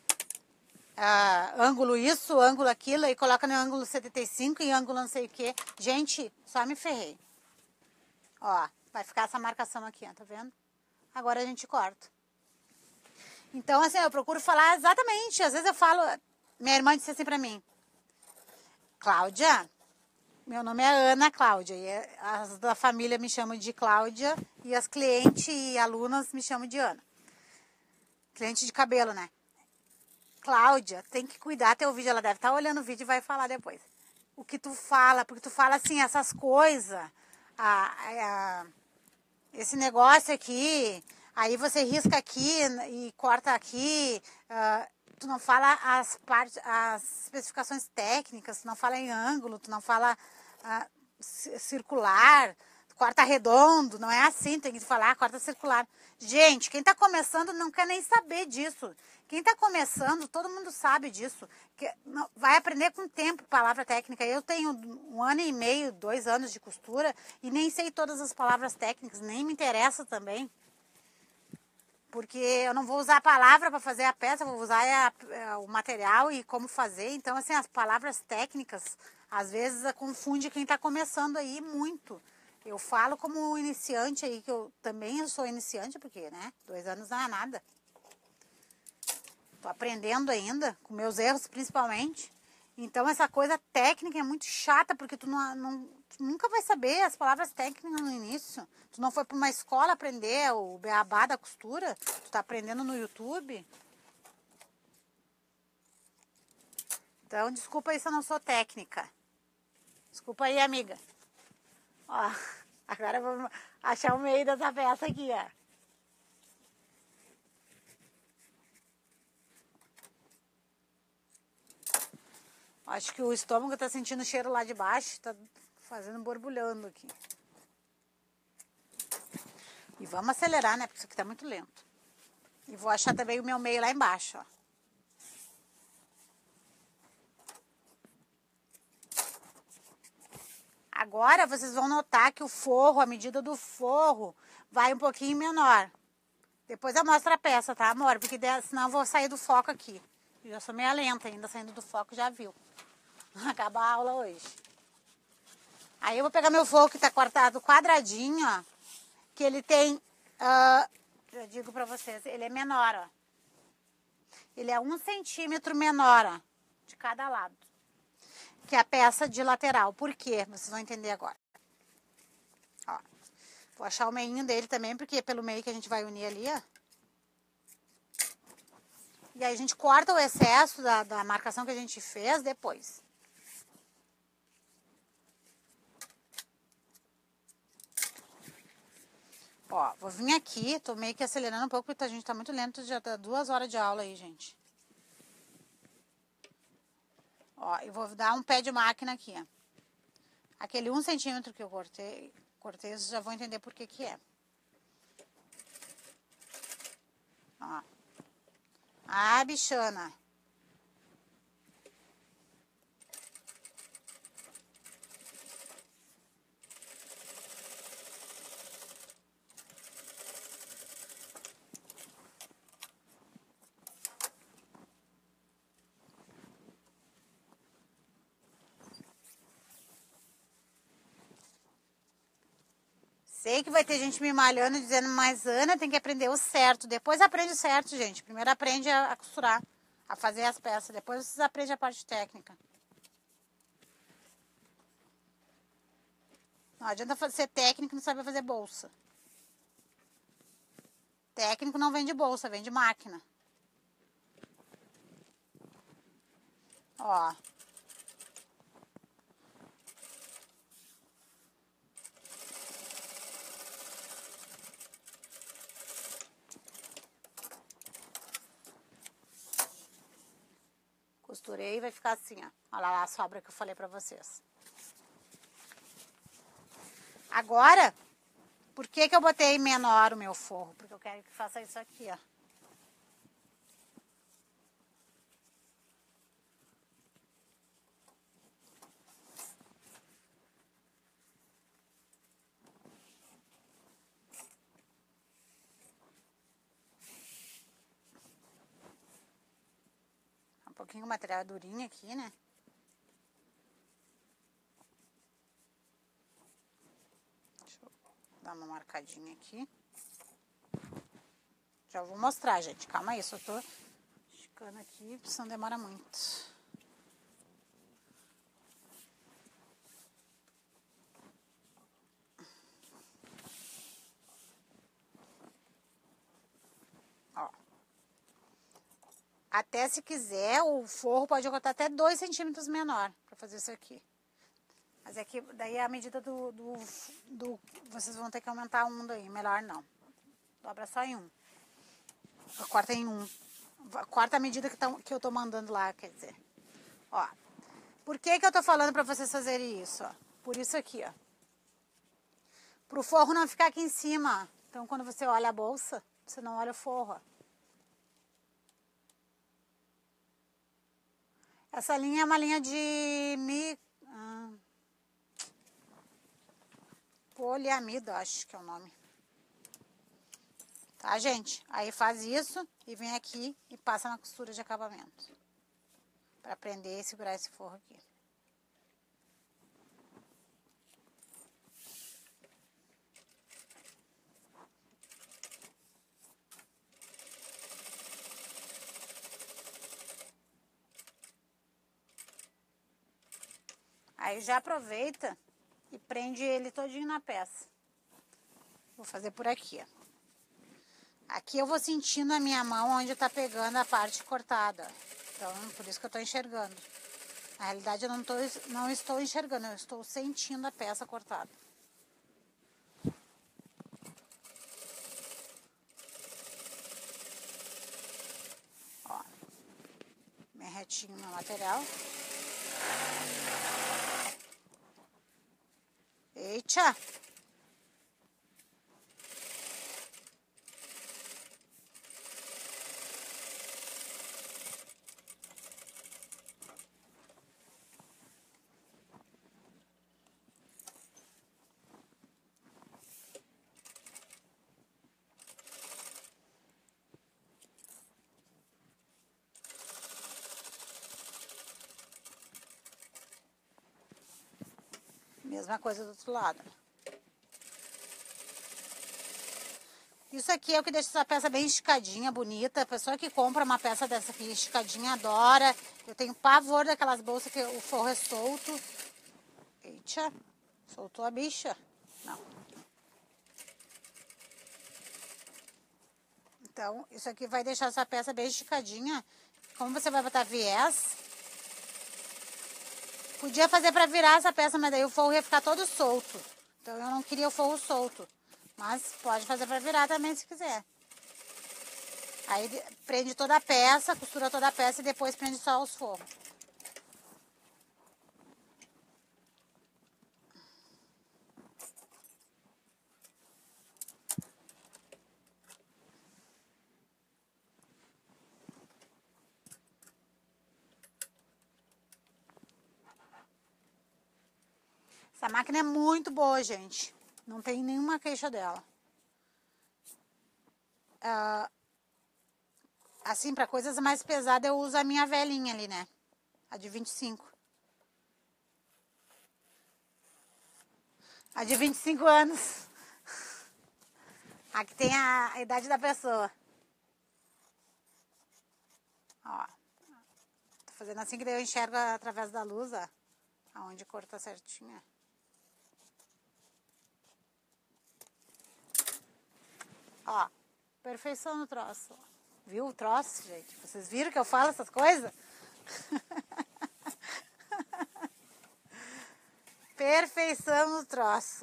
[SPEAKER 1] Ângulo isso, ângulo aquilo, e coloca no ângulo 75 e ângulo não sei o que. Gente, só me ferrei. Ó, vai ficar essa marcação aqui, ó, tá vendo? Agora a gente corta. Então, assim, eu procuro falar exatamente. Às vezes eu falo... Minha irmã disse assim pra mim. Cláudia, meu nome é Ana Cláudia. E as da família me chamam de Cláudia. E as clientes e alunas me chamam de Ana. Cliente de cabelo, né? Cláudia, tem que cuidar teu vídeo. Ela deve estar olhando o vídeo e vai falar depois. O que tu fala, porque tu fala assim, essas coisas... esse negócio aqui, aí você risca aqui e corta aqui, tu não fala as especificações técnicas, tu não fala em ângulo, tu não fala circular, corta redondo, não é assim, tem que falar corta circular. Gente, quem tá começando não quer nem saber disso. Quem tá começando, todo mundo sabe disso. Vai aprender com o tempo palavra técnica. Eu tenho 1 ano e meio, 2 anos de costura e nem sei todas as palavras técnicas, nem me interessa também. Porque eu não vou usar a palavra para fazer a peça, vou usar o material e como fazer. Então, assim, as palavras técnicas, às vezes, confunde quem tá começando aí muito. Eu falo como iniciante aí, que eu também sou iniciante, porque, né, 2 anos não é nada. Tô aprendendo ainda, com meus erros principalmente. Então, essa coisa técnica é muito chata, porque tu nunca vai saber as palavras técnicas no início. Tu não foi para uma escola aprender o beabá da costura, tu tá aprendendo no YouTube. Então, desculpa aí se eu não sou técnica. Desculpa aí, amiga. Ó, agora eu vou achar o meio dessa peça aqui, ó. Acho que o estômago tá sentindo o cheiro lá de baixo, tá fazendo borbulhando aqui. E vamos acelerar, né? Porque isso aqui tá muito lento. E vou achar também o meu meio lá embaixo, ó. Agora vocês vão notar que o forro, a medida do forro, vai um pouquinho menor. Depois eu mostro a peça, tá, amor? Porque senão eu vou sair do foco aqui. Eu já sou meio lenta ainda, saindo do foco, já viu. Acaba a aula hoje. Aí eu vou pegar meu forro que tá cortado quadradinho, ó. Que ele tem, eu digo pra vocês, ele é menor, ó. Ele é 1 centímetro menor, ó, de cada lado. Que é a peça de lateral. Por quê? Vocês vão entender agora. Ó. Vou achar o meinho dele também, porque é pelo meio que a gente vai unir ali, ó. E aí a gente corta o excesso da marcação que a gente fez depois. Ó, vou vir aqui, tô meio que acelerando um pouco, porque a gente tá muito lento, já tá 2 horas de aula aí, gente. Ó, e vou dar um pé de máquina aqui, ó. Aquele 1 centímetro que eu cortei, vocês já vão entender por que que é. Ó. Ah, bichana. Sei que vai ter gente me malhando dizendo, mas Ana tem que aprender o certo. Depois aprende o certo, gente. Primeiro aprende a costurar, a fazer as peças. Depois vocês aprendem a parte técnica. Não adianta ser técnico e não saber fazer bolsa. Técnico não vende bolsa, vende máquina. Ó. Costurei e vai ficar assim, ó. Olha lá a sobra que eu falei pra vocês. Agora, por que que eu botei menor o meu forro? Porque eu quero que faça isso aqui, ó. Um pouquinho o material durinho aqui, né? Deixa eu dar uma marcadinha aqui. Já vou mostrar, gente. Calma aí, só tô esticando aqui, porque senão demora muito. Ó. Até se quiser, o forro pode cortar até 2 centímetros menor pra fazer isso aqui. Mas é que daí a medida vocês vão ter que aumentar um daí, melhor não. Dobra só em 1. Corta em 1. Corta a medida que eu tô mandando lá, quer dizer. Ó. Por que que eu tô falando pra vocês fazerem isso, ó? Por isso aqui, ó. Pro forro não ficar aqui em cima, ó. Então, quando você olha a bolsa, você não olha o forro, ó. Essa linha é uma linha de poliamida, acho que é o nome. Tá, gente? Aí faz isso e vem aqui e passa na costura de acabamento. Pra prender e segurar esse forro aqui. Aí já aproveita e prende ele todinho na peça. Vou fazer por aqui, ó. Aqui eu vou sentindo a minha mão onde tá pegando a parte cortada. Então, por isso que eu tô enxergando. Na realidade, eu não estou enxergando, eu estou sentindo a peça cortada. Ó, bem retinho na lateral. Eita! Mesma coisa do outro lado. Isso aqui é o que deixa essa peça bem esticadinha, bonita. A pessoa que compra uma peça dessa aqui esticadinha adora. Eu tenho pavor daquelas bolsas que o forro é solto. Eita, soltou a bicha. Não. Então, isso aqui vai deixar essa peça bem esticadinha. Como você vai botar viés, podia fazer para virar essa peça, mas daí o forro ia ficar todo solto. Então, eu não queria o forro solto. Mas pode fazer para virar também se quiser. Aí prende toda a peça, costura toda a peça e depois prende só os forros. Essa máquina é muito boa, gente. Não tem nenhuma queixa dela. Assim, para coisas mais pesadas, eu uso a minha velhinha ali, né? A de 25. A de 25 anos. Aqui tem a idade da pessoa. Ó. Tô fazendo assim que daí eu enxergo através da luz, ó. Aonde corta certinho. Ó. Perfeição no troço. Viu o troço, gente? Vocês viram que eu falo essas coisas? Perfeição no troço.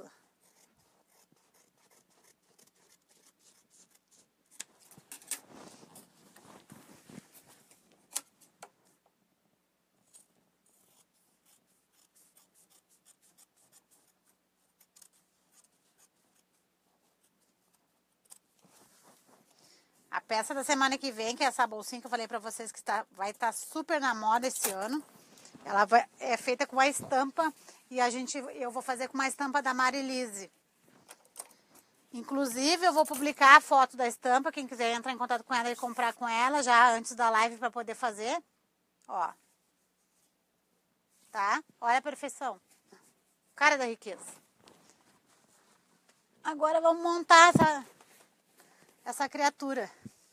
[SPEAKER 1] A peça da semana que vem, que é essa bolsinha que eu falei pra vocês que vai estar super na moda esse ano. Ela é feita com a estampa e eu vou fazer com uma estampa da Marilise. Inclusive, eu vou publicar a foto da estampa, quem quiser entrar em contato com ela e comprar com ela já antes da live para poder fazer. Ó. Tá? Olha a perfeição. Cara da riqueza. Agora vamos montar essa criatura.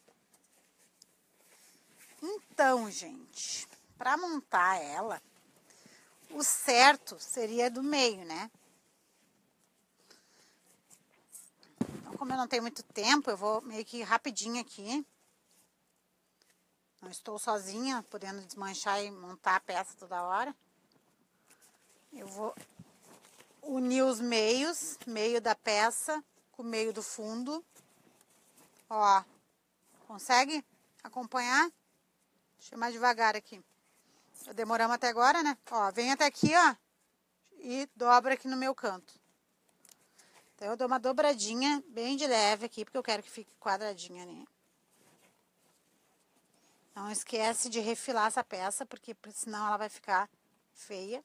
[SPEAKER 1] Então, gente, para montar ela, o certo seria do meio, né? Então, como eu não tenho muito tempo, eu vou meio que rapidinho aqui. Não estou sozinha, podendo desmanchar e montar a peça toda hora. Eu vou unir os meios, meio da peça com o meio do fundo. Ó, consegue acompanhar? Deixa eu mais devagar aqui. Demoramos até agora, né? Ó, vem até aqui, ó, e dobra aqui no meu canto. Então, eu dou uma dobradinha bem de leve aqui, porque eu quero que fique quadradinha ali. Não esquece de refilar essa peça, porque senão ela vai ficar feia.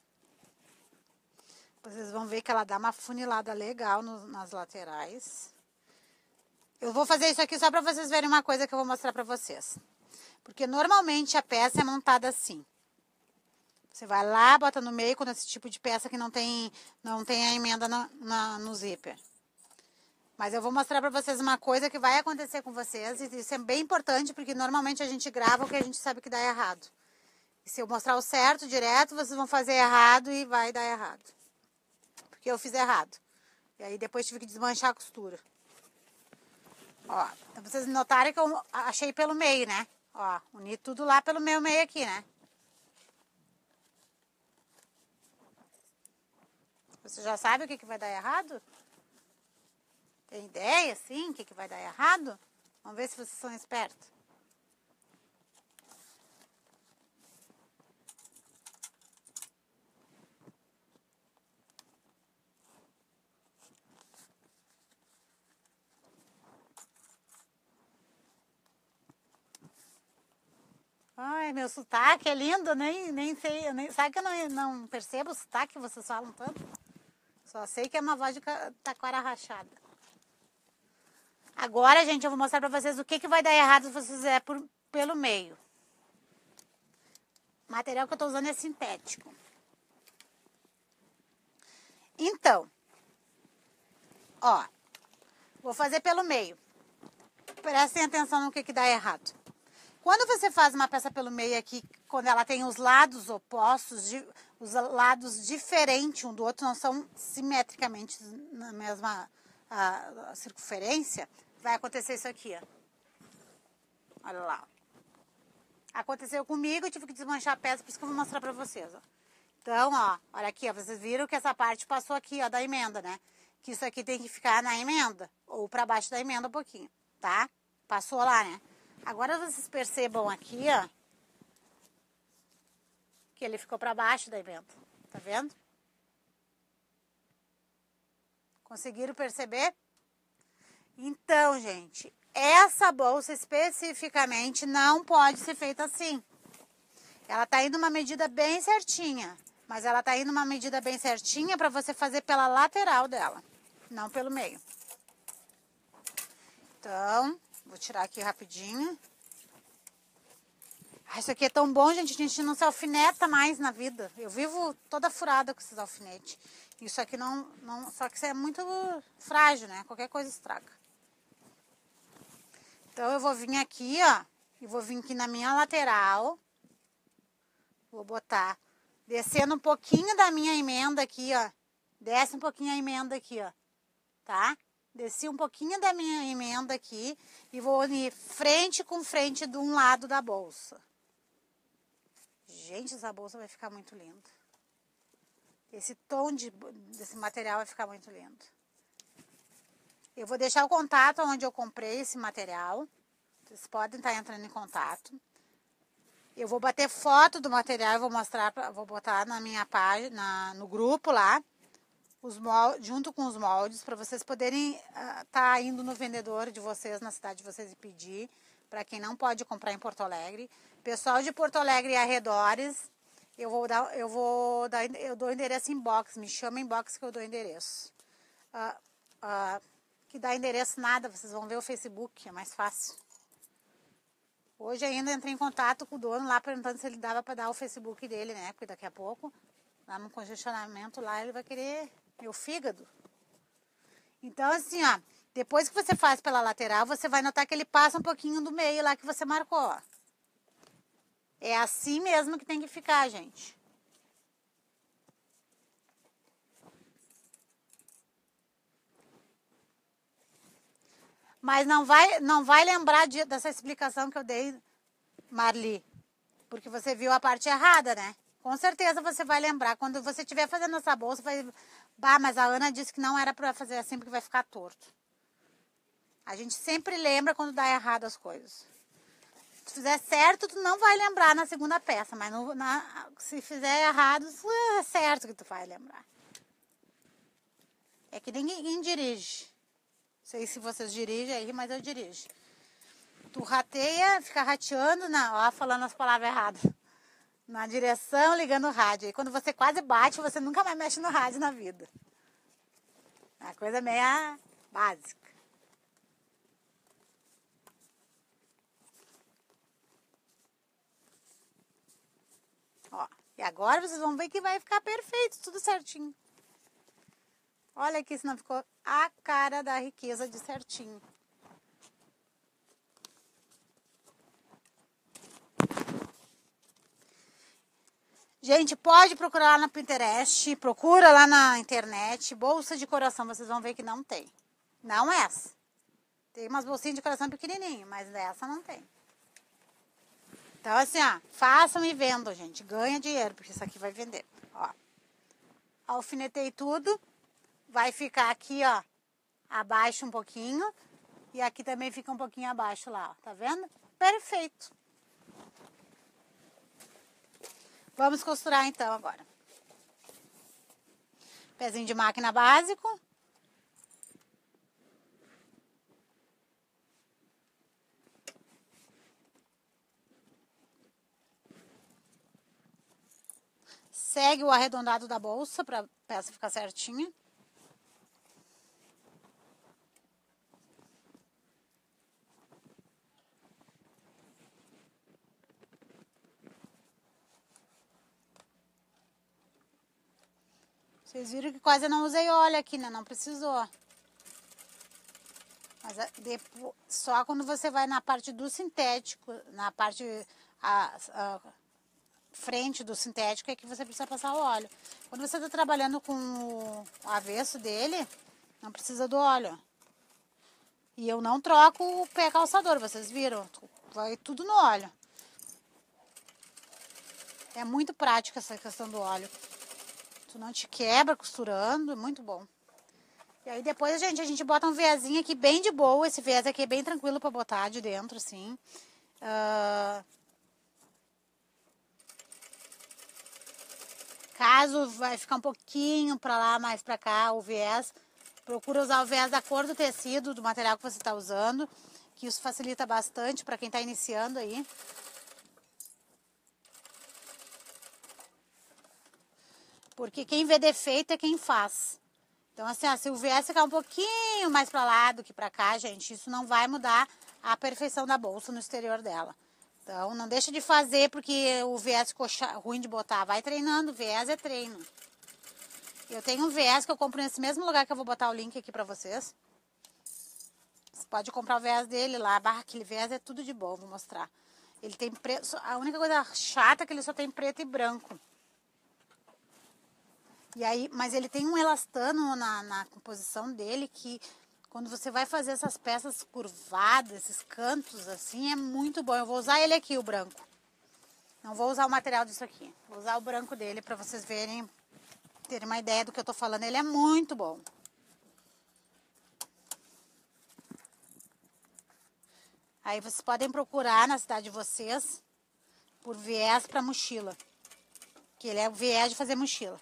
[SPEAKER 1] Vocês vão ver que ela dá uma funilada legal nas laterais. Eu vou fazer isso aqui só para vocês verem uma coisa que eu vou mostrar para vocês. Porque normalmente a peça é montada assim. Você vai lá, bota no meio, quando esse tipo de peça que não tem a emenda no zíper. Mas eu vou mostrar pra vocês uma coisa que vai acontecer com vocês. E isso é bem importante, porque normalmente a gente grava o que a gente sabe que dá errado. E se eu mostrar o certo direto, vocês vão fazer errado e vai dar errado. Porque eu fiz errado. E aí depois tive que desmanchar a costura. Ó, então vocês notarem que eu achei pelo meio, né? Ó, uni tudo lá pelo meio aqui, né? Você já sabe o que vai dar errado? Tem ideia, sim, o que vai dar errado? Vamos ver se vocês são espertos. Ai, meu sotaque é lindo, nem sei. Sabe que eu não percebo o sotaque que vocês falam tanto? Só sei que é uma voz de taquara rachada. Agora, gente, eu vou mostrar pra vocês o que vai dar errado se você fizer pelo meio. O material que eu tô usando é sintético. Então, ó, vou fazer pelo meio. Prestem atenção no que dá errado. Quando você faz uma peça pelo meio aqui, quando ela tem os lados opostos, os lados diferentes um do outro, não são simetricamente na mesma circunferência, vai acontecer isso aqui, ó. Olha lá. Aconteceu comigo, eu tive que desmanchar a peça, por isso que eu vou mostrar pra vocês, ó. Então, ó, olha aqui, ó, vocês viram que essa parte passou aqui, ó, da emenda, né? Que isso aqui tem que ficar na emenda, ou pra baixo da emenda um pouquinho, tá? Passou lá, né? Agora vocês percebam aqui, ó, que ele ficou pra baixo da emenda, tá vendo? Conseguiram perceber? Então, gente, essa bolsa especificamente não pode ser feita assim. Ela tá indo uma medida bem certinha, mas ela tá indo uma medida bem certinha para você fazer pela lateral dela, não pelo meio. Então, vou tirar aqui rapidinho. Isso aqui é tão bom, gente, a gente não se alfineta mais na vida. Eu vivo toda furada com esses alfinetes. Isso aqui só que isso é muito frágil, né? Qualquer coisa estraga. Então, eu vou vir aqui, ó, e vou vir aqui na minha lateral. Vou botar, descendo um pouquinho da minha emenda aqui, ó. Desce um pouquinho a emenda aqui, ó. Tá? Desci um pouquinho da minha emenda aqui e vou unir frente com frente de um lado da bolsa. Gente, essa bolsa vai ficar muito linda. Esse tom desse material vai ficar muito lindo. Eu vou deixar o contato onde eu comprei esse material. Vocês podem estar entrando em contato. Eu vou bater foto do material e vou mostrar, vou botar na minha página, no grupo lá, os moldes, junto com os moldes, para vocês poderem estar indo no vendedor de vocês, na cidade de vocês, e pedir, para quem não pode comprar em Porto Alegre. Pessoal de Porto Alegre e arredores, eu dou endereço inbox, me chama inbox que eu dou endereço. Que dá endereço nada, vocês vão ver o Facebook, é mais fácil. Hoje ainda entrei em contato com o dono lá, perguntando se ele dava para dar o Facebook dele, né? Porque daqui a pouco, lá no congestionamento, lá ele vai querer meu fígado. Então, assim, ó, depois que você faz pela lateral, você vai notar que ele passa um pouquinho do meio lá que você marcou, ó. É assim mesmo que tem que ficar, gente. Mas não vai lembrar dessa explicação que eu dei, Marli, porque você viu a parte errada, né? Com certeza você vai lembrar. Quando você estiver fazendo essa bolsa, vai... Bah, mas a Ana disse que não era para fazer assim porque vai ficar torto. A gente sempre lembra quando dá errado as coisas. Se fizer certo, tu não vai lembrar na segunda peça, mas se fizer errado, é certo que tu vai lembrar. É que ninguém dirige. Não sei se vocês dirigem aí, mas eu dirijo. Tu rateia, fica rateando, falando as palavras erradas. Na direção, ligando o rádio. E quando você quase bate, você nunca mais mexe no rádio na vida. É uma coisa meio básica. Ó, e agora vocês vão ver que vai ficar perfeito, tudo certinho. Olha aqui, senão ficou a cara da riqueza de certinho. Gente, pode procurar lá no Pinterest, procura lá na internet, bolsa de coração, vocês vão ver que não tem. Não essa. Tem umas bolsinhas de coração pequenininho, mas essa não tem. Então, assim, ó, façam e vendam, gente. Ganha dinheiro, porque isso aqui vai vender. Ó, alfinetei tudo. Vai ficar aqui, ó, abaixo um pouquinho. E aqui também fica um pouquinho abaixo lá, ó. Tá vendo? Perfeito. Vamos costurar então agora. Pezinho de máquina básico. Segue o arredondado da bolsa para a peça ficar certinha. Vocês viram que quase eu não usei óleo aqui, né? Não precisou. Mas depois, só quando você vai na parte do sintético, na parte a frente do sintético, é que você precisa passar o óleo. Quando você está trabalhando com o avesso dele, não precisa do óleo. E eu não troco o pé calçador, vocês viram? Vai tudo no óleo. É muito prática essa questão do óleo. Tu não te quebra costurando, é muito bom. E aí depois, gente, a gente bota um viésinho aqui bem de boa. Esse viés aqui é bem tranquilo pra botar de dentro, assim. Caso vai ficar um pouquinho pra lá, mais pra cá, o viés, procura usar o viés da cor do tecido, do material que você tá usando, que isso facilita bastante pra quem tá iniciando aí. Porque quem vê defeito é quem faz. Então, assim, ó, se o viés ficar um pouquinho mais pra lá do que pra cá, gente, isso não vai mudar a perfeição da bolsa no exterior dela. Então, não deixa de fazer porque o viés ficou ruim de botar. Vai treinando, viés é treino. Eu tenho um viés que eu compro nesse mesmo lugar que eu vou botar o link aqui pra vocês. Você pode comprar o viés dele lá. Aquele viés é tudo de bom, vou mostrar. Ele tem preto. A única coisa chata é que ele só tem preto e branco. E aí, mas ele tem um elastano na composição dele que quando você vai fazer essas peças curvadas, esses cantos assim, é muito bom. Eu vou usar ele aqui, o branco. Não vou usar o material disso aqui. Vou usar o branco dele para vocês verem, terem uma ideia do que eu tô falando. Ele é muito bom. Aí vocês podem procurar na cidade de vocês por viés para mochila. Que ele é o viés de fazer mochila.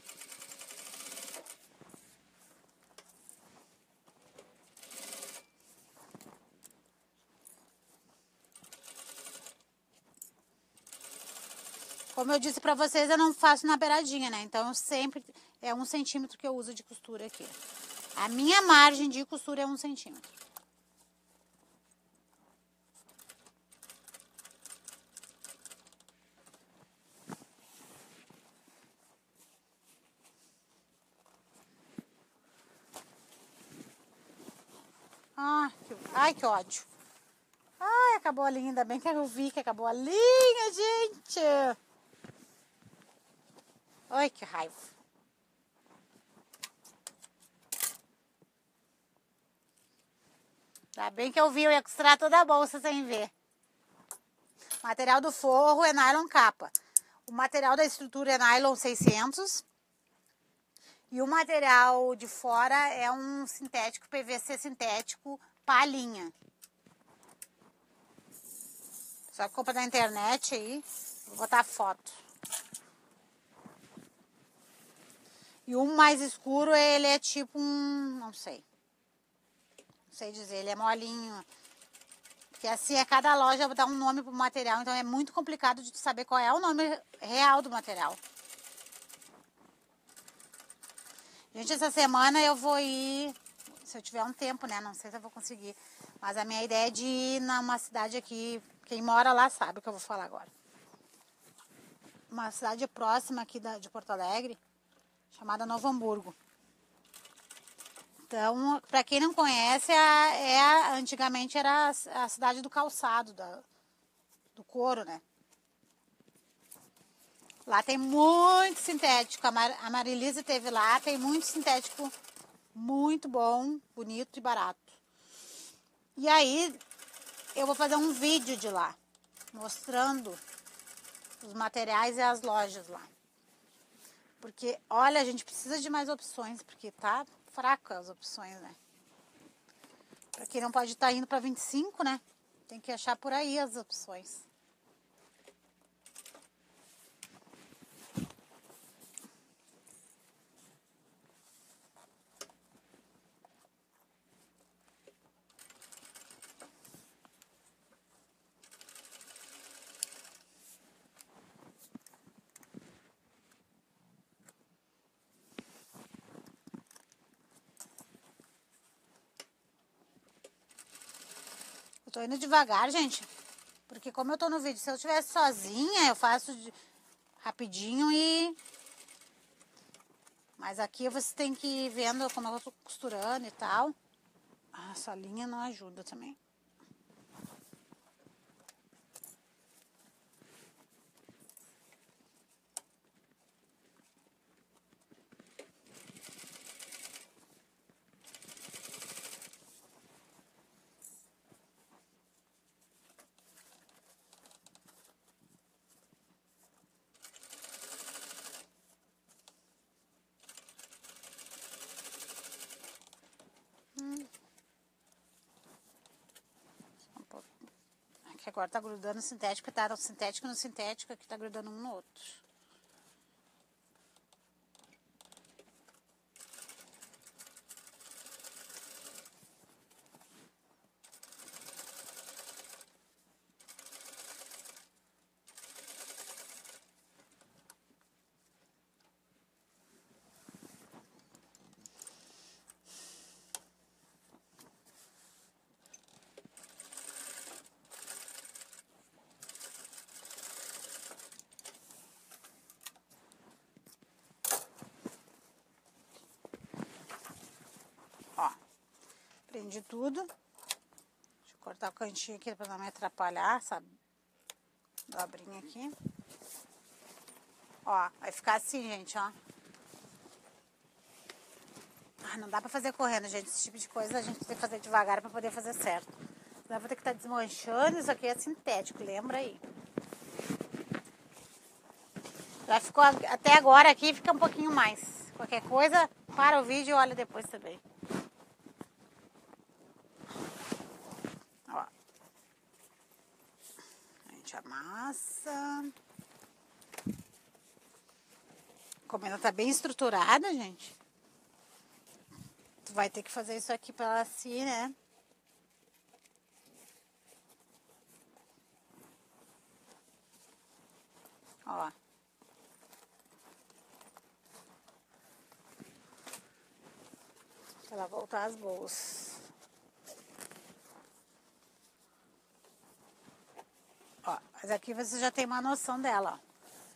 [SPEAKER 1] Como eu disse pra vocês, eu não faço na beiradinha, né? Então, eu sempre é 1 centímetro que eu uso de costura aqui. A minha margem de costura é 1 centímetro. Ai, que ódio. Ai, acabou a linha. Ainda bem que eu vi que acabou a linha, gente. Ai, que raiva. Ainda bem que eu vi, eu ia costurar toda a bolsa sem ver. O material do forro é nylon capa. O material da estrutura é nylon 600. E o material de fora é um sintético, PVC sintético, palhinha. Só que compra na internet aí, vou botar foto. E o mais escuro, ele é tipo não sei. Não sei dizer, ele é molinho. Que assim, cada loja dá um nome pro material, então é muito complicado de saber qual é o nome real do material. Gente, essa semana eu vou ir, se eu tiver um tempo, né? Não sei se eu vou conseguir. Mas a minha ideia é de ir numa cidade aqui, quem mora lá sabe o que eu vou falar agora. Uma cidade próxima aqui de Porto Alegre, chamada Novo Hamburgo. Então, para quem não conhece, antigamente era a cidade do calçado, do couro, né? Lá tem muito sintético, a Marilise teve lá, tem muito sintético muito bom, bonito e barato. E aí, eu vou fazer um vídeo de lá, mostrando os materiais e as lojas lá. Porque, olha, a gente precisa de mais opções, porque tá fraca as opções, né? Pra quem não pode estar indo pra 25, né? Tem que achar por aí as opções. Eu tô indo devagar, gente, porque como eu tô no vídeo, se eu estivesse sozinha, eu faço rapidinho e... Mas aqui você tem que ir vendo como eu tô costurando e tal. Ah, essa linha não ajuda também. Aqui agora tá grudando no sintético, tá no sintético no sintético, aqui tá grudando um no outro. Ó, prendi tudo. Deixa eu cortar o cantinho aqui pra não me atrapalhar, essa dobrinha aqui. Ó, vai ficar assim, gente, ó. Ah, não dá pra fazer correndo, gente. Esse tipo de coisa a gente tem que fazer devagar pra poder fazer certo. Senão eu vou ter que estar desmanchando. Isso aqui é sintético, lembra aí. Já ficou até agora aqui, fica um pouquinho mais. Qualquer coisa, para o vídeo e olha depois também. Ó. A gente amassa. Como ela tá bem estruturada, gente, tu vai ter que fazer isso aqui pra ela assim, né? Ó. Pra ela voltar as bolsas. Ó, mas aqui você já tem uma noção dela, ó.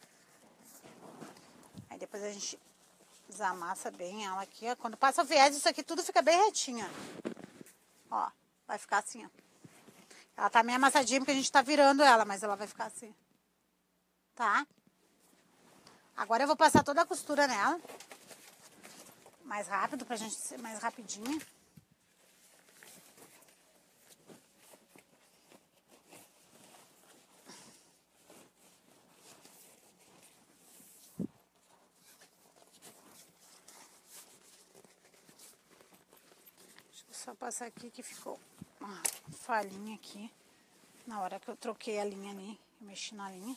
[SPEAKER 1] Aí depois a gente desamassa bem ela aqui, ó. Quando passa o viés, isso aqui tudo fica bem retinho, ó. Vai ficar assim, ó. Ela tá meio amassadinha porque a gente tá virando ela, mas ela vai ficar assim. Tá? Agora eu vou passar toda a costura nela. Mais rápido, pra gente ser mais rapidinho. Deixa eu só passar aqui que ficou uma falhinha aqui. Na hora que eu troquei a linha ali, eu mexi na linha.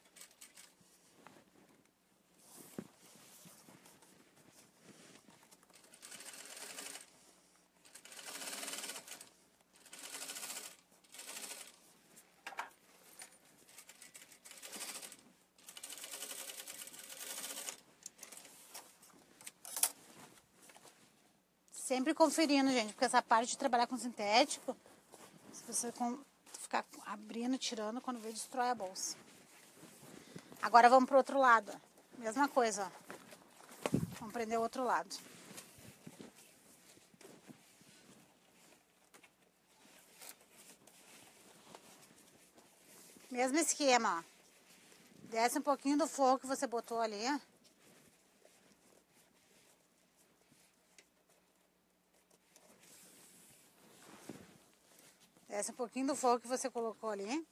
[SPEAKER 1] Sempre conferindo, gente, porque essa parte de trabalhar com sintético, se você ficar abrindo, tirando, quando vê, destrói a bolsa. Agora vamos pro outro lado, ó. Mesma coisa, ó. Vamos prender o outro lado. Mesmo esquema, ó. Desce um pouquinho do fogo que você botou ali, ó. Desce um pouquinho do fogo que você colocou ali.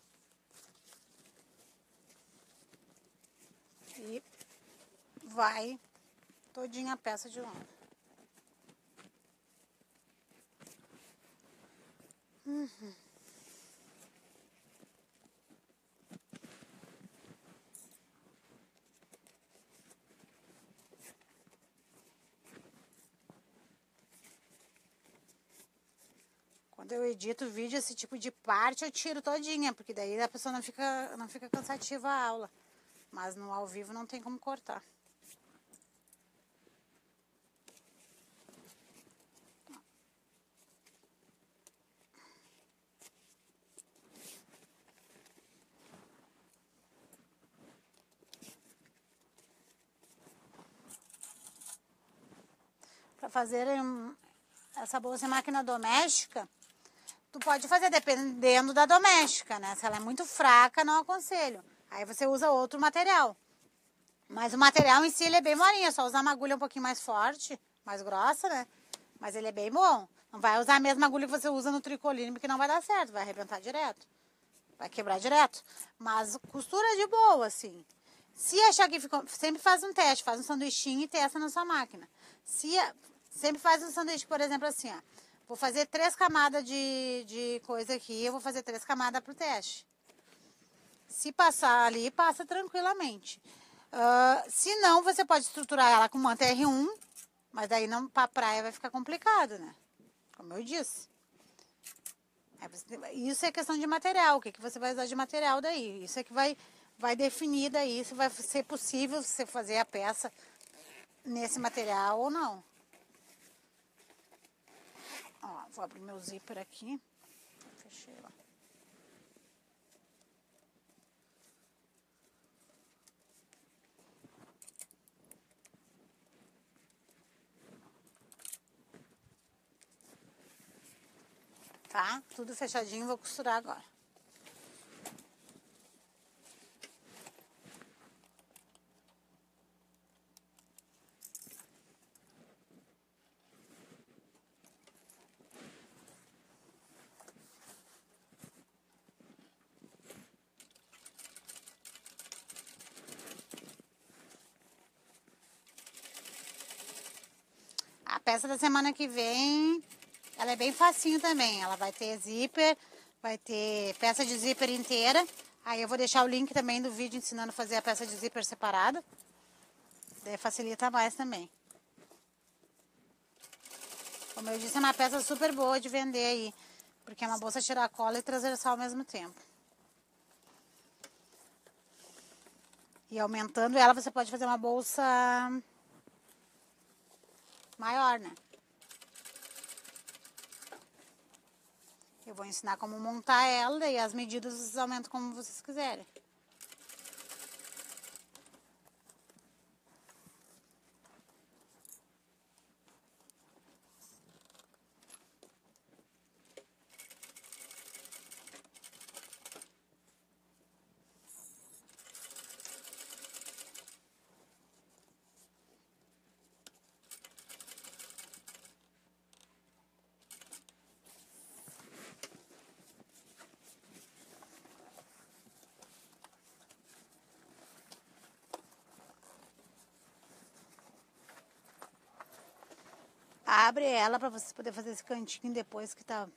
[SPEAKER 1] E vai todinha a peça de novo. Quando eu edito o vídeo, esse tipo de parte eu tiro todinha, porque daí a pessoa não fica cansativa a aula. Mas no ao vivo não tem como cortar. fazer essa bolsa em máquina doméstica, tu pode fazer dependendo da doméstica, né? Se ela é muito fraca, não aconselho. Aí você usa outro material. Mas o material em si, ele é bem molinho. É só usar uma agulha um pouquinho mais forte, mais grossa, né? Mas ele é bem bom. Não vai usar a mesma agulha que você usa no tricoline, porque não vai dar certo. Vai arrebentar direto. Vai quebrar direto. Mas costura de boa, assim. Se achar que ficou... Sempre faz um teste. Faz um sanduichinho e testa na sua máquina. Sempre faz um sanduíche, por exemplo, assim, ó. Vou fazer 3 camadas de coisa aqui. Eu vou fazer 3 camadas pro teste. Se passar ali, passa tranquilamente. Se não, você pode estruturar ela com manta R1, mas daí não, pra praia vai ficar complicado, né? Como eu disse. Isso é questão de material. O que você vai usar de material daí? Isso é que vai definir daí se vai ser possível você fazer a peça nesse material ou não. Ó, vou abrir meu zíper aqui. Fechei lá. Tá? Tudo fechadinho, vou costurar agora. A peça da semana que vem, ela é bem facinho também. Ela vai ter zíper, vai ter peça de zíper inteira. Aí eu vou deixar o link também do vídeo ensinando a fazer a peça de zíper separada. Daí facilita mais também. Como eu disse, é uma peça super boa de vender aí. Porque é uma bolsa tiracola e transversal ao mesmo tempo. E aumentando ela, você pode fazer uma bolsa maior, né? Eu vou ensinar como montar ela e as medidas vocês aumentam como vocês quiserem. Abre ela para vocês poderem fazer esse cantinho depois que tá...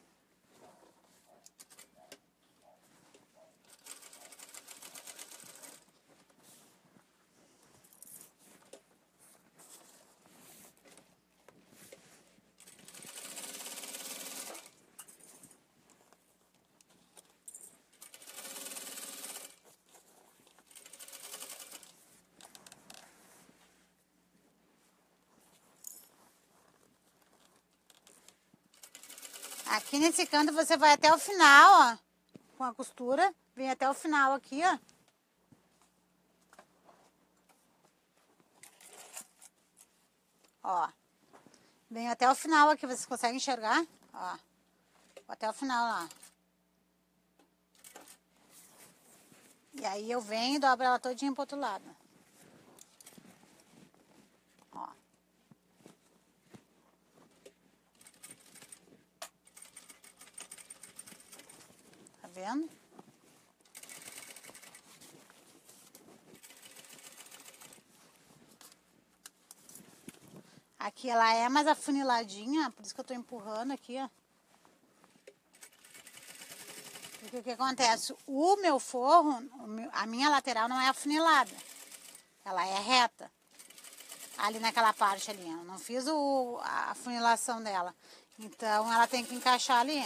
[SPEAKER 1] Aqui nesse canto você vai até o final, ó. Com a costura. Vem até o final aqui, ó. Ó. Vem até o final aqui, vocês conseguem enxergar? Ó. Até o final lá. E aí eu venho e dobro ela todinha pro outro lado. Ó. Tá vendo? Aqui ela é mais afuniladinha, por isso que eu tô empurrando aqui, ó. Porque o que acontece? O meu forro, a minha lateral não é afunilada. Ela é reta. Ali naquela parte ali. Eu não fiz a afunilação dela. Então ela tem que encaixar ali.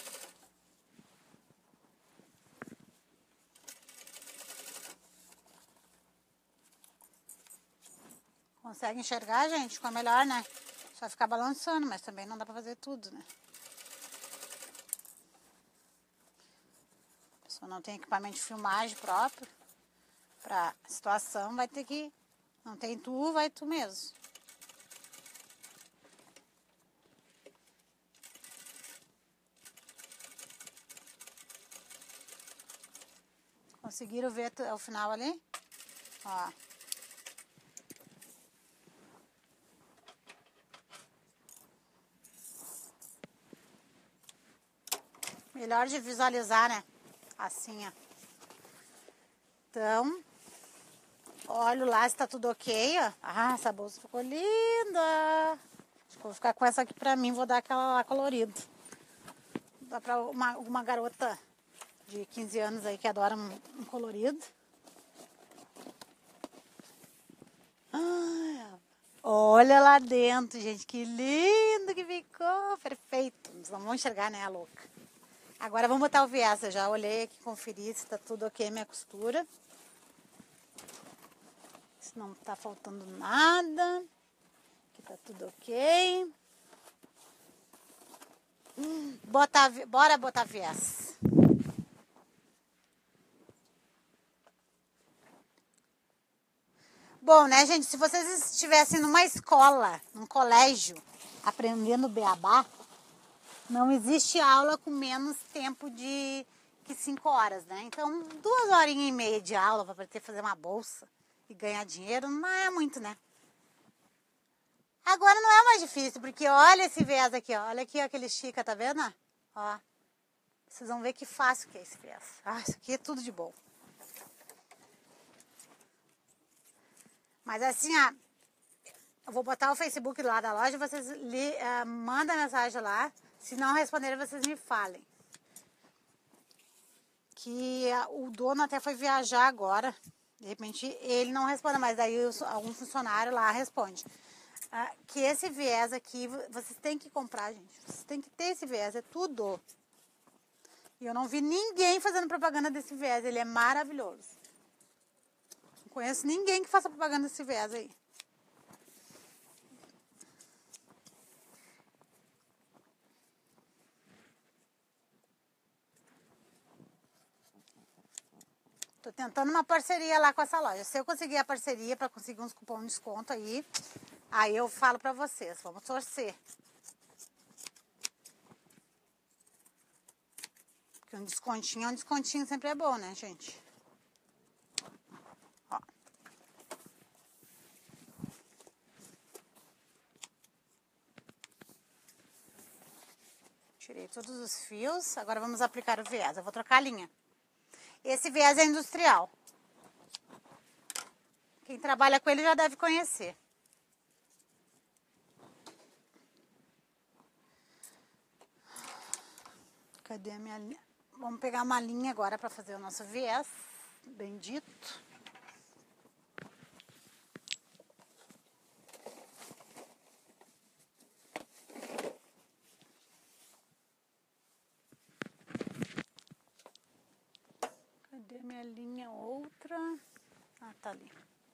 [SPEAKER 1] Consegue enxergar, gente? Ficou melhor, né? Só ficar balançando, mas também não dá pra fazer tudo, né? A pessoa não tem equipamento de filmagem próprio. Pra situação vai ter que... Não tem tu, vai tu mesmo. Conseguiram ver o final ali? Ó. Melhor de visualizar, né? Assim, ó. Então, olho lá se tá tudo ok, ó. Ah, essa bolsa ficou linda. Acho que vou ficar com essa aqui pra mim, vou dar aquela lá colorida. Dá pra uma garota de 15 anos aí que adora um colorido. Ah, olha lá dentro, gente, que lindo que ficou. Perfeito. Vocês não vão enxergar, né, a louca. Agora vamos botar o viés. Eu já olhei aqui, conferi se tá tudo ok minha costura. Se não tá faltando nada. Aqui tá tudo ok. Bora botar viés. Bom, né, gente? Se vocês estivessem numa escola, num colégio, aprendendo beabá, não existe aula com menos tempo que 5 horas, né? Então, 2 horinhas e meia de aula para poder fazer uma bolsa e ganhar dinheiro não é muito, né? Agora não é mais difícil, porque olha esse viés aqui, ó. Olha aqui aquele estica, tá vendo? Ó. Vocês vão ver que fácil que é esse viés. Ah, isso aqui é tudo de bom. Mas assim, ó, eu vou botar o Facebook lá da loja, vocês mandam mensagem lá. Se não responderem, vocês me falem. Que o dono até foi viajar agora. De repente ele não responde, mas daí algum funcionário lá responde. Que esse viés aqui, vocês têm que comprar, gente. Vocês têm que ter esse viés, é tudo. E eu não vi ninguém fazendo propaganda desse viés, ele é maravilhoso. Não conheço ninguém que faça propaganda desse viés aí. Tô tentando uma parceria lá com essa loja. Se eu conseguir a parceria para conseguir uns cupom de desconto aí eu falo pra vocês. Vamos torcer. Porque um descontinho sempre é bom, né, gente? Ó. Tirei todos os fios. Agora vamos aplicar o viés. Eu vou trocar a linha. Esse viés é industrial. Quem trabalha com ele já deve conhecer. Cadê a minha linha? Vamos pegar uma linha agora para fazer o nosso viés. Bendito. Cadê a minha linha outra? Ah, tá ali.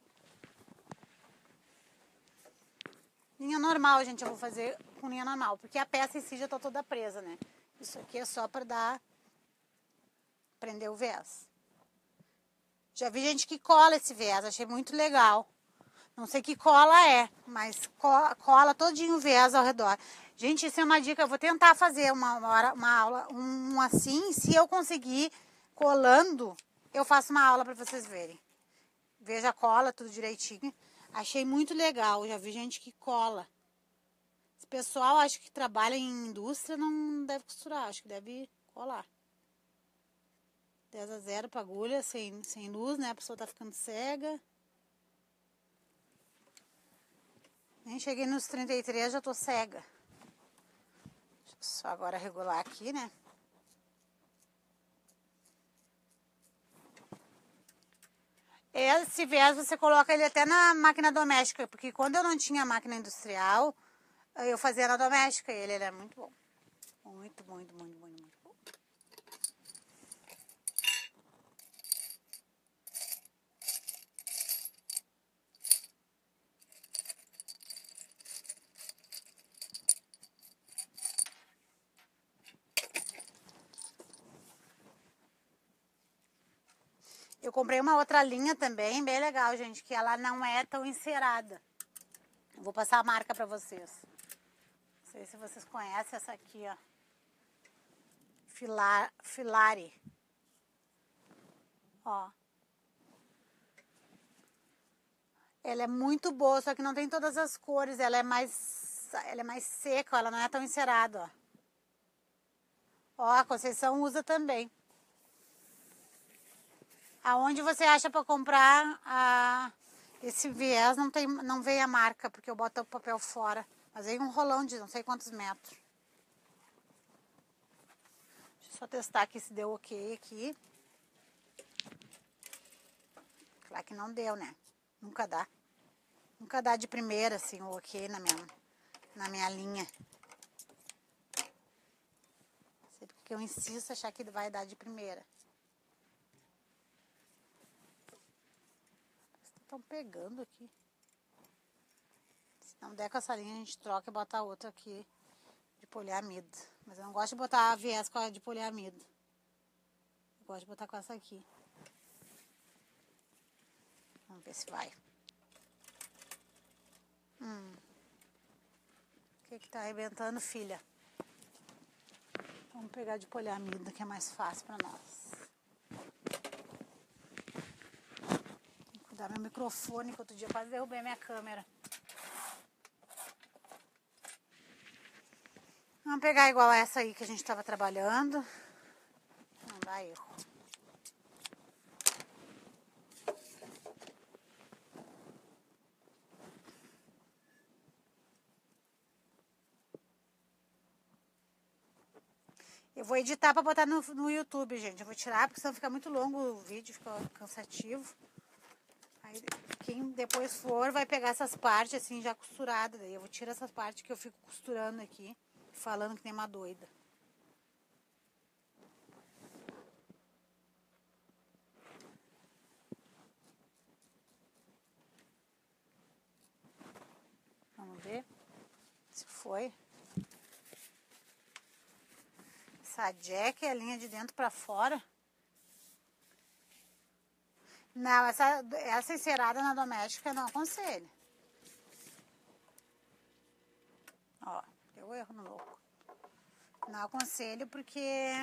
[SPEAKER 1] Linha normal, gente, eu vou fazer com linha normal, porque a peça em si já tá toda presa, né? Isso aqui é só para prender o viés. Já vi gente que cola esse viés, achei muito legal. Não sei que cola é, mas cola todinho o viés ao redor. Gente, isso é uma dica, eu vou tentar fazer uma aula, assim, se eu conseguir colando, eu faço uma aula para vocês verem. Veja a cola, tudo direitinho. Achei muito legal, já vi gente que cola. Esse pessoal, acho que trabalha em indústria, não deve costurar, acho que deve colar. 10-0 para agulha, sem luz, né? A pessoa tá ficando cega. Nem cheguei nos 33, já tô cega. Deixa eu só agora regular aqui, né? Esse viés você coloca ele até na máquina doméstica, porque quando eu não tinha máquina industrial, eu fazia na doméstica e ele era muito bom. Muito, muito, muito, muito, muito bom. Eu comprei uma outra linha também, bem legal, gente, que ela não é tão encerada. Eu vou passar a marca pra vocês. Não sei se vocês conhecem essa aqui, ó. Filari. Ó. Ela é muito boa, só que não tem todas as cores. Ela é mais seca, ela não é tão encerada, ó. Ó, a Conceição usa também. Aonde você acha para comprar esse viés não vem a marca, porque eu boto o papel fora. Mas vem um rolão de não sei quantos metros. Deixa eu só testar aqui se deu ok aqui. Claro que não deu, né? Nunca dá. Nunca dá de primeira, assim, o ok na minha linha. Sempre que eu insisto achar que vai dar de primeira. Estão pegando aqui. Se não der com essa linha, a gente troca e bota a outra aqui de poliamido. Mas eu não gosto de botar a viés com a de poliamido. Eu gosto de botar com essa aqui. Vamos ver se vai. O que tá arrebentando, filha? Vamos pegar de poliamido, que é mais fácil pra nós. Vou cuidar meu microfone, que outro dia quase derrubei minha câmera. Vamos pegar igual essa aí que a gente tava trabalhando. Não dá erro. Eu vou editar pra botar no YouTube, gente. Eu vou tirar, porque senão fica muito longo o vídeo, fica cansativo. Aí quem depois for vai pegar essas partes assim já costuradas. Daí eu vou tirar essas partes que eu fico costurando aqui, falando que nem uma doida. Vamos ver se foi. Essa jack é a linha de dentro pra fora. Não, essa encerada na doméstica eu não aconselho. Ó, deu erro no louco. Não aconselho porque...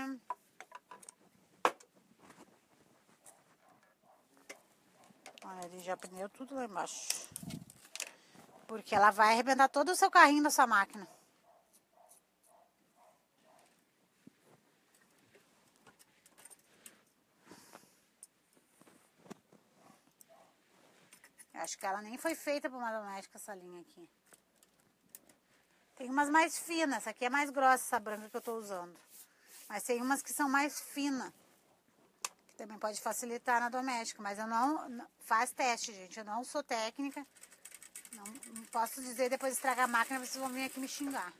[SPEAKER 1] Olha, ele já prendeu tudo lá embaixo. Porque ela vai arrebentar todo o seu carrinho da sua máquina. Eu acho que ela nem foi feita para uma doméstica, essa linha aqui. Tem umas mais finas. Essa aqui é mais grossa, essa branca que eu tô usando. Mas tem umas que são mais finas. Que também pode facilitar na doméstica. Mas eu não... Faz teste, gente. Eu não sou técnica. Não posso dizer depois de estragar a máquina, vocês vão vir aqui me xingar.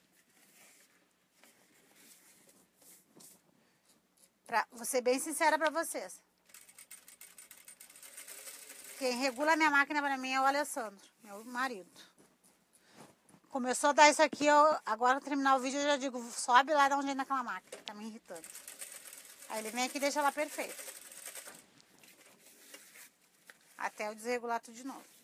[SPEAKER 1] Vou ser bem sincera pra vocês. Quem regula a minha máquina pra mim é o Alessandro, meu marido. Começou a dar isso aqui, agora terminar o vídeo eu já digo, sobe lá e dá um jeito naquela máquina, tá me irritando. Aí ele vem aqui e deixa ela perfeita. Até eu desregular tudo de novo.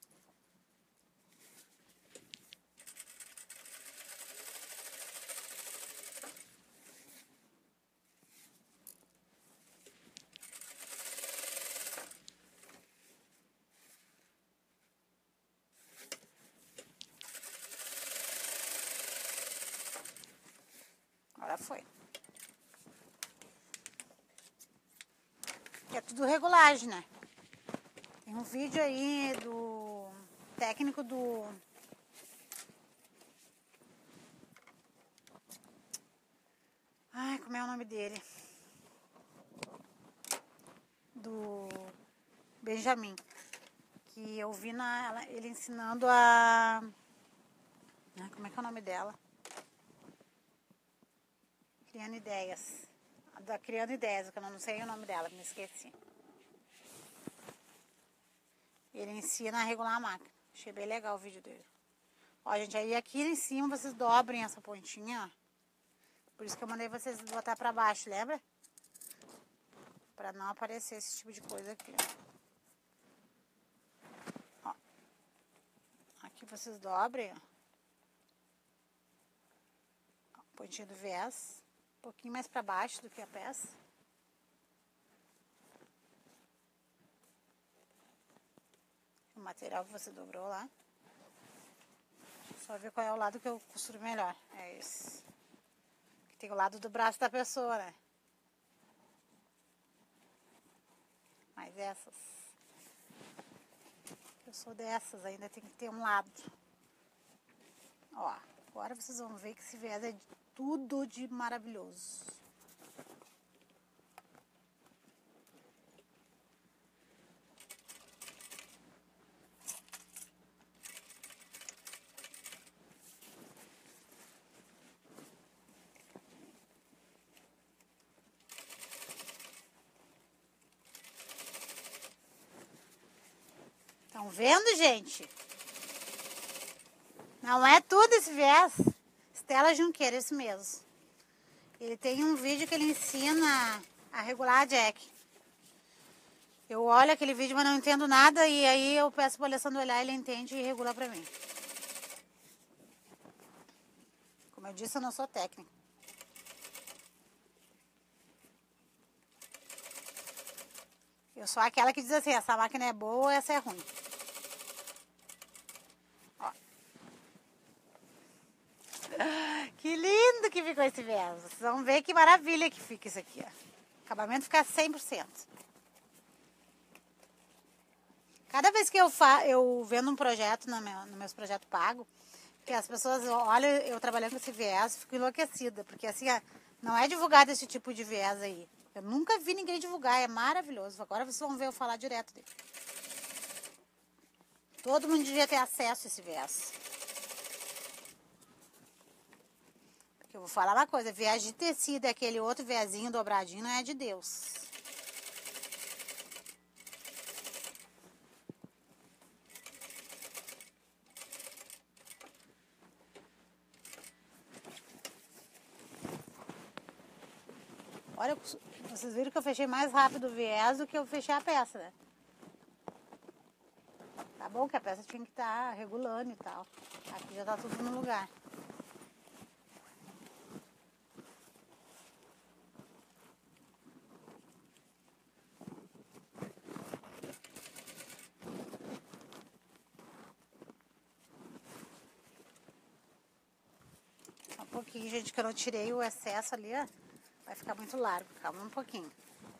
[SPEAKER 1] Agora foi. Que é tudo regulagem, né? Tem um vídeo aí do técnico do... Ai, como é o nome dele? Do Benjamin. Que eu vi ele ensinando a... Como é que é o nome dela? Criando Ideias. Da Criando Ideias, que eu não sei o nome dela, me esqueci. Ele ensina a regular a máquina. Achei bem legal o vídeo dele. Ó, gente, aí aqui em cima vocês dobrem essa pontinha, ó. Por isso que eu mandei vocês botar pra baixo, lembra? Pra não aparecer esse tipo de coisa aqui, ó. Aqui vocês dobrem, ó. Pontinha do viés. Um pouquinho mais pra baixo do que a peça. o material que você dobrou lá. Só ver qual é o lado que eu costuro melhor. É esse. Tem o lado do braço da pessoa, né? Mas essas... Eu sou dessas, ainda tem que ter um lado. Ó, agora vocês vão ver que esse viés é tudo de maravilhoso. Estão vendo, gente? Não é tudo esse viés. Estela Junqueira, esse mesmo. Ele tem um vídeo que ele ensina a regular a jack. Eu olho aquele vídeo, mas não entendo nada. E aí eu peço para o Alessandro olhar, ele entende e regula para mim. Como eu disse, eu não sou técnica. Eu sou aquela que diz assim, essa máquina é boa ou essa é ruim. Ó. Que lindo que ficou esse viés. Vocês vão ver que maravilha que fica isso aqui, ó. O acabamento fica 100%. Cada vez que eu vendo um projeto no meus projetos pago, que as pessoas olham eu trabalhando com esse viés, fico enlouquecida. Porque assim, não é divulgado esse tipo de viés aí. Eu nunca vi ninguém divulgar, é maravilhoso. Agora vocês vão ver eu falar direto dele. Todo mundo devia ter acesso a esse viés. Porque eu vou falar uma coisa, viés de tecido, aquele outro viésinho dobradinho, não é de Deus. Olha, vocês viram que eu fechei mais rápido o viés do que eu fechei a peça, né? Tá bom que a peça tinha que estar regulando e tal. Aqui já tá tudo no lugar. Só um pouquinho, gente, que eu não tirei o excesso ali, ó. Vai ficar muito largo, calma um pouquinho.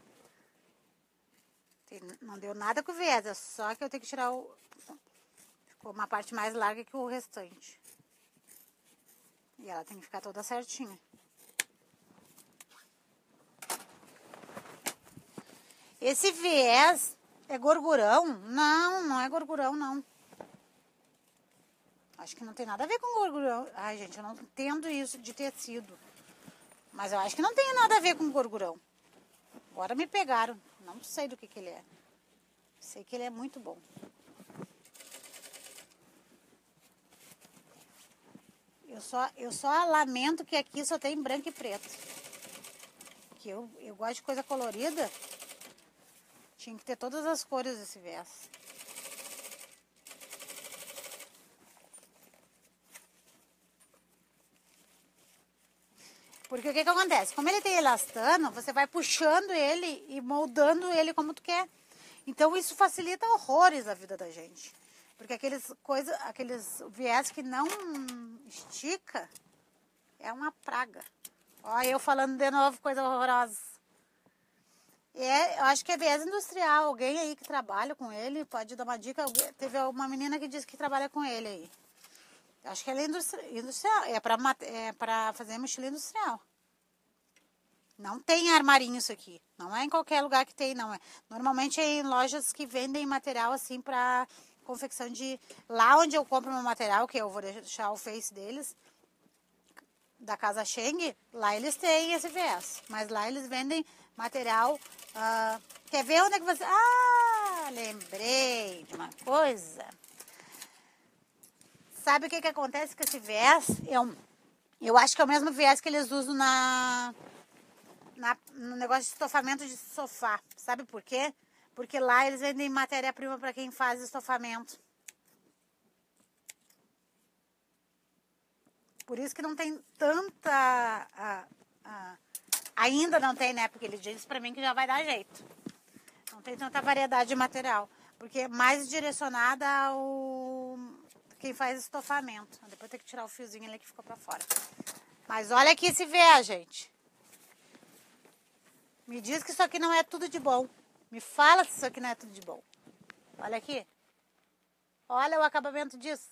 [SPEAKER 1] Não deu nada com o viés, é só que eu tenho que tirar o... Ficou uma parte mais larga que o restante. E ela tem que ficar toda certinha. Esse viés é gorgurão? Não, não é gorgurão, não. Acho que não tem nada a ver com gorgurão. Ai, gente, eu não entendo isso de tecido. Mas eu acho que não tem nada a ver com gorgurão. Agora me pegaram. Não sei do que ele é. Sei que ele é muito bom. Eu só lamento que aqui só tem branco e preto. Que eu gosto de coisa colorida. Tinha que ter todas as cores desse viés. Porque o que acontece? Como ele tem elastano, você vai puxando ele e moldando ele como tu quer. Então isso facilita horrores a vida da gente. Porque aqueles viés que não estica é uma praga. Ó, eu falando de novo, coisa horrorosa. Eu acho que é viés industrial. Alguém aí que trabalha com ele pode dar uma dica. Teve uma menina que disse que trabalha com ele aí. Acho que ele é industrial. É pra fazer mochila industrial. Não tem armarinho isso aqui. Não é em qualquer lugar que tem, não. Normalmente é em lojas que vendem material assim pra confecção de... Lá onde eu compro meu material, que eu vou deixar o Face deles, da Casa Sheng, lá eles têm esse viés. Mas lá eles vendem material... quer ver onde é que você... Ah, lembrei de uma coisa. Sabe o que acontece com esse viés? Eu acho que é o mesmo viés que eles usam no negócio de estofamento de sofá. Sabe por quê? Porque lá eles vendem matéria-prima para quem faz estofamento. Por isso que não tem tanta... ainda não tem, né? Porque ele disse para mim que já vai dar jeito. Não tem tanta variedade de material. Porque é mais direcionada ao quem faz estofamento. Depois tem que tirar o fiozinho ali que ficou pra fora. Mas olha aqui esse véu, gente. Me diz que isso aqui não é tudo de bom. Me fala se isso aqui não é tudo de bom. Olha aqui. Olha o acabamento disso.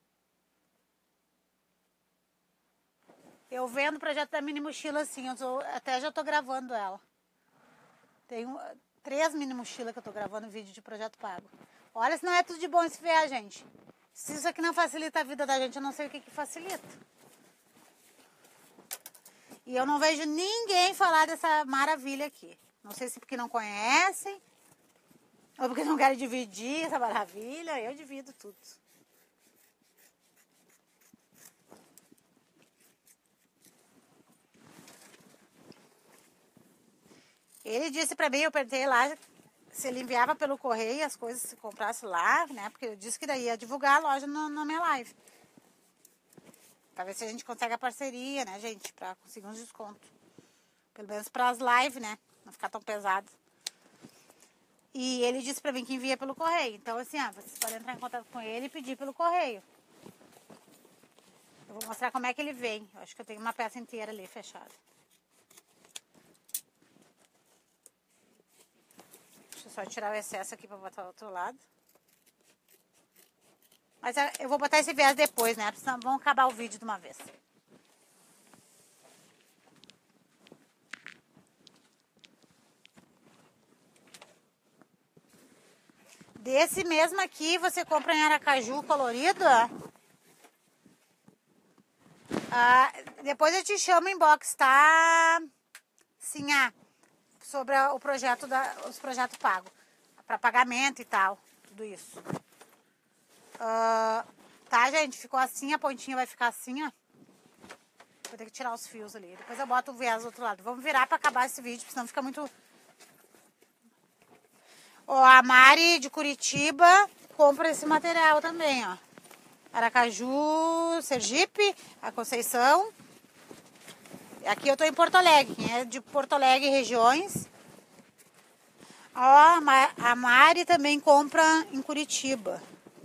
[SPEAKER 1] Eu vendo o projeto da mini mochila assim. Até já tô gravando ela. Tenho 3 mini mochilas que eu tô gravando vídeo de projeto pago. Olha se não é tudo de bom esse véu, gente. Se isso aqui não facilita a vida da gente, eu não sei o que facilita. E eu não vejo ninguém falar dessa maravilha aqui. Não sei se porque não conhecem, ou porque não querem dividir essa maravilha. Eu divido tudo. Ele disse pra mim, eu perguntei lá, se ele enviava pelo correio as coisas, se comprasse lá, né? Porque eu disse que daí ia divulgar a loja na minha live. Pra ver se a gente consegue a parceria, né, gente? Pra conseguir uns descontos. Pelo menos pras lives, né? Não ficar tão pesado. E ele disse pra mim que envia pelo correio. Então, assim, vocês podem entrar em contato com ele e pedir pelo correio. Eu vou mostrar como é que ele vem. Eu acho que eu tenho uma peça inteira ali fechada. Deixa eu só tirar o excesso aqui pra botar do outro lado. Mas eu vou botar esse viés depois, né? Senão vamos acabar o vídeo de uma vez. Desse mesmo aqui, você compra em Aracaju colorido, ó. Depois eu te chamo em inbox, tá? Sim, sobre o projeto os projetos pagos. Para pagamento e tal. Tudo isso. Tá, gente? Ficou assim, a pontinha vai ficar assim, ó. Vou ter que tirar os fios ali. Depois eu boto o viés do outro lado. Vamos virar para acabar esse vídeo, senão fica muito... Ó, a Mari de Curitiba compra esse material também, ó. Aracaju, Sergipe, a Conceição. Aqui eu tô em Porto Alegre. Quem é de Porto Alegre regiões. Ó, a Mari também compra em Curitiba.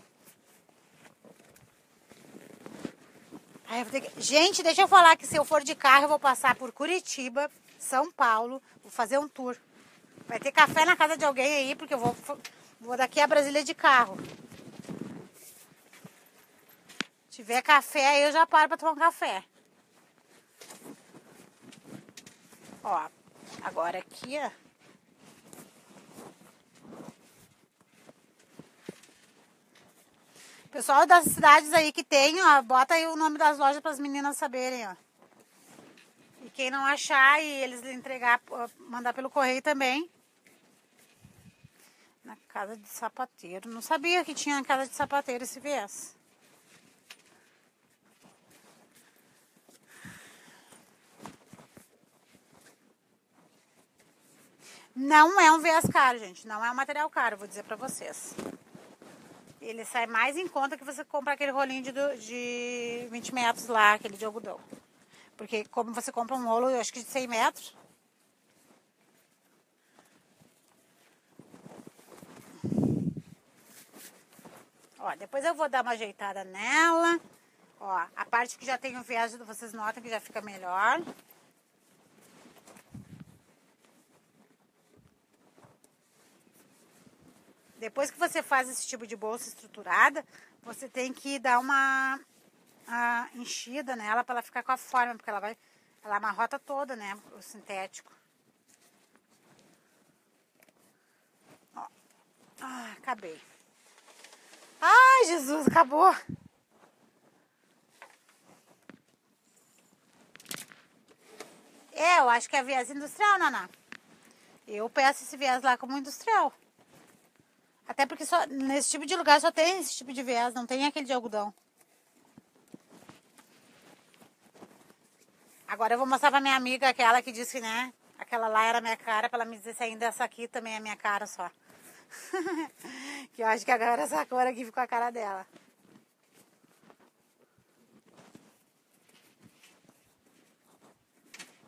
[SPEAKER 1] Aí eu vou ter que... Gente, deixa eu falar que se eu for de carro eu vou passar por Curitiba, São Paulo, vou fazer um tour. Vai ter café na casa de alguém aí, porque eu vou daqui a Brasília de carro. Se tiver café aí eu já paro pra tomar um café. Ó, agora aqui, ó. Pessoal das cidades aí que tem, ó, bota aí o nome das lojas para as meninas saberem, ó. E quem não achar e eles entregar, mandar pelo correio também. Na casa de sapateiro. Não sabia que tinha na casa de sapateiro esse viés. Não é um viés caro, gente. Não é um material caro, vou dizer pra vocês. Ele sai mais em conta que você comprar aquele rolinho de 20 metros lá, aquele de algodão. Porque como você compra um rolo, eu acho que de 100 metros. Ó, depois eu vou dar uma ajeitada nela. Ó, a parte que já tem o viés, vocês notam que já fica melhor. Depois que você faz esse tipo de bolsa estruturada, você tem que dar uma enchida nela para ela ficar com a forma, porque ela amarrota toda, né, o sintético. Ó. Acabei. Ai, Jesus, acabou. Eu acho que é viés industrial, Naná. Eu peço esse viés lá como industrial. Até porque nesse tipo de lugar só tem esse tipo de viés, não tem aquele de algodão. Agora eu vou mostrar pra minha amiga aquela que disse, né? Aquela lá era minha cara, pra ela me dizer se ainda essa aqui também é minha cara só. Que eu acho que agora essa cor aqui ficou a cara dela.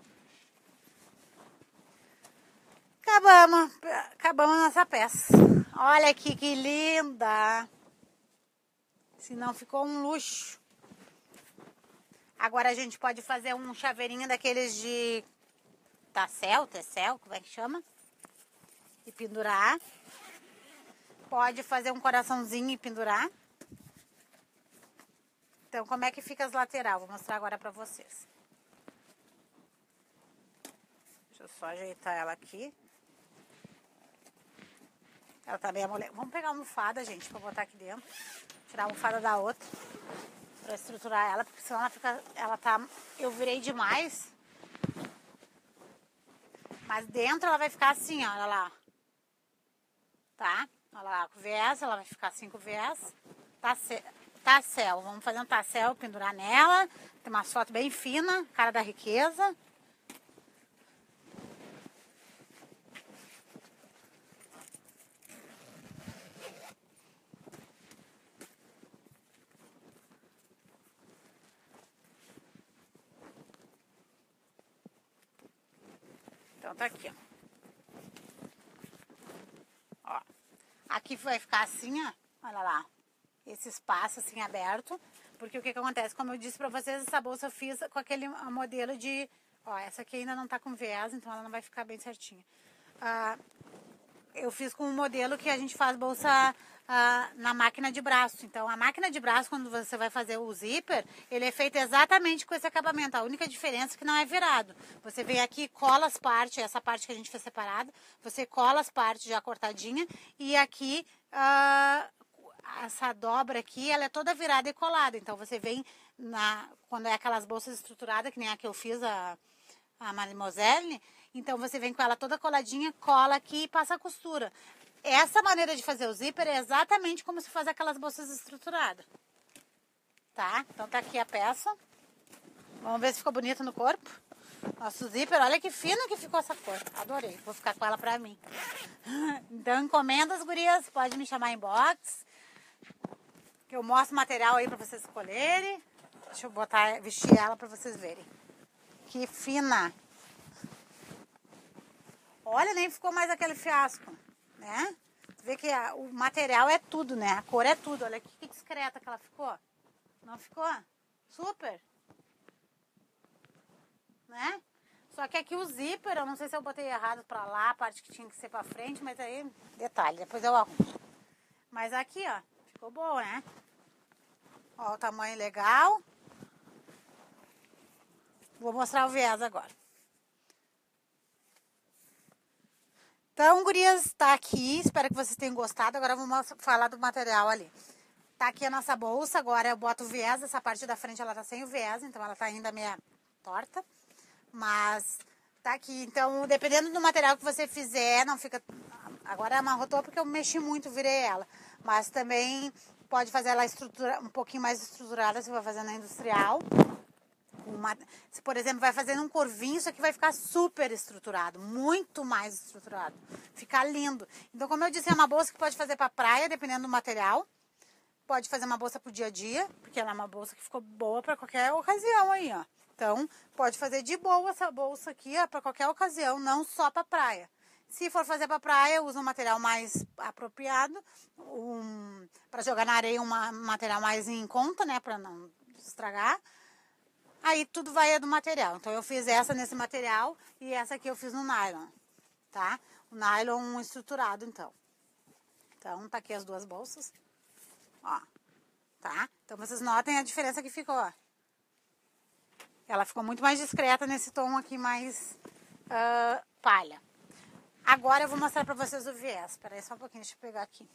[SPEAKER 1] Acabamos nossa peça. Olha aqui que linda. Se não, ficou um luxo. Agora a gente pode fazer um chaveirinho daqueles de tecel, como é que chama? E pendurar. Pode fazer um coraçãozinho e pendurar. Então, como é que fica as laterais? Vou mostrar agora pra vocês. Deixa eu só ajeitar ela aqui. Ela tá bem amolada. Vamos pegar a almofada, gente, pra botar aqui dentro. Tirar a almofada da outra. Pra estruturar ela, porque senão ela fica... Eu virei demais. Mas dentro ela vai ficar assim, ó, olha lá. Tá? Olha lá, com viés, ela vai ficar assim com viés. Tassel. Vamos fazer um tassel, pendurar nela. Tem umas fotos bem finas, cara da riqueza. Então tá aqui, ó. Aqui vai ficar assim, ó. Olha lá. Esse espaço assim aberto. Porque o que acontece? Como eu disse pra vocês, essa bolsa eu fiz com aquele modelo de... Ó, essa aqui ainda não tá com viés, então ela não vai ficar bem certinha. Eu fiz com um modelo que a gente faz bolsa na máquina de braço. Então, a máquina de braço, quando você vai fazer o zíper, ele é feito exatamente com esse acabamento. A única diferença é que não é virado. Você vem aqui, cola as partes, essa parte que a gente fez separada, você cola as partes já cortadinha, e aqui, essa dobra aqui, ela é toda virada e colada. Então, você vem, quando é aquelas bolsas estruturadas, que nem a que eu fiz, a Mademoiselle, então você vem com ela toda coladinha, cola aqui e passa a costura. Essa maneira de fazer o zíper é exatamente como se faz aquelas bolsas estruturadas. Tá? Então tá aqui a peça. Vamos ver se ficou bonito no corpo. Nosso zíper, olha que fino que ficou essa cor. Adorei, vou ficar com ela pra mim. Então encomenda as gurias, pode me chamar em box, que eu mostro o material aí pra vocês escolherem. Deixa eu vestir ela pra vocês verem. Que fina. Olha, nem ficou mais aquele fiasco, né? Você vê que o material é tudo, né? A cor é tudo. Olha que discreta que ela ficou. Não ficou? Super. Né? Só que aqui o zíper, eu não sei se eu botei errado pra lá, a parte que tinha que ser pra frente, mas aí, detalhe, depois eu arrumo. Mas aqui, ó, ficou boa, né? Ó, o tamanho legal. Vou mostrar o viés agora. Então, gurias, tá aqui. Espero que vocês tenham gostado. Agora vamos falar do material ali. Tá aqui a nossa bolsa. Agora eu boto o viés. Essa parte da frente ela tá sem o viés, então ela tá ainda meio torta. Mas tá aqui. Então, dependendo do material que você fizer, não fica... Agora amarrotou porque eu mexi muito, virei ela. Mas também pode fazer ela um pouquinho mais estruturada se vai fazer na industrial. Se, por exemplo, vai fazendo um corvinho, isso aqui vai ficar super estruturado, muito mais estruturado, ficar lindo. Então, como eu disse, é uma bolsa que pode fazer para praia, dependendo do material. Pode fazer uma bolsa para o dia a dia, porque ela é uma bolsa que ficou boa para qualquer ocasião aí, ó. Então, pode fazer de boa essa bolsa aqui, ó, para qualquer ocasião, não só para praia. Se for fazer para praia, usa um material mais apropriado, para jogar na areia, um material mais em conta, né, para não estragar. Aí tudo vai do material. Então eu fiz essa nesse material e essa aqui eu fiz no nylon, tá? O nylon estruturado, então. Então tá aqui as duas bolsas, ó, tá? Então vocês notem a diferença que ficou, ó. Ela ficou muito mais discreta nesse tom aqui mais palha. Agora eu vou mostrar pra vocês o viés. Espera aí só um pouquinho, deixa eu pegar aqui.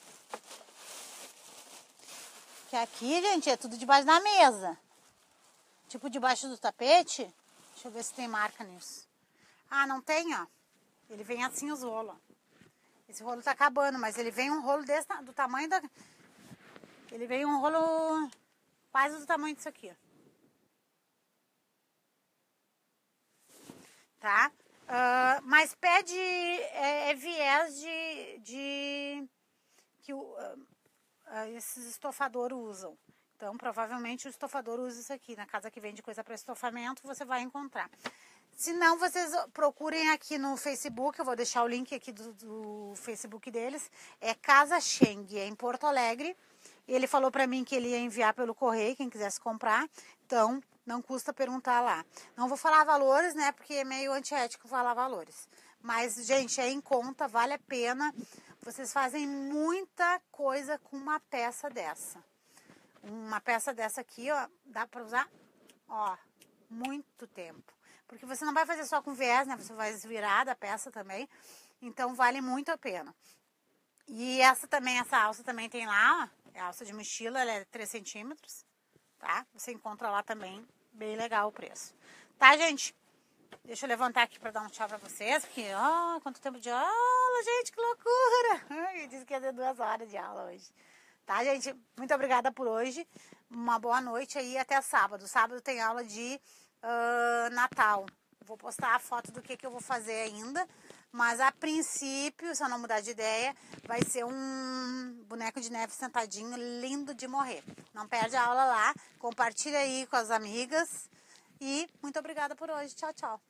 [SPEAKER 1] Que aqui, gente, é tudo debaixo da mesa. Tipo debaixo do tapete. Deixa eu ver se tem marca nisso. Ah, não tem, ó. Ele vem assim os rolos, ó. Esse rolo tá acabando, mas ele vem um rolo desse, do tamanho da... Ele vem um rolo quase do tamanho disso aqui, ó. Tá? Mas pede viés que esses estofadores usam. Então, provavelmente o estofador usa isso aqui. Na casa que vende coisa para estofamento, você vai encontrar. Se não, vocês procurem aqui no Facebook, eu vou deixar o link aqui do Facebook deles. É Casa Cheng, é em Porto Alegre. Ele falou pra mim que ele ia enviar pelo correio, quem quisesse comprar. Então, não custa perguntar lá. Não vou falar valores, né, porque é meio antiético falar valores. Mas, gente, é em conta, vale a pena. Vocês fazem muita coisa com uma peça dessa. Uma peça dessa aqui, ó, dá pra usar, ó, muito tempo. Porque você não vai fazer só com viés, né? Você vai virar da peça também. Então, vale muito a pena. E essa alça também tem lá, ó. É a alça de mochila, ela é 3 centímetros, tá? Você encontra lá também, bem legal o preço. Tá, gente? Deixa eu levantar aqui pra dar um tchau pra vocês, porque, ó, quanto tempo de aula, gente, que loucura! Eu disse que ia ter 2 horas de aula hoje. Tá, gente? Muito obrigada por hoje. Uma boa noite aí, até sábado. Sábado tem aula de Natal. Vou postar a foto do que eu vou fazer ainda. Mas a princípio, se eu não mudar de ideia, vai ser um boneco de neve sentadinho, lindo de morrer. Não perde a aula lá. Compartilha aí com as amigas. E muito obrigada por hoje. Tchau, tchau.